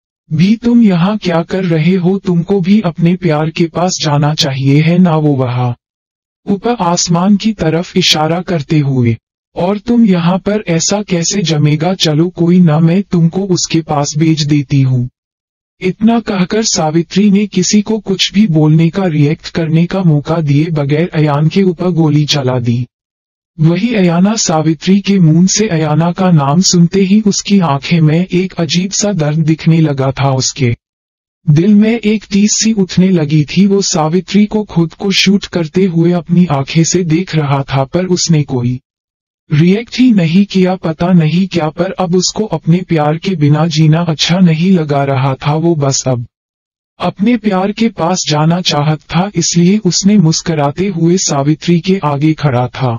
भी तुम यहाँ क्या कर रहे हो? तुमको भी अपने प्यार के पास जाना चाहिए है ना। वो वहाँ ऊपर आसमान की तरफ इशारा करते हुए और तुम यहाँ पर ऐसा कैसे जमेगा, चलो कोई ना, मैं तुमको उसके पास भेज देती हूँ। इतना कहकर सावित्री ने किसी को कुछ भी बोलने का, रिएक्ट करने का मौका दिए बगैर अयान के ऊपर गोली चला दी। वही अयाना, सावित्री के मुंह से अयाना का नाम सुनते ही उसकी आंखें में एक अजीब सा दर्द दिखने लगा था। उसके दिल में एक टीस सी उठने लगी थी। वो सावित्री को खुद को शूट करते हुए अपनी आंखें से देख रहा था, पर उसने कोई रिएक्ट ही नहीं किया। पता नहीं क्या, पर अब उसको अपने प्यार के बिना जीना अच्छा नहीं लगा रहा था। वो बस अब अपने प्यार के पास जाना चाहता था, इसलिए उसने मुस्कुराते हुए सावित्री के आगे खड़ा था।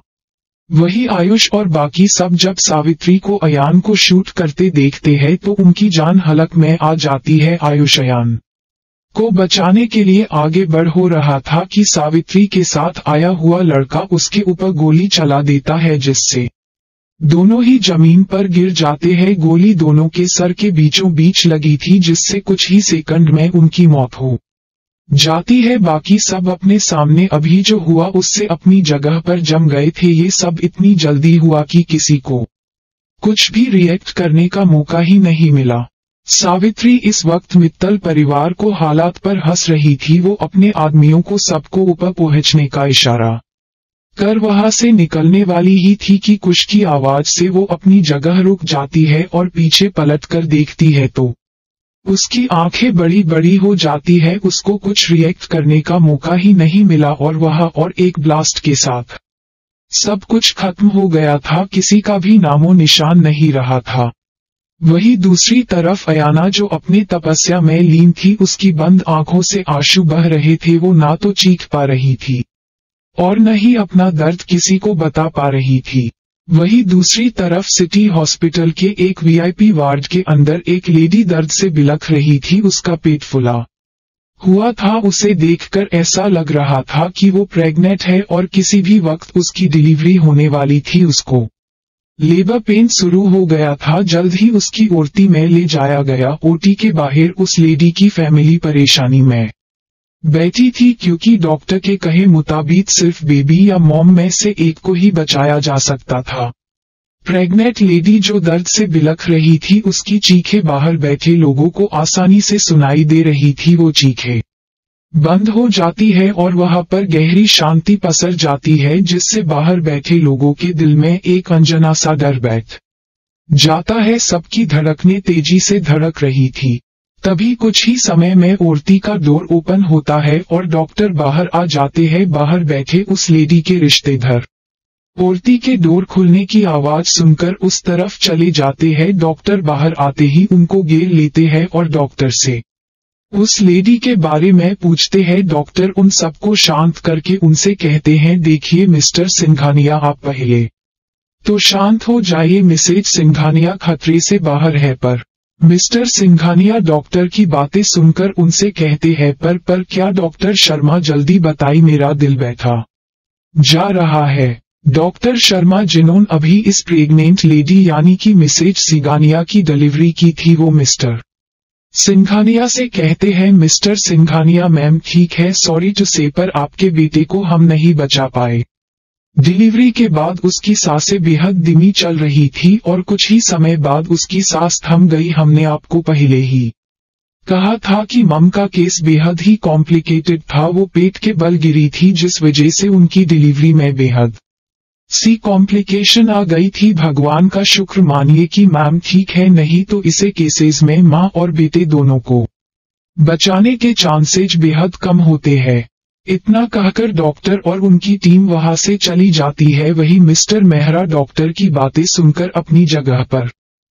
वही आयुष और बाकी सब जब सावित्री को अयान को शूट करते देखते हैं तो उनकी जान हलक में आ जाती है। आयुष अयान को बचाने के लिए आगे बढ़ हो रहा था कि सावित्री के साथ आया हुआ लड़का उसके ऊपर गोली चला देता है, जिससे दोनों ही जमीन पर गिर जाते हैं। गोली दोनों के सर के बीचों बीच लगी थी, जिससे कुछ ही सेकंड में उनकी मौत हो जाती है। बाकी सब अपने सामने अभी जो हुआ उससे अपनी जगह पर जम गए थे। ये सब इतनी जल्दी हुआ कि किसी को कुछ भी रिएक्ट करने का मौका ही नहीं मिला। सावित्री इस वक्त मित्तल परिवार को हालात पर हंस रही थी। वो अपने आदमियों को सबको ऊपर पहुंचने का इशारा कर वहां से निकलने वाली ही थी कि कुछ की आवाज से वो अपनी जगह रुक जाती है और पीछे पलट कर देखती है तो उसकी आंखें बड़ी बड़ी हो जाती है। उसको कुछ रिएक्ट करने का मौका ही नहीं मिला और वहां और एक ब्लास्ट के साथ सब कुछ खत्म हो गया था। किसी का भी नामो निशान नहीं रहा था। वही दूसरी तरफ अयाना, जो अपनी तपस्या में लीन थी, उसकी बंद आंखों से आंसू बह रहे थे। वो ना तो चीख पा रही थी और न ही अपना दर्द किसी को बता पा रही थी। वही दूसरी तरफ सिटी हॉस्पिटल के एक वीआईपी वार्ड के अंदर एक लेडी दर्द से बिलख रही थी। उसका पेट फुला हुआ था। उसे देखकर ऐसा लग रहा था कि वो प्रेग्नेंट है और किसी भी वक्त उसकी डिलीवरी होने वाली थी। उसको लेबर पेन शुरू हो गया था। जल्द ही उसकी ओटी में ले जाया गया। ओटी के बाहर उस लेडी की फैमिली परेशानी में बैठी थी, क्योंकि डॉक्टर के कहे मुताबिक सिर्फ बेबी या मॉम में से एक को ही बचाया जा सकता था। प्रेग्नेंट लेडी जो दर्द से बिलख रही थी, उसकी चीखें बाहर बैठे लोगों को आसानी से सुनाई दे रही थी। वो चीखें बंद हो जाती है और वहां पर गहरी शांति पसर जाती है, जिससे बाहर बैठे लोगों के दिल में एक अनजाना सा डर बैठ जाता है। सबकी धड़कनें तेजी से धड़क रही थी। तभी कुछ ही समय में ओटी का डोर ओपन होता है और डॉक्टर बाहर आ जाते हैं। बाहर बैठे उस लेडी के रिश्तेदार ओटी के डोर खुलने की आवाज सुनकर उस तरफ चले जाते हैं। डॉक्टर बाहर आते ही उनको घेर लेते हैं और डॉक्टर से उस लेडी के बारे में पूछते हैं। डॉक्टर उन सबको शांत करके उनसे कहते हैं, देखिए मिस्टर सिंघानिया, आप पहले तो शांत हो जाइए। मिसेज सिंघानिया खतरे से बाहर है। पर मिस्टर सिंघानिया डॉक्टर की बातें सुनकर उनसे कहते हैं, पर क्या डॉक्टर शर्मा, जल्दी बताइए, मेरा दिल बैठा जा रहा है। डॉक्टर शर्मा, जिन्होंने अभी इस प्रेग्नेंट लेडी यानी कि मिसेज सिंघानिया की डिलीवरी की थी, वो मिस्टर सिंघानिया से कहते हैं, मिस्टर सिंघानिया मैम ठीक है, सॉरी टू से, पर आपके बेटे को हम नहीं बचा पाए। डिलीवरी के बाद उसकी सांसें बेहद धीमी चल रही थी और कुछ ही समय बाद उसकी सांस थम गई। हमने आपको पहले ही कहा था कि मम का केस बेहद ही कॉम्प्लिकेटेड था। वो पेट के बल गिरी थी, जिस वजह से उनकी डिलीवरी में बेहद सी कॉम्प्लिकेशन आ गई थी। भगवान का शुक्र मानिए कि मैम ठीक है, नहीं तो इसे केसेस में माँ और बेटे दोनों को बचाने के चांसेज बेहद कम होते हैं। इतना कहकर डॉक्टर और उनकी टीम वहां से चली जाती है। वही मिस्टर मेहरा डॉक्टर की बातें सुनकर अपनी जगह पर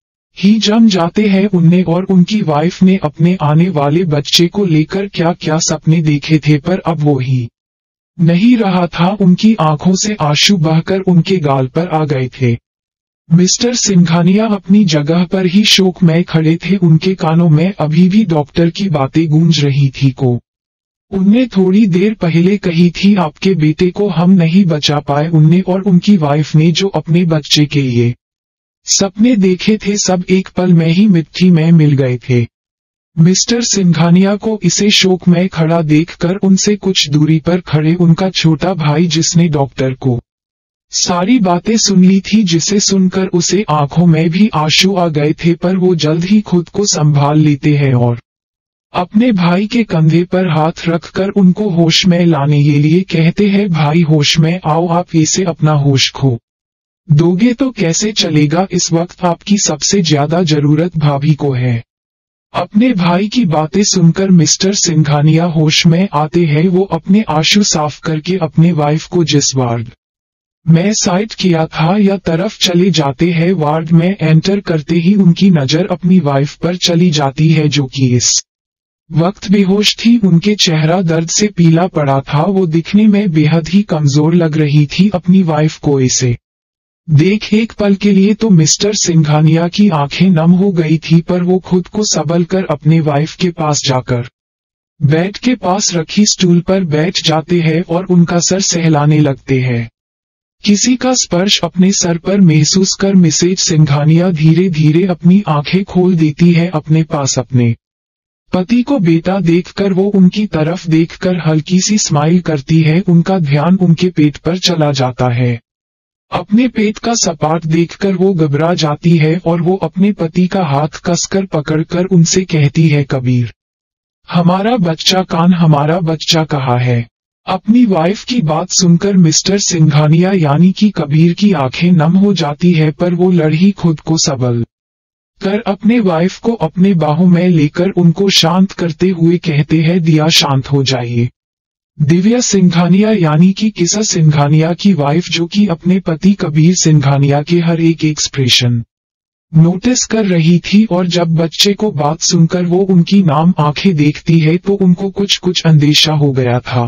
ही जम जाते हैं। उनने और उनकी वाइफ ने अपने आने वाले बच्चे को लेकर क्या क्या सपने देखे थे, पर अब वो ही नहीं रहा था। उनकी आंखों से आंसू बहकर उनके गाल पर आ गए थे। मिस्टर सिंघानिया अपनी जगह पर ही शोक में खड़े थे। उनके कानों में अभी भी डॉक्टर की बातें गूंज रही थी को उनने थोड़ी देर पहले कही थी, आपके बेटे को हम नहीं बचा पाए। उनने और उनकी वाइफ ने जो अपने बच्चे के लिए सपने देखे थे, सब एक पल में ही मिट्टी में मिल गए थे। मिस्टर सिंघानिया को इसे शोक में खड़ा देखकर उनसे कुछ दूरी पर खड़े उनका छोटा भाई, जिसने डॉक्टर को सारी बातें सुन ली थी, जिसे सुनकर उसे आंखों में भी आंसू आ गए थे, पर वो जल्द ही खुद को संभाल लेते हैं और अपने भाई के कंधे पर हाथ रखकर उनको होश में लाने के लिए कहते हैं, भाई होश में आओ, आप इसे अपना होश खो दोगे तो कैसे चलेगा, इस वक्त आपकी सबसे ज्यादा जरूरत भाभी को है। अपने भाई की बातें सुनकर मिस्टर सिंघानिया होश में आते हैं। वो अपने आंसू साफ करके अपने वाइफ को जिस वार्ड में साइड किया था या तरफ चले जाते हैं। वार्ड में एंटर करते ही उनकी नजर अपनी वाइफ पर चली जाती है, जो कि इस वक्त बेहोश थी। उनके चेहरा दर्द से पीला पड़ा था, वो दिखने में बेहद ही कमजोर लग रही थी। अपनी वाइफ को इसे देख एक पल के लिए तो मिस्टर सिंघानिया की आंखें नम हो गई थी, पर वो खुद को संभल कर अपने वाइफ के पास जाकर बेड के पास रखी स्टूल पर बैठ जाते हैं और उनका सर सहलाने लगते हैं। किसी का स्पर्श अपने सर पर महसूस कर मिसेज सिंघानिया धीरे धीरे अपनी आंखें खोल देती है। अपने पास अपने पति को बेटा देखकर वो उनकी तरफ देखकर हल्की सी स्माइल करती है। उनका ध्यान उनके पेट पर चला जाता है। अपने पेट का सपाट देखकर वो घबरा जाती है और वो अपने पति का हाथ कसकर पकड़कर उनसे कहती है, कबीर हमारा बच्चा हमारा बच्चा कहाँ है। अपनी वाइफ की बात सुनकर मिस्टर सिंघानिया यानी कि कबीर की आंखें नम हो जाती है, पर वो लड़की खुद को सबल कर अपने वाइफ को अपने बाहों में लेकर उनको शांत करते हुए कहते हैं, दिया शांत हो जाइए। दिव्या सिंघानिया यानी कि किसा सिंघानिया की वाइफ, जो कि अपने पति कबीर सिंघानिया के हर एक एक्सप्रेशन नोटिस कर रही थी, और जब बच्चे को बात सुनकर वो उनकी नाम आंखें देखती है तो उनको कुछ अंदेशा हो गया था,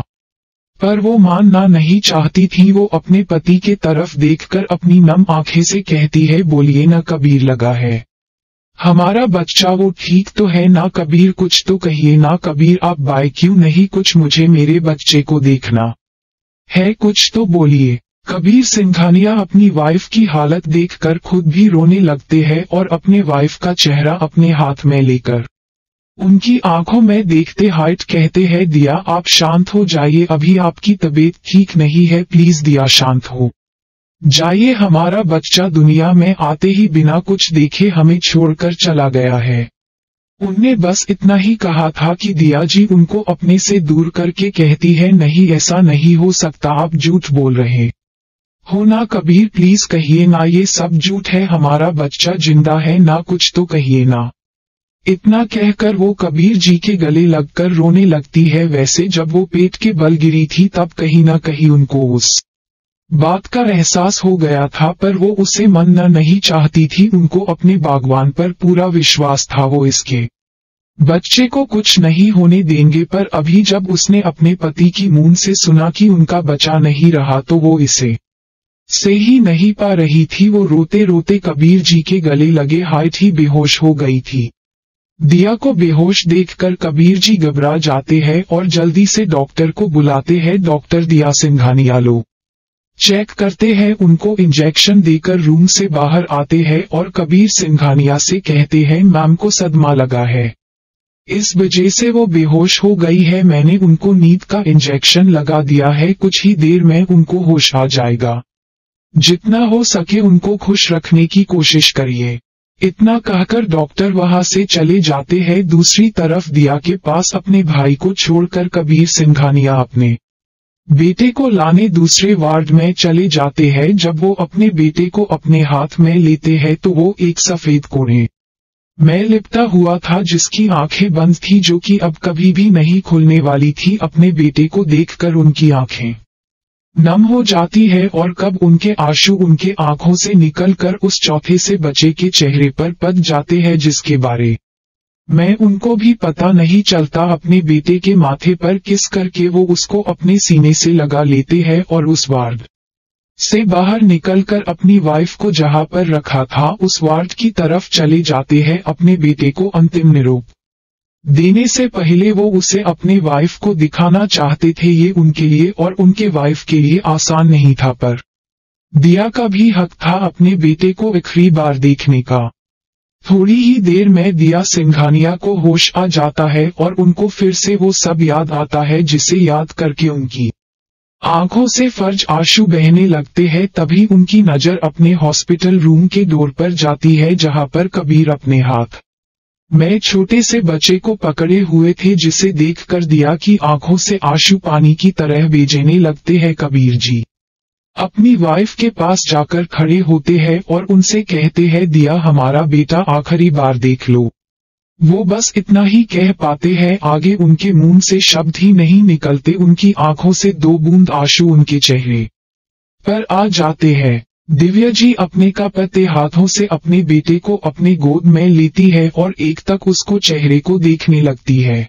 पर वो मानना नहीं चाहती थी। वो अपने पति के तरफ देखकर अपनी नम आंखें से कहती है, बोलिए ना कबीर, लगा है हमारा बच्चा वो ठीक तो है ना कबीर, कुछ तो कहिए ना कबीर, आप बाय क्यों नहीं, कुछ मुझे मेरे बच्चे को देखना है, कुछ तो बोलिए। कबीर सिंघानिया अपनी वाइफ की हालत देखकर खुद भी रोने लगते हैं और अपने वाइफ का चेहरा अपने हाथ में लेकर उनकी आंखों में देखते हाइट कहते हैं, दिया आप शांत हो जाइए, अभी आपकी तबीयत ठीक नहीं है, प्लीज दिया शांत हो जाइए। हमारा बच्चा दुनिया में आते ही बिना कुछ देखे हमें छोड़कर चला गया है। उनने बस इतना ही कहा था कि दिया जी उनको अपने से दूर करके कहती है, नहीं ऐसा नहीं हो सकता, आप झूठ बोल रहे हो ना कबीर, प्लीज कहिए ना ये सब झूठ है, हमारा बच्चा जिंदा है ना, कुछ तो कहिए ना। इतना कहकर वो कबीर जी के गले लगकर रोने लगती है। वैसे जब वो पेट के बल गिरी थी तब कहीं ना कहीं उनको उस बात का एहसास हो गया था, पर वो उसे मानना नहीं चाहती थी। उनको अपने बागवान पर पूरा विश्वास था, वो इसके बच्चे को कुछ नहीं होने देंगे, पर अभी जब उसने अपने पति की मुंह से सुना कि उनका बचा नहीं रहा तो वो इसे से ही नहीं पा रही थी। वो रोते रोते कबीर जी के गले लगे हाइट ही बेहोश हो गई थी। दिया को बेहोश देखकर कबीर जी घबरा जाते हैं और जल्दी से डॉक्टर को बुलाते हैं। डॉक्टर दिया सिंघानिया लो चेक करते हैं, उनको इंजेक्शन देकर रूम से बाहर आते हैं और कबीर सिंघानिया से कहते हैं, मैम को सदमा लगा है, इस वजह से वो बेहोश हो गई है, मैंने उनको नींद का इंजेक्शन लगा दिया है, कुछ ही देर में उनको होश आ जाएगा, जितना हो सके उनको खुश रखने की कोशिश करिए। इतना कहकर डॉक्टर वहां से चले जाते हैं। दूसरी तरफ दिया के पास अपने भाई को छोड़कर कबीर सिंघानिया अपने बेटे को लाने दूसरे वार्ड में चले जाते हैं। जब वो अपने बेटे को अपने हाथ में लेते हैं तो वो एक सफेद कोने में लिपटा हुआ था, जिसकी आंखें बंद थी, जो कि अब कभी भी नहीं खुलने वाली थी। अपने बेटे को देखकर उनकी आंखें नम हो जाती है और कब उनके आंसू उनके आंखों से निकलकर उस चौथे से बच्चे के चेहरे पर पड़ जाते हैं, जिसके बारे में उनको भी पता नहीं चलता। अपने बेटे के माथे पर किस करके वो उसको अपने सीने से लगा लेते हैं और उस वार्ड से बाहर निकलकर अपनी वाइफ को जहां पर रखा था उस वार्ड की तरफ चले जाते हैं। अपने बेटे को अंतिम निरूप देने से पहले वो उसे अपने वाइफ को दिखाना चाहते थे। ये उनके लिए और उनके वाइफ के लिए आसान नहीं था, पर दिया का भी हक था अपने बेटे को आखिरी बार देखने का। थोड़ी ही देर में दिया सिंघानिया को होश आ जाता है और उनको फिर से वो सब याद आता है, जिसे याद करके उनकी आंखों से फर्ज आंसू बहने लगते हैं। तभी उनकी नजर अपने हॉस्पिटल रूम के डोर पर जाती है, जहां पर कबीर अपने हाथ में छोटे से बच्चे को पकड़े हुए थे, जिसे देखकर दिया की आंखों से आंसू पानी की तरह बहने लगते हैं। कबीर जी अपनी वाइफ के पास जाकर खड़े होते हैं और उनसे कहते हैं, दिया हमारा बेटा आखिरी बार देख लो। वो बस इतना ही कह पाते हैं, आगे उनके मुंह से शब्द ही नहीं निकलते। उनकी आंखों से 2 बूंद आंसू उनके चेहरे पर आ जाते हैं। दिव्या जी अपने कांपते हाथों से अपने बेटे को अपने गोद में लेती है और एक तक उसको चेहरे को देखने लगती है,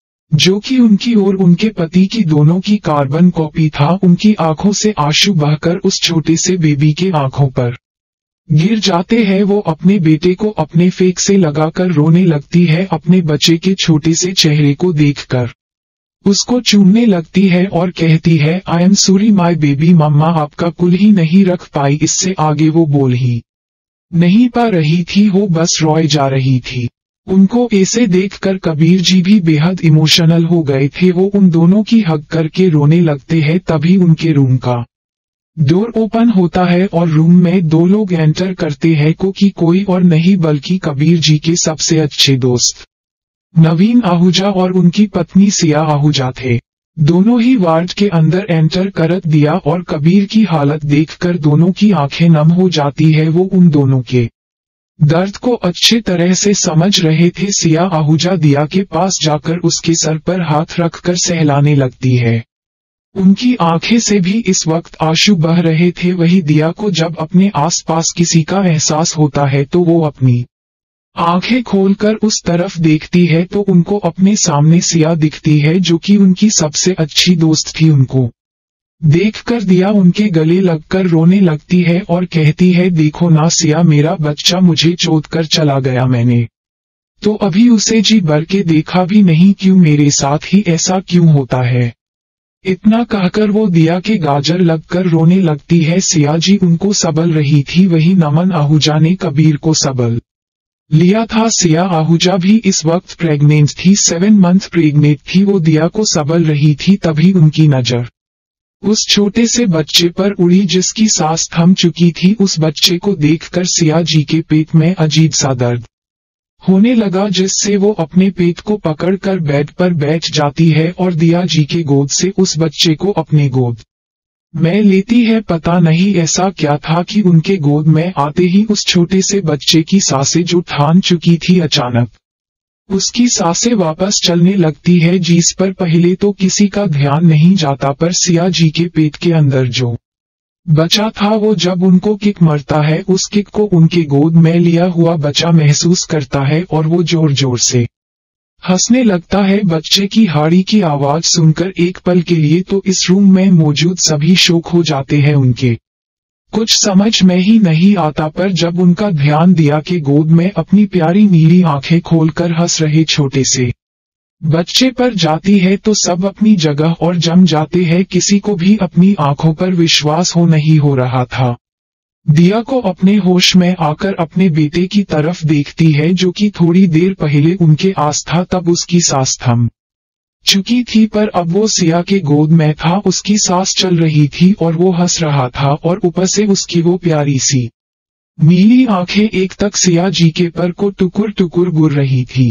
जो कि उनकी और उनके पति की दोनों की कार्बन कॉपी था। उनकी आंखों से आंसू बहकर उस छोटे से बेबी के आंखों पर गिर जाते हैं। वो अपने बेटे को अपने फेक से लगाकर रोने लगती है, अपने बच्चे के छोटे से चेहरे को देखकर उसको चूमने लगती है और कहती है, I am sorry my baby, mamma आपका कुल ही नहीं रख पाई। इससे आगे वो बोल ही नहीं पा रही थी, वो बस रोए जा रही थी। उनको ऐसे देखकर कबीर जी भी बेहद इमोशनल हो गए थे। वो उन दोनों की हग करके रोने लगते हैं। तभी उनके रूम का डोर ओपन होता है और रूम में 2 लोग एंटर करते हैं, कि कोई और नहीं बल्कि कबीर जी के सबसे अच्छे दोस्त नवीन आहूजा और उनकी पत्नी सिया आहूजा थे। दोनों ही वार्ड के अंदर एंटर करत दिया और कबीर की हालत देखकर दोनों की आंखें नम हो जाती है। वो उन दोनों के दर्द को अच्छे तरह से समझ रहे थे। सिया आहूजा दिया के पास जाकर उसके सर पर हाथ रखकर सहलाने लगती है। उनकी आंखें से भी इस वक्त आंसू बह रहे थे। वही दिया को जब अपने आसपास किसी का एहसास होता है तो वो अपनी आंखें खोलकर उस तरफ देखती है तो उनको अपने सामने सिया दिखती है, जो कि उनकी सबसे अच्छी दोस्त थी। उनको देखकर दिया उनके गले लगकर रोने लगती है और कहती है, देखो ना सिया, मेरा बच्चा मुझे चोट कर चला गया, मैंने तो अभी उसे जी भर के देखा भी नहीं, क्यों मेरे साथ ही ऐसा क्यों होता है। इतना कहकर वो दिया के गाजर लगकर रोने लगती है। सिया जी उनको सबल रही थी, वही नमन आहूजा ने कबीर को सबल लिया था। सिया आहूजा भी इस वक्त प्रेग्नेंट थी, 7 मंथ प्रेग्नेंट थी। वो दिया को सबल रही थी। तभी उनकी नजर उस छोटे से बच्चे पर उड़ी, जिसकी सांस थम चुकी थी। उस बच्चे को देखकर सिया जी के पेट में अजीब सा दर्द होने लगा, जिससे वो अपने पेट को पकड़कर बेड पर बैठ जाती है और दिया जी के गोद से उस बच्चे को अपने गोद में लेती है। पता नहीं ऐसा क्या था कि उनके गोद में आते ही उस छोटे से बच्चे की सांसें जो ठान चुकी थी, अचानक उसकी सांसें वापस चलने लगती है, जिस पर पहले तो किसी का ध्यान नहीं जाता। पर सिया जी के पेट के अंदर जो बचा था, वो जब उनको किक मरता है, उस किक को उनके गोद में लिया हुआ बच्चा महसूस करता है और वो जोर जोर से हंसने लगता है। बच्चे की हाड़ी की आवाज सुनकर एक पल के लिए तो इस रूम में मौजूद सभी शौक हो जाते हैं। उनके कुछ समझ में ही नहीं आता, पर जब उनका ध्यान दिया के गोद में अपनी प्यारी नीली आंखें खोलकर हंस रहे छोटे से बच्चे पर जाती है तो सब अपनी जगह और जम जाते हैं। किसी को भी अपनी आंखों पर विश्वास नहीं हो रहा था। दिया को अपने होश में आकर अपने बेटे की तरफ देखती है, जो कि थोड़ी देर पहले उनके आस था। तब उसकी सांस थम चुकी थी, पर अब वो सिया के गोद में था। उसकी सांस चल रही थी और वो हंस रहा था, और ऊपर से उसकी वो प्यारी सी नीली आंखें एक तक सिया जी के पर को टुकुर टुकुर घूर रही थी।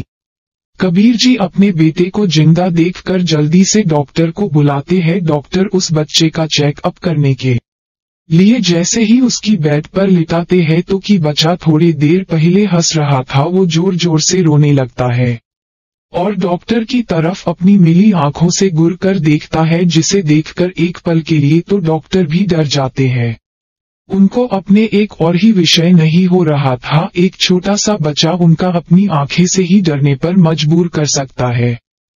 कबीर जी अपने बेटे को जिंदा देखकर जल्दी से डॉक्टर को बुलाते हैं। डॉक्टर उस बच्चे का चेकअप करने के लिए जैसे ही उसकी बेड पर लिटाते हैं तो कि बच्चा थोड़ी देर पहले हंस रहा था, वो जोर जोर से रोने लगता है और डॉक्टर की तरफ अपनी मिली आंखों से घूर कर देखता है, जिसे देखकर एक पल के लिए तो डॉक्टर भी डर जाते हैं। उनको अपने एक और ही विषय नहीं हो रहा था, एक छोटा सा बच्चा उनका अपनी आंखें से ही डरने पर मजबूर कर सकता है।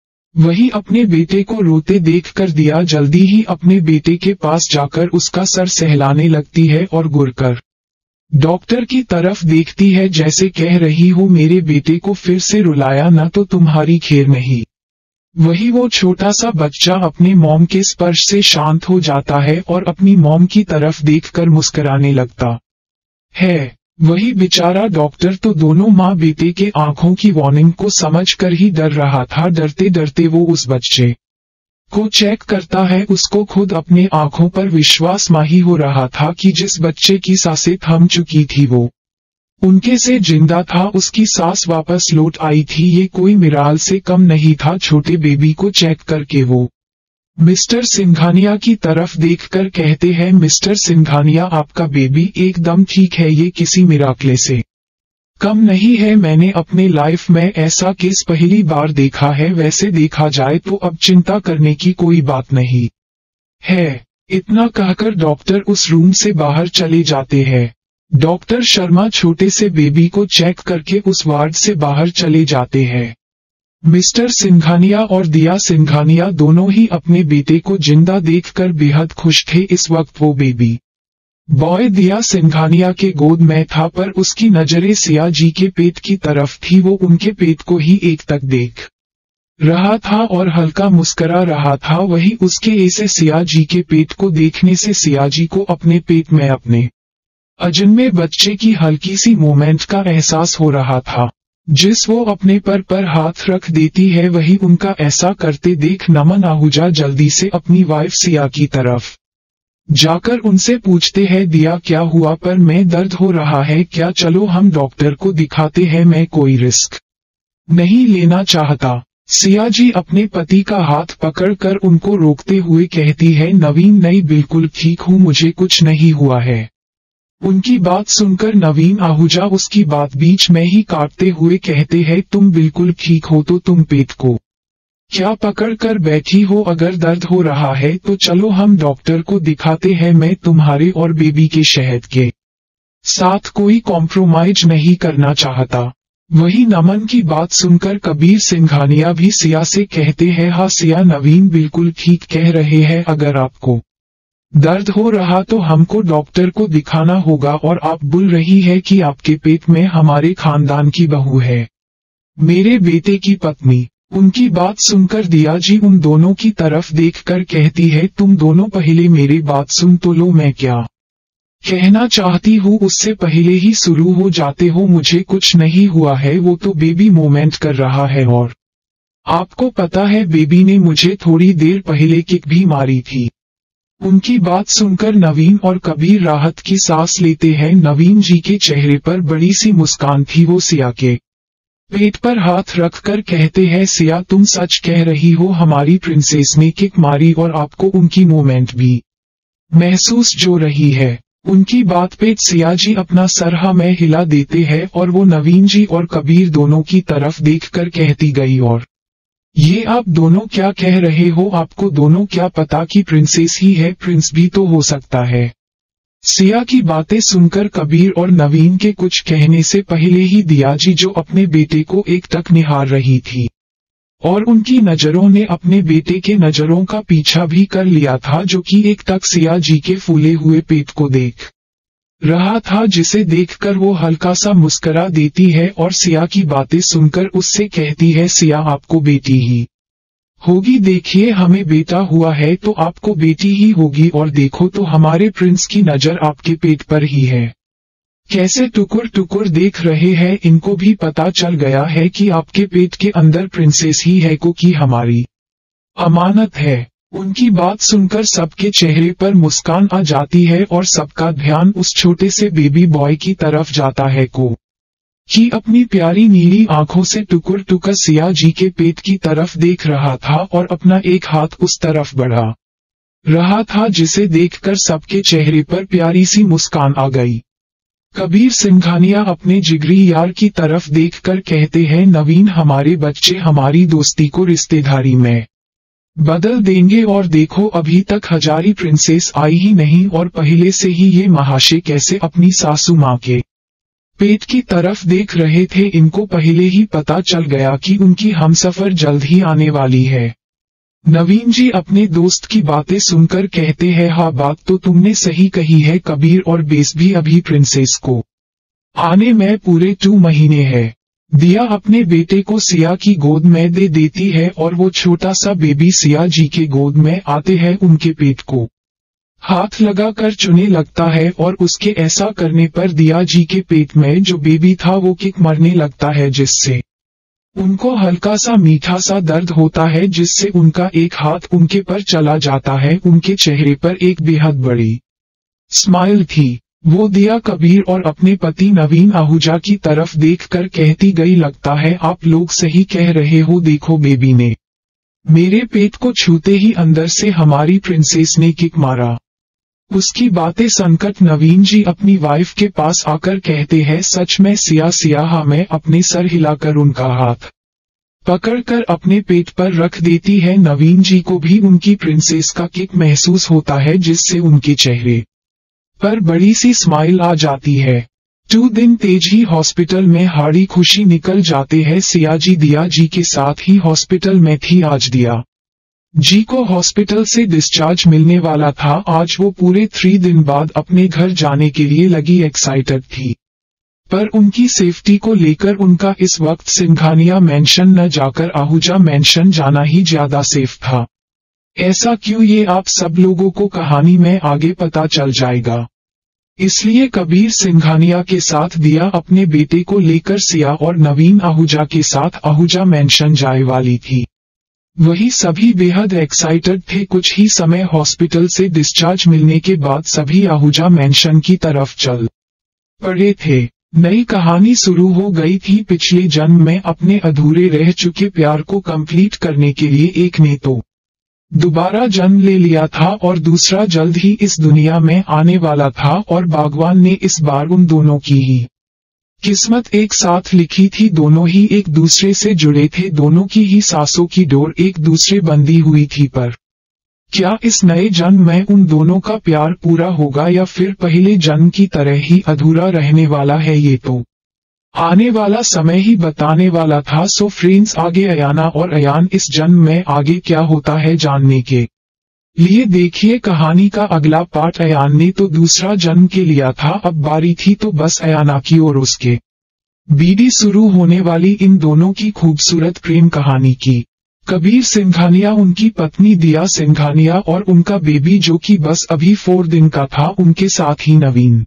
वही अपने बेटे को रोते देखकर दिया जल्दी ही अपने बेटे के पास जाकर उसका सर सहलाने लगती है और घुरकर डॉक्टर की तरफ देखती है, जैसे कह रही हो, मेरे बेटे को फिर से रुलाया न तो तुम्हारी खैर नहीं। वही वो छोटा सा बच्चा अपने मॉम के स्पर्श से शांत हो जाता है और अपनी मॉम की तरफ देखकर मुस्कुराने लगता है। वही बेचारा डॉक्टर तो दोनों माँ बेटे के आंखों की वार्निंग को समझकर ही डर रहा था। डरते डरते वो उस बच्चे को चेक करता है। उसको खुद अपने आंखों पर विश्वास नहीं हो रहा था कि जिस बच्चे की सांसें थम चुकी थी वो उनके से जिंदा था। उसकी सांस वापस लौट आई थी। ये कोई मिराल से कम नहीं था। छोटे बेबी को चेक करके वो मिस्टर सिंघानिया की तरफ देखकर कहते हैं, मिस्टर सिंघानिया आपका बेबी एकदम ठीक है। ये किसी मिराकले से कम नहीं है। मैंने अपने लाइफ में ऐसा केस पहली बार देखा है। वैसे देखा जाए तो अब चिंता करने की कोई बात नहीं है। इतना कहकर डॉक्टर उस रूम से बाहर चले जाते हैं। डॉक्टर शर्मा छोटे से बेबी को चेक करके उस वार्ड से बाहर चले जाते हैं। मिस्टर सिंघानिया और दिया सिंघानिया दोनों ही अपने बेटे को जिंदा देखकर बेहद खुश थे। इस वक्त वो बेबी बॉय दिया सिंघानिया के गोद में था, पर उसकी नजरें सिया जी के पेट की तरफ थी। वो उनके पेट को ही एक तक देख रहा था और हल्का मुस्करा रहा था। वही उसके ऐसे सिया जी के पेट को देखने से सिया जी को अपने पेट में अपने अजन्मे बच्चे की हल्की सी मूवमेंट का एहसास हो रहा था। जिस वो अपने पर हाथ रख देती है, वही उनका ऐसा करते देख नमन आहूजा जल्दी से अपनी वाइफ सिया की तरफ जाकर उनसे पूछते हैं, दिया क्या हुआ? पर मैं दर्द हो रहा है क्या? चलो हम डॉक्टर को दिखाते हैं। मैं कोई रिस्क नहीं लेना चाहता। सिया जी अपने पति का हाथ पकड़कर उनको रोकते हुए कहती है, नवीन नहीं, बिल्कुल ठीक हूँ, मुझे कुछ नहीं हुआ है। उनकी बात सुनकर नवीन आहूजा उसकी बात बीच में ही काटते हुए कहते हैं, तुम बिल्कुल ठीक हो तो तुम पेट को क्या पकड़ कर बैठी हो? अगर दर्द हो रहा है तो चलो हम डॉक्टर को दिखाते हैं। मैं तुम्हारे और बेबी के शहद के साथ कोई कॉम्प्रोमाइज नहीं करना चाहता। वही नमन की बात सुनकर कबीर सिंघानिया भी सिया से कहते हैं, हाँ सिया, नवीन बिल्कुल ठीक कह रहे हैं। अगर आपको दर्द हो रहा तो हमको डॉक्टर को दिखाना होगा। और आप बोल रही है कि आपके पेट में हमारे खानदान की बहू है, मेरे बेटे की पत्नी। उनकी बात सुनकर दिया जी उन दोनों की तरफ देखकर कहती है, तुम दोनों पहले मेरी बात सुन तो लो। मैं क्या कहना चाहती हूँ उससे पहले ही शुरू हो जाते हो। मुझे कुछ नहीं हुआ है, वो तो बेबी मूवमेंट कर रहा है। और आपको पता है बेबी ने मुझे थोड़ी देर पहले किक भी मारी थी। उनकी बात सुनकर नवीन और कबीर राहत की सांस लेते हैं। नवीन जी के चेहरे पर बड़ी सी मुस्कान थी। वो सिया के पेट पर हाथ रखकर कहते हैं, सिया तुम सच कह रही हो, हमारी प्रिंसेस ने किक मारी और आपको उनकी मूवमेंट भी महसूस जो रही है। उनकी बात पे सिया जी अपना सर हाँ में हिला देते हैं और वो नवीन जी और कबीर दोनों की तरफ देखकर कहती गई, और ये आप दोनों क्या कह रहे हो? आपको दोनों क्या पता कि प्रिंसेस ही है, प्रिंस भी तो हो सकता है। सिया की बातें सुनकर कबीर और नवीन के कुछ कहने से पहले ही दिया जी जो अपने बेटे को एकटक निहार रही थी और उनकी नजरों ने अपने बेटे के नजरों का पीछा भी कर लिया था, जो कि एकटक सिया जी के फूले हुए पेट को देख रहा था, जिसे देखकर वो हल्का सा मुस्करा देती है और सिया की बातें सुनकर उससे कहती है, सिया आपको बेटी ही होगी। देखिए हमें बेटा हुआ है तो आपको बेटी ही होगी, और देखो तो हमारे प्रिंस की नजर आपके पेट पर ही है। कैसे टुकुर टुकुर देख रहे हैं। इनको भी पता चल गया है कि आपके पेट के अंदर प्रिंसेस ही है को कि हमारी अमानत है। उनकी बात सुनकर सबके चेहरे पर मुस्कान आ जाती है और सबका ध्यान उस छोटे से बेबी बॉय की तरफ जाता है को कि अपनी प्यारी नीली आंखों से टुकुर टुकुर सिया जी के पेट की तरफ देख रहा था और अपना एक हाथ उस तरफ बढ़ा रहा था, जिसे देखकर सबके चेहरे पर प्यारी सी मुस्कान आ गई। कबीर सिंघानिया अपने जिगरी यार की तरफ देखकर कहते हैं, नवीन हमारे बच्चे हमारी दोस्ती को रिश्तेदारी में बदल देंगे, और देखो अभी तक हजारी प्रिंसेस आई ही नहीं और पहले से ही ये महाशय कैसे अपनी सासू माँ के पेट की तरफ देख रहे थे। इनको पहले ही पता चल गया कि उनकी हमसफर जल्द ही आने वाली है। नवीन जी अपने दोस्त की बातें सुनकर कहते हैं, हाँ बात तो तुमने सही कही है कबीर, और बेस भी अभी प्रिंसेस को आने में पूरे 2 महीने है। दिया अपने बेटे को सिया की गोद में दे देती है और वो छोटा सा बेबी सिया जी के गोद में आते हैं, उनके पेट को हाथ लगाकर चुने लगता है और उसके ऐसा करने पर दिया जी के पेट में जो बेबी था वो किक मरने लगता है, जिससे उनको हल्का सा मीठा सा दर्द होता है जिससे उनका एक हाथ उनके पर चला जाता है। उनके चेहरे पर एक बेहद बड़ी स्माइल थी। वो दिया कबीर और अपने पति नवीन आहूजा की तरफ देखकर कहती गई, लगता है आप लोग सही कह रहे हो, देखो बेबी ने मेरे पेट को छूते ही अंदर से हमारी प्रिंसेस ने किक मारा। उसकी बातें संकट नवीन जी अपनी वाइफ के पास आकर कहते हैं, सच में सिया सिया। हाँ, मैं अपने सर हिलाकर उनका हाथ पकड़कर अपने पेट पर रख देती है। नवीन जी को भी उनकी प्रिंसेस का किक महसूस होता है जिससे उनके चेहरे पर बड़ी सी स्माइल आ जाती है। 2 दिन तेज ही हॉस्पिटल में हाड़ी खुशी निकल जाते हैं। सिया जी दिया जी के साथ ही हॉस्पिटल में थी। आज दिया जी को हॉस्पिटल से डिस्चार्ज मिलने वाला था। आज वो पूरे 3 दिन बाद अपने घर जाने के लिए लगी एक्साइटेड थी, पर उनकी सेफ्टी को लेकर उनका इस वक्त सिंघानिया मेंशन न जाकर आहूजा मेंशन जाना ही ज्यादा सेफ था। ऐसा क्यों, ये आप सब लोगों को कहानी में आगे पता चल जाएगा। इसलिए कबीर सिंघानिया के साथ दिया अपने बेटे को लेकर सिया और नवीन आहूजा के साथ आहूजा मेंशन जाए वाली थी। वही सभी बेहद एक्साइटेड थे। कुछ ही समय हॉस्पिटल से डिस्चार्ज मिलने के बाद सभी आहूजा मेंशन की तरफ चल पड़े थे। नई कहानी शुरू हो गई थी। पिछले जन्म में अपने अधूरे रह चुके प्यार को कंप्लीट करने के लिए एक ने तो दोबारा जन्म ले लिया था और दूसरा जल्द ही इस दुनिया में आने वाला था, और भगवान ने इस बार उन दोनों की ही किस्मत एक साथ लिखी थी। दोनों ही एक दूसरे से जुड़े थे, दोनों की ही सांसों की डोर एक दूसरे बंधी हुई थी। पर क्या इस नए जन्म में उन दोनों का प्यार पूरा होगा या फिर पहले जन्म की तरह ही अधूरा रहने वाला है, ये तो आने वाला समय ही बताने वाला था। सो फ्रेंड्स, आगे अयाना और अयान इस जन्म में आगे क्या होता है जानने के लिए देखिए कहानी का अगला पार्ट। अयान ने तो दूसरा जन्म के लिया था, अब बारी थी तो बस अयाना की और उसके बीडी शुरू होने वाली इन दोनों की खूबसूरत प्रेम कहानी की। कबीर सिंघानिया, उनकी पत्नी दिया सिंघानिया और उनका बेबी जो कि बस अभी 4 दिन का था, उनके साथ ही नवीन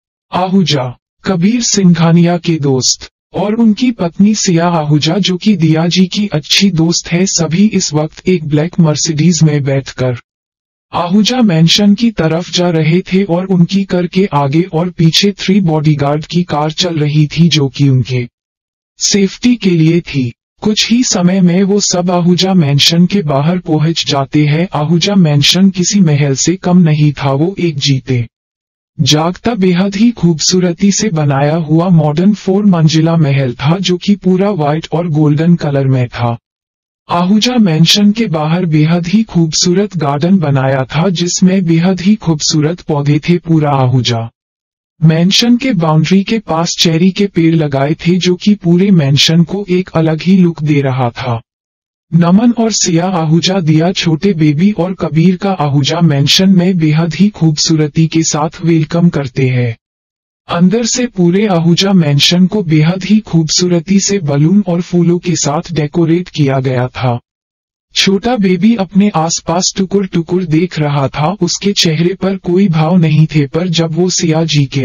आहूजा, कबीर सिंघानिया के दोस्त, और उनकी पत्नी सिया आहूजा जो कि दिया जी की अच्छी दोस्त है। सभी इस वक्त एक ब्लैक मर्सिडीज में बैठकर आहूजा मेंशन की तरफ जा रहे थे और उनकी कार के आगे और पीछे 3 बॉडीगार्ड की कार चल रही थी जो कि उनके सेफ्टी के लिए थी। कुछ ही समय में वो सब आहूजा मेंशन के बाहर पहुंच जाते हैं। आहूजा मेंशन किसी महल से कम नहीं था, वो एक जीते जागता बेहद ही खूबसूरती से बनाया हुआ मॉडर्न 4 मंजिला महल था जो कि पूरा व्हाइट और गोल्डन कलर में था। आहूजा मेंशन के बाहर बेहद ही खूबसूरत गार्डन बनाया था जिसमें बेहद ही खूबसूरत पौधे थे। पूरा आहूजा मेंशन के बाउंड्री के पास चेरी के पेड़ लगाए थे जो कि पूरे मेंशन को एक अलग ही लुक दे रहा था। नमन और सिया आहूजा, दिया छोटे बेबी और कबीर का आहूजा मेंशन में बेहद ही खूबसूरती के साथ वेलकम करते हैं। अंदर से पूरे आहूजा मेंशन को बेहद ही खूबसूरती से बलून और फूलों के साथ डेकोरेट किया गया था। छोटा बेबी अपने आसपास टुकुर टुकुर देख रहा था। उसके चेहरे पर कोई भाव नहीं थे, पर जब वो सिया जी के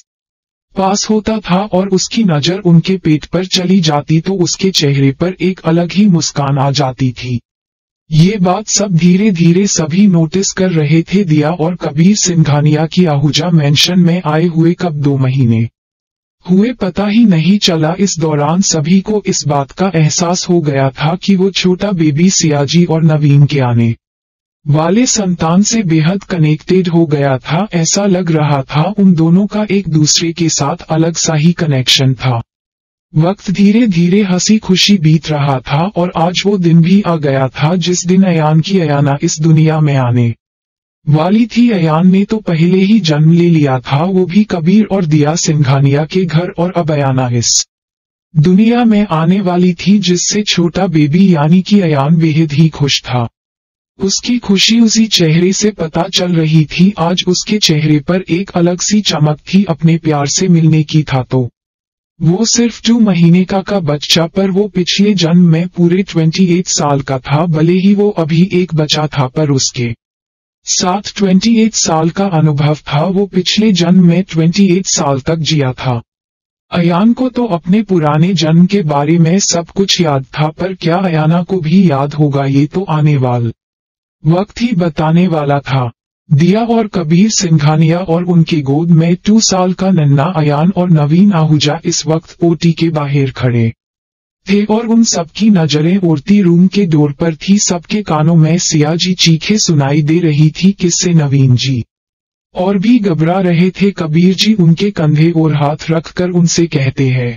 पास होता था और उसकी नजर उनके पेट पर चली जाती तो उसके चेहरे पर एक अलग ही मुस्कान आ जाती थी। ये बात सब धीरे धीरे सभी नोटिस कर रहे थे। दिया और कबीर सिंघानिया की आहूजा मेंशन में आए हुए कब 2 महीने हुए पता ही नहीं चला। इस दौरान सभी को इस बात का एहसास हो गया था कि वो छोटा बेबी सियाजी और नवीन के आने वाले संतान से बेहद कनेक्टेड हो गया था। ऐसा लग रहा था उन दोनों का एक दूसरे के साथ अलग सा ही कनेक्शन था। वक्त धीरे धीरे हंसी खुशी बीत रहा था और आज वो दिन भी आ गया था जिस दिन अयान की अयाना इस दुनिया में आने वाली थी। अयान ने तो पहले ही जन्म ले लिया था, वो भी कबीर और दिया सिंघानिया के घर, और अब अयाना इस दुनिया में आने वाली थी जिससे छोटा बेबी यानी कि अयान बेहद ही खुश था। उसकी खुशी उसी चेहरे से पता चल रही थी। आज उसके चेहरे पर एक अलग सी चमक थी अपने प्यार से मिलने की। था तो वो सिर्फ 2 महीने का बच्चा, पर वो पिछले जन्म में पूरे 28 साल का था। भले ही वो अभी एक बच्चा था, पर उसके साथ 28 साल का अनुभव था। वो पिछले जन्म में 28 साल तक जिया था। अयान को तो अपने पुराने जन्म के बारे में सब कुछ याद था, पर क्या अयाना को भी याद होगा ये तो आने वाला वक्त ही बताने वाला था। दिया और कबीर सिंघानिया और उनके गोद में 2 साल का नन्हा अयान और नवीन आहूजा इस वक्त ओटी के बाहर खड़े थे और उन सबकी नजरें उड़ती रूम के डोर पर थी। सबके कानों में सिया जी चीखें सुनाई दे रही थी, किससे नवीन जी और भी घबरा रहे थे। कबीर जी उनके कंधे और हाथ रखकर उनसे कहते हैं,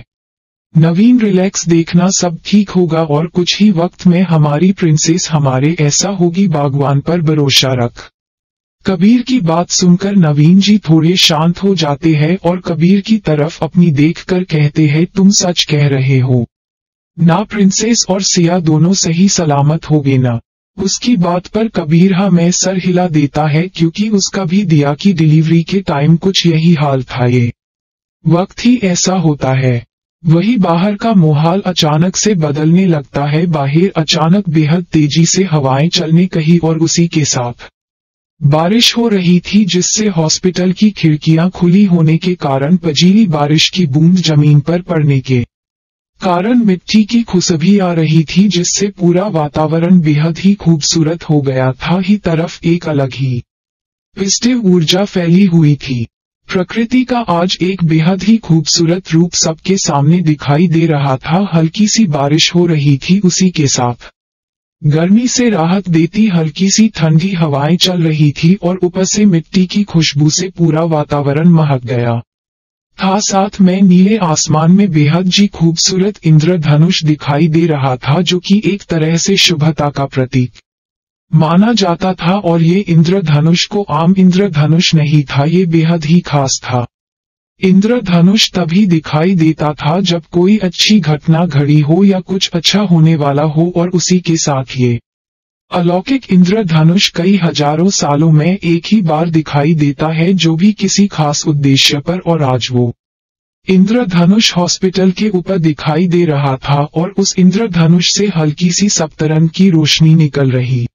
नवीन रिलैक्स, देखना सब ठीक होगा और कुछ ही वक्त में हमारी प्रिंसेस हमारे ऐसा होगी, बागवान पर भरोसा रख। कबीर की बात सुनकर नवीन जी थोड़े शांत हो जाते हैं और कबीर की तरफ अपनी देखकर कहते हैं, तुम सच कह रहे हो ना, प्रिंसेस और सिया दोनों सही सलामत होगे ना। उसकी बात पर कबीर हाँ में सर हिला देता है, क्योंकि उसका भी दिया की डिलीवरी के टाइम कुछ यही हाल था। ये वक्त ही ऐसा होता है। वही बाहर का माहौल अचानक से बदलने लगता है। बाहर अचानक बेहद तेजी से हवाएं चलने कहीं और उसी के साथ बारिश हो रही थी, जिससे हॉस्पिटल की खिड़कियां खुली होने के कारण पजीली बारिश की बूंद जमीन पर पड़ने के कारण मिट्टी की खुशबू आ रही थी, जिससे पूरा वातावरण बेहद ही खूबसूरत हो गया था। ही तरफ एक अलग ही पॉजिटिव ऊर्जा फैली हुई थी। प्रकृति का आज एक बेहद ही खूबसूरत रूप सबके सामने दिखाई दे रहा था। हल्की सी बारिश हो रही थी, उसी के साथ गर्मी से राहत देती हल्की सी ठंडी हवाएं चल रही थी और ऊपर से मिट्टी की खुशबू से पूरा वातावरण महक गया था। साथ में नीले आसमान में बेहद जी खूबसूरत इंद्रधनुष दिखाई दे रहा था, जो कि एक तरह से शुभता का प्रतीक माना जाता था। और ये इंद्रधनुष को आम इंद्रधनुष नहीं था, ये बेहद ही खास था। इंद्रधनुष तभी दिखाई देता था जब कोई अच्छी घटना घड़ी हो या कुछ अच्छा होने वाला हो, और उसी के साथ ये अलौकिक इंद्रधनुष कई हजारों सालों में एक ही बार दिखाई देता है, जो भी किसी खास उद्देश्य पर। और आज वो इंद्रधनुष हॉस्पिटल के ऊपर दिखाई दे रहा था और उस इंद्रधनुष से हल्की सी सप्तरंग की रोशनी निकल रही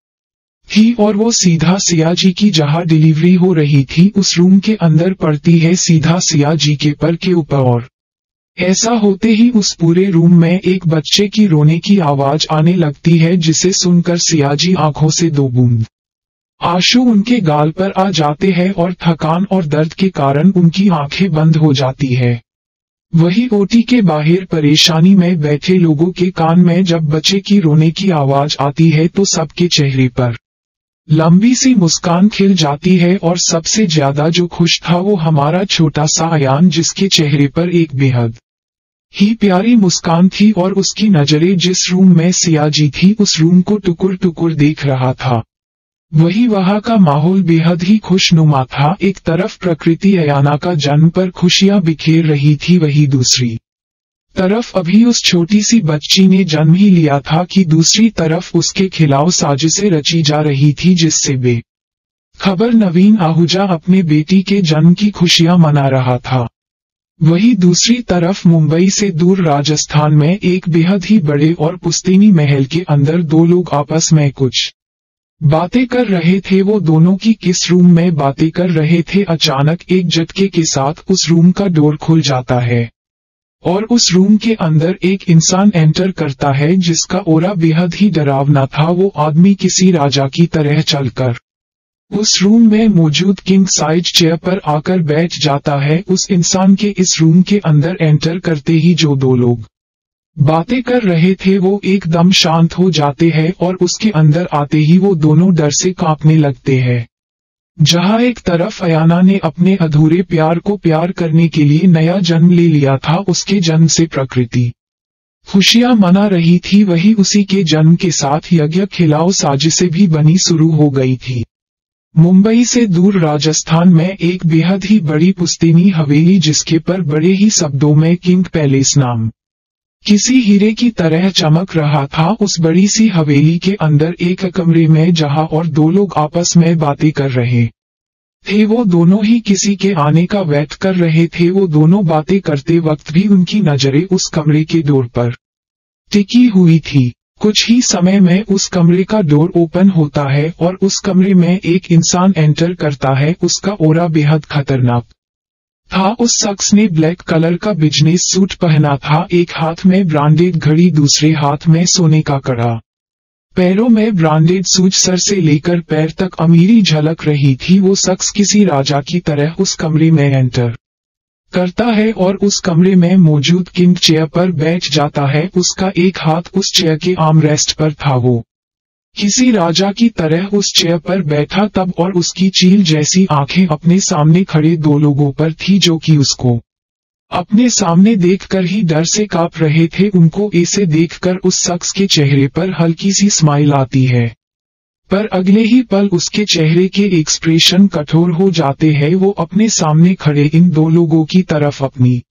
थी और वो सीधा सिया जी की जहां डिलीवरी हो रही थी उस रूम के अंदर पड़ती है, सीधा सिया जी के पर के ऊपर। और ऐसा होते ही उस पूरे रूम में एक बच्चे की रोने की आवाज आने लगती है, जिसे सुनकर सिया जी आंखों से 2 बूंद आंसू उनके गाल पर आ जाते हैं और थकान और दर्द के कारण उनकी आंखें बंद हो जाती है। वही ओटी के बाहर परेशानी में बैठे लोगों के कान में जब बच्चे की रोने की आवाज आती है तो सबके चेहरे पर लंबी सी मुस्कान खिल जाती है। और सबसे ज्यादा जो खुश था वो हमारा छोटा सा अयान, जिसके चेहरे पर एक बेहद ही प्यारी मुस्कान थी और उसकी नजरें जिस रूम में सिया जी थी उस रूम को टुकुर टुकुर देख रहा था। वही वहां का माहौल बेहद ही खुशनुमा था। एक तरफ प्रकृति अयाना का जन्म पर खुशियां बिखेर रही थी, वही दूसरी तरफ अभी उस छोटी सी बच्ची ने जन्म ही लिया था कि दूसरी तरफ उसके खिलाफ साजिशें रची जा रही थी, जिससे बेखबर नवीन आहूजा अपने बेटी के जन्म की खुशियां मना रहा था। वही दूसरी तरफ मुंबई से दूर राजस्थान में एक बेहद ही बड़े और पुश्तैनी महल के अंदर 2 लोग आपस में कुछ बातें कर रहे थे। वो दोनों की किस रूम में बातें कर रहे थे, अचानक एक झटके के साथ उस रूम का डोर खुल जाता है और उस रूम के अंदर एक इंसान एंटर करता है, जिसका ऑरा बेहद ही डरावना था। वो आदमी किसी राजा की तरह चलकर उस रूम में मौजूद किंग साइज चेयर पर आकर बैठ जाता है। उस इंसान के इस रूम के अंदर एंटर करते ही जो 2 लोग बातें कर रहे थे वो एकदम शांत हो जाते हैं और उसके अंदर आते ही वो दोनों डर से कांपने लगते हैं। जहां एक तरफ अयाना ने अपने अधूरे प्यार को प्यार करने के लिए नया जन्म ले लिया था, उसके जन्म से प्रकृति खुशियां मना रही थी, वही उसी के जन्म के साथ यज्ञ खिलाओ साजिशें भी बनी शुरू हो गई थी। मुंबई से दूर राजस्थान में एक बेहद ही बड़ी पुश्तैनी हवेली, जिसके पर बड़े ही शब्दों में किंग पैलेस नाम किसी हीरे की तरह चमक रहा था। उस बड़ी सी हवेली के अंदर एक कमरे में जहां और 2 लोग आपस में बातें कर रहे थे, वो दोनों ही किसी के आने का वेट कर रहे थे। वो दोनों बातें करते वक्त भी उनकी नजरें उस कमरे के डोर पर टिकी हुई थी। कुछ ही समय में उस कमरे का डोर ओपन होता है और उस कमरे में एक इंसान एंटर करता है। उसका ऑरा बेहद खतरनाक था। उस शख्स ने ब्लैक कलर का बिजनेस सूट पहना था, एक हाथ में ब्रांडेड घड़ी, दूसरे हाथ में सोने का कड़ा। पैरों में ब्रांडेड शूज, सर से लेकर पैर तक अमीरी झलक रही थी। वो शख्स किसी राजा की तरह उस कमरे में एंटर करता है और उस कमरे में मौजूद किंग चेयर पर बैठ जाता है। उसका एक हाथ उस चेयर के आर्म रेस्ट पर था। वो किसी राजा की तरह उस चेयर पर बैठा तब, और उसकी चील जैसी आंखें अपने सामने खड़े दो लोगों पर थी जो कि उसको अपने सामने देखकर ही डर से कांप रहे थे। उनको ऐसे देखकर उस शख्स के चेहरे पर हल्की सी स्माइल आती है, पर अगले ही पल उसके चेहरे के एक्सप्रेशन कठोर हो जाते हैं। वो अपने सामने खड़े इन दो लोगों की तरफ अपनी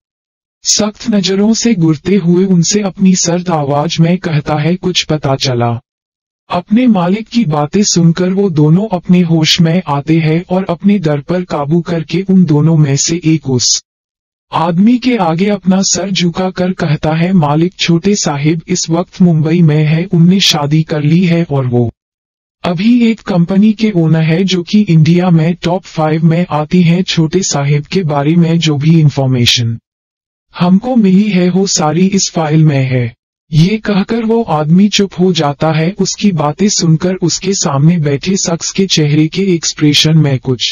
सख्त नजरों से घूरते हुए उनसे अपनी सर्द आवाज में कहता है, कुछ पता चला? अपने मालिक की बातें सुनकर वो दोनों अपने होश में आते हैं और अपने डर पर काबू करके उन दोनों में से एक उस आदमी के आगे अपना सर झुकाकर कहता है, मालिक छोटे साहिब इस वक्त मुंबई में है, उनने शादी कर ली है और वो अभी एक कंपनी के ओनर है जो कि इंडिया में टॉप 5 में आती है। छोटे साहिब के बारे में जो भी इंफॉर्मेशन हमको मिली है वो सारी इस फाइल में है। ये कहकर वो आदमी चुप हो जाता है। उसकी बातें सुनकर उसके सामने बैठे शख्स के चेहरे के एक्सप्रेशन में कुछ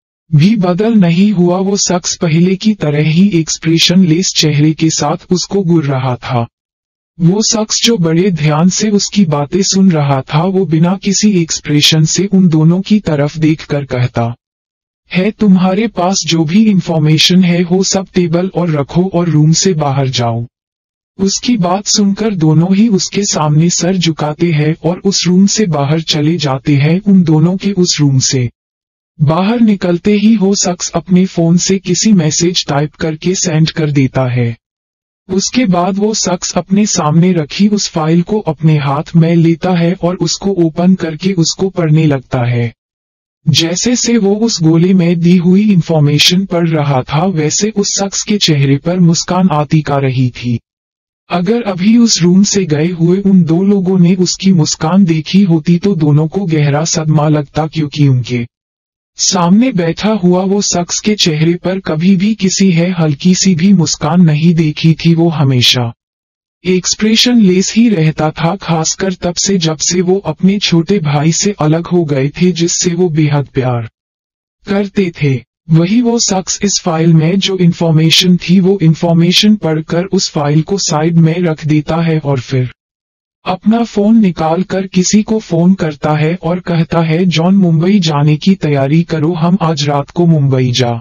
भी बदल नहीं हुआ। वो शख्स पहले की तरह ही एक्सप्रेशन लेस चेहरे के साथ उसको घूर रहा था। वो शख्स जो बड़े ध्यान से उसकी बातें सुन रहा था, वो बिना किसी एक्सप्रेशन से उन दोनों की तरफ देखकर कहता है, तुम्हारे पास जो भी इंफॉर्मेशन है वो सब टेबल और रखो और रूम से बाहर जाओ। उसकी बात सुनकर दोनों ही उसके सामने सर झुकाते हैं और उस रूम से बाहर चले जाते हैं। उन दोनों के उस रूम से बाहर निकलते ही वो शख्स अपने फोन से किसी मैसेज टाइप करके सेंड कर देता है। उसके बाद वो शख्स अपने सामने रखी उस फाइल को अपने हाथ में लेता है और उसको ओपन करके उसको पढ़ने लगता है। जैसे से वो उस गोले में दी हुई इंफॉर्मेशन पढ़ रहा था, वैसे उस शख्स के चेहरे पर मुस्कान आती का रही थी। अगर अभी उस रूम से गए हुए उन दो लोगों ने उसकी मुस्कान देखी होती तो दोनों को गहरा सदमा लगता, क्योंकि उनके सामने बैठा हुआ वो शख्स के चेहरे पर कभी भी किसी है हल्की सी भी मुस्कान नहीं देखी थी। वो हमेशा एक्सप्रेशन लेस ही रहता था, खासकर तब से जब से वो अपने छोटे भाई से अलग हो गए थे, जिससे वो बेहद प्यार करते थे। वही वो शख्स इस फाइल में जो इंफॉर्मेशन थी वो इंफॉर्मेशन पढ़कर उस फाइल को साइड में रख देता है और फिर अपना फोन निकालकर किसी को फोन करता है और कहता है, जॉन मुंबई जाने की तैयारी करो, हम आज रात को मुंबई जा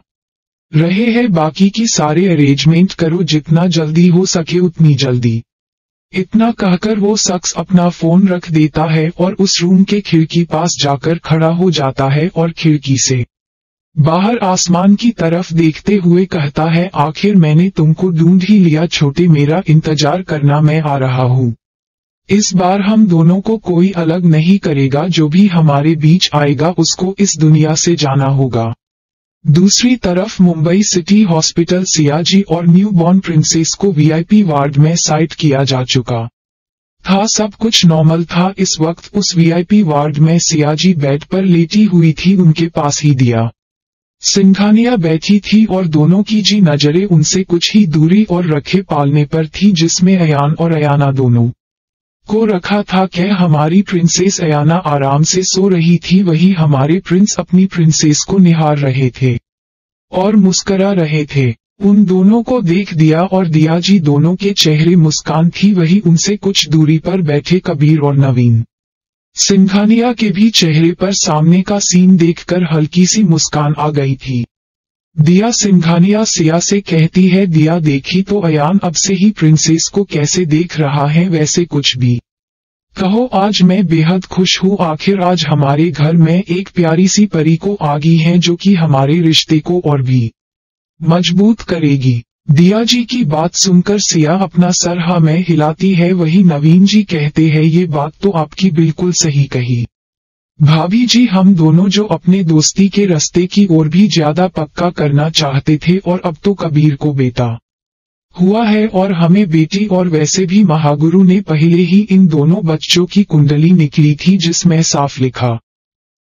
रहे हैं, बाकी की सारे अरेंजमेंट करो, जितना जल्दी हो सके उतनी जल्दी। इतना कहकर वो शख्स अपना फोन रख देता है और उस रूम के खिड़की पास जाकर खड़ा हो जाता है और खिड़की से बाहर आसमान की तरफ देखते हुए कहता है, आखिर मैंने तुमको ढूंढ ही लिया छोटे, मेरा इंतजार करना, मैं आ रहा हूँ। इस बार हम दोनों को कोई अलग नहीं करेगा, जो भी हमारे बीच आएगा उसको इस दुनिया से जाना होगा। दूसरी तरफ मुंबई सिटी हॉस्पिटल सियाजी और न्यूबॉर्न प्रिंसेस को वीआईपी वार्ड में साइट किया जा चुका था। सब कुछ नॉर्मल था। इस वक्त उस वीआईपी वार्ड में सियाजी बेड पर लेटी हुई थी, उनके पास ही दिया सिंघानिया बैठी थी और दोनों की जी नजरें उनसे कुछ ही दूरी और रखे पालने पर थी, जिसमें अयान और अयाना दोनों को रखा था। क्या हमारी प्रिंसेस अयाना आराम से सो रही थी, वही हमारे प्रिंस अपनी प्रिंसेस को निहार रहे थे और मुस्करा रहे थे। उन दोनों को देख दिया और दिया जी दोनों के चेहरे मुस्कान थी। वही उनसे कुछ दूरी पर बैठे कबीर और नवीन सिंघानिया के भी चेहरे पर सामने का सीन देखकर हल्की सी मुस्कान आ गई थी। दिया सिंघानिया सिया से कहती है, दिया देखी तो अयान अब से ही प्रिंसेस को कैसे देख रहा है, वैसे कुछ भी कहो, आज मैं बेहद खुश हूँ। आखिर आज हमारे घर में एक प्यारी सी परी को आ गई है जो कि हमारे रिश्ते को और भी मजबूत करेगी। दिया जी की बात सुनकर सिया अपना सर हाँ में हिलाती है। वही नवीन जी कहते हैं, ये बात तो आपकी बिल्कुल सही कही भाभी जी, हम दोनों जो अपने दोस्ती के रास्ते की ओर भी ज्यादा पक्का करना चाहते थे और अब तो कबीर को बेटा हुआ है और हमें बेटी, और वैसे भी महागुरु ने पहले ही इन दोनों बच्चों की कुंडली निकली थी जिसमें साफ लिखा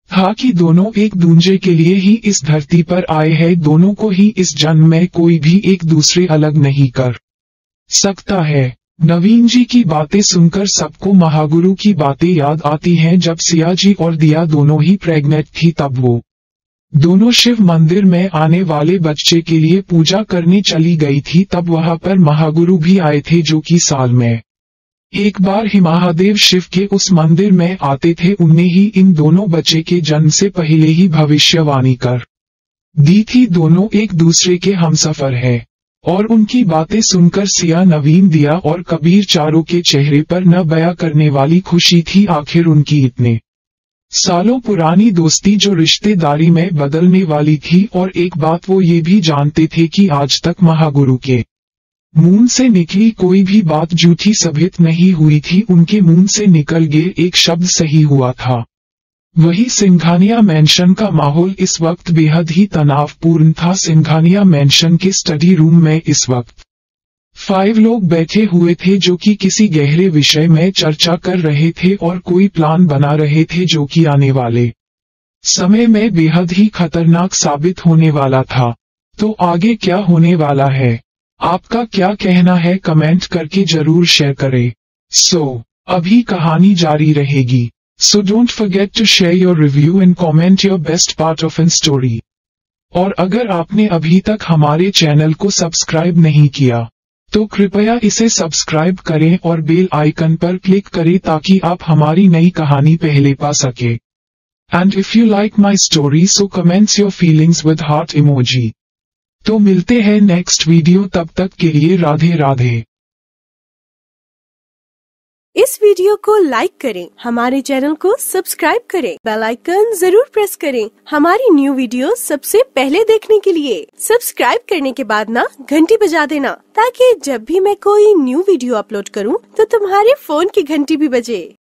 था कि दोनों एक दूसरे के लिए ही इस धरती पर आए हैं, दोनों को ही इस जन्म में कोई भी एक दूसरे अलग नहीं कर सकता है। नवीन जी की बातें सुनकर सबको महागुरु की बातें याद आती हैं। जब सिया जी और दिया दोनों ही प्रेग्नेंट थी तब वो दोनों शिव मंदिर में आने वाले बच्चे के लिए पूजा करने चली गई थी। तब वहां पर महागुरु भी आए थे जो कि साल में एक बार ही महादेव शिव के उस मंदिर में आते थे। उनने ही इन दोनों बच्चे के जन्म से पहले ही भविष्यवाणी कर दी थी। दोनों एक दूसरे के हमसफर है और उनकी बातें सुनकर सिया, नवीन, दिया और कबीर चारों के चेहरे पर न बयां करने वाली खुशी थी। आखिर उनकी इतने सालों पुरानी दोस्ती जो रिश्तेदारी में बदलने वाली थी। और एक बात वो ये भी जानते थे कि आज तक महागुरु के मुंह से निकली कोई भी बात झूठी साबित नहीं हुई थी। उनके मुंह से निकल गए एक शब्द सही हुआ था। वही सिंघानिया मैंशन का माहौल इस वक्त बेहद ही तनावपूर्ण था। सिंघानिया मैंशन के स्टडी रूम में इस वक्त 5 लोग बैठे हुए थे जो कि किसी गहरे विषय में चर्चा कर रहे थे और कोई प्लान बना रहे थे जो कि आने वाले समय में बेहद ही खतरनाक साबित होने वाला था। तो आगे क्या होने वाला है, आपका क्या कहना है, कमेंट करके जरूर शेयर करें। अभी कहानी जारी रहेगी। So don't forget to share your review and comment your best part of an story. और अगर आपने अभी तक हमारे चैनल को सब्सक्राइब नहीं किया तो कृपया इसे सब्सक्राइब करें और बेल आइकन पर क्लिक करें ताकि आप हमारी नई कहानी पहले पा सके। And if you like my story so comments your feelings with heart emoji. तो मिलते हैं नेक्स्ट वीडियो, तब तक के लिए राधे राधे। इस वीडियो को लाइक करें, हमारे चैनल को सब्सक्राइब करें, बेल आइकन जरूर प्रेस करें हमारी न्यू वीडियो सबसे पहले देखने के लिए। सब्सक्राइब करने के बाद ना घंटी बजा देना ताकि जब भी मैं कोई न्यू वीडियो अपलोड करूं तो तुम्हारे फोन की घंटी भी बजे।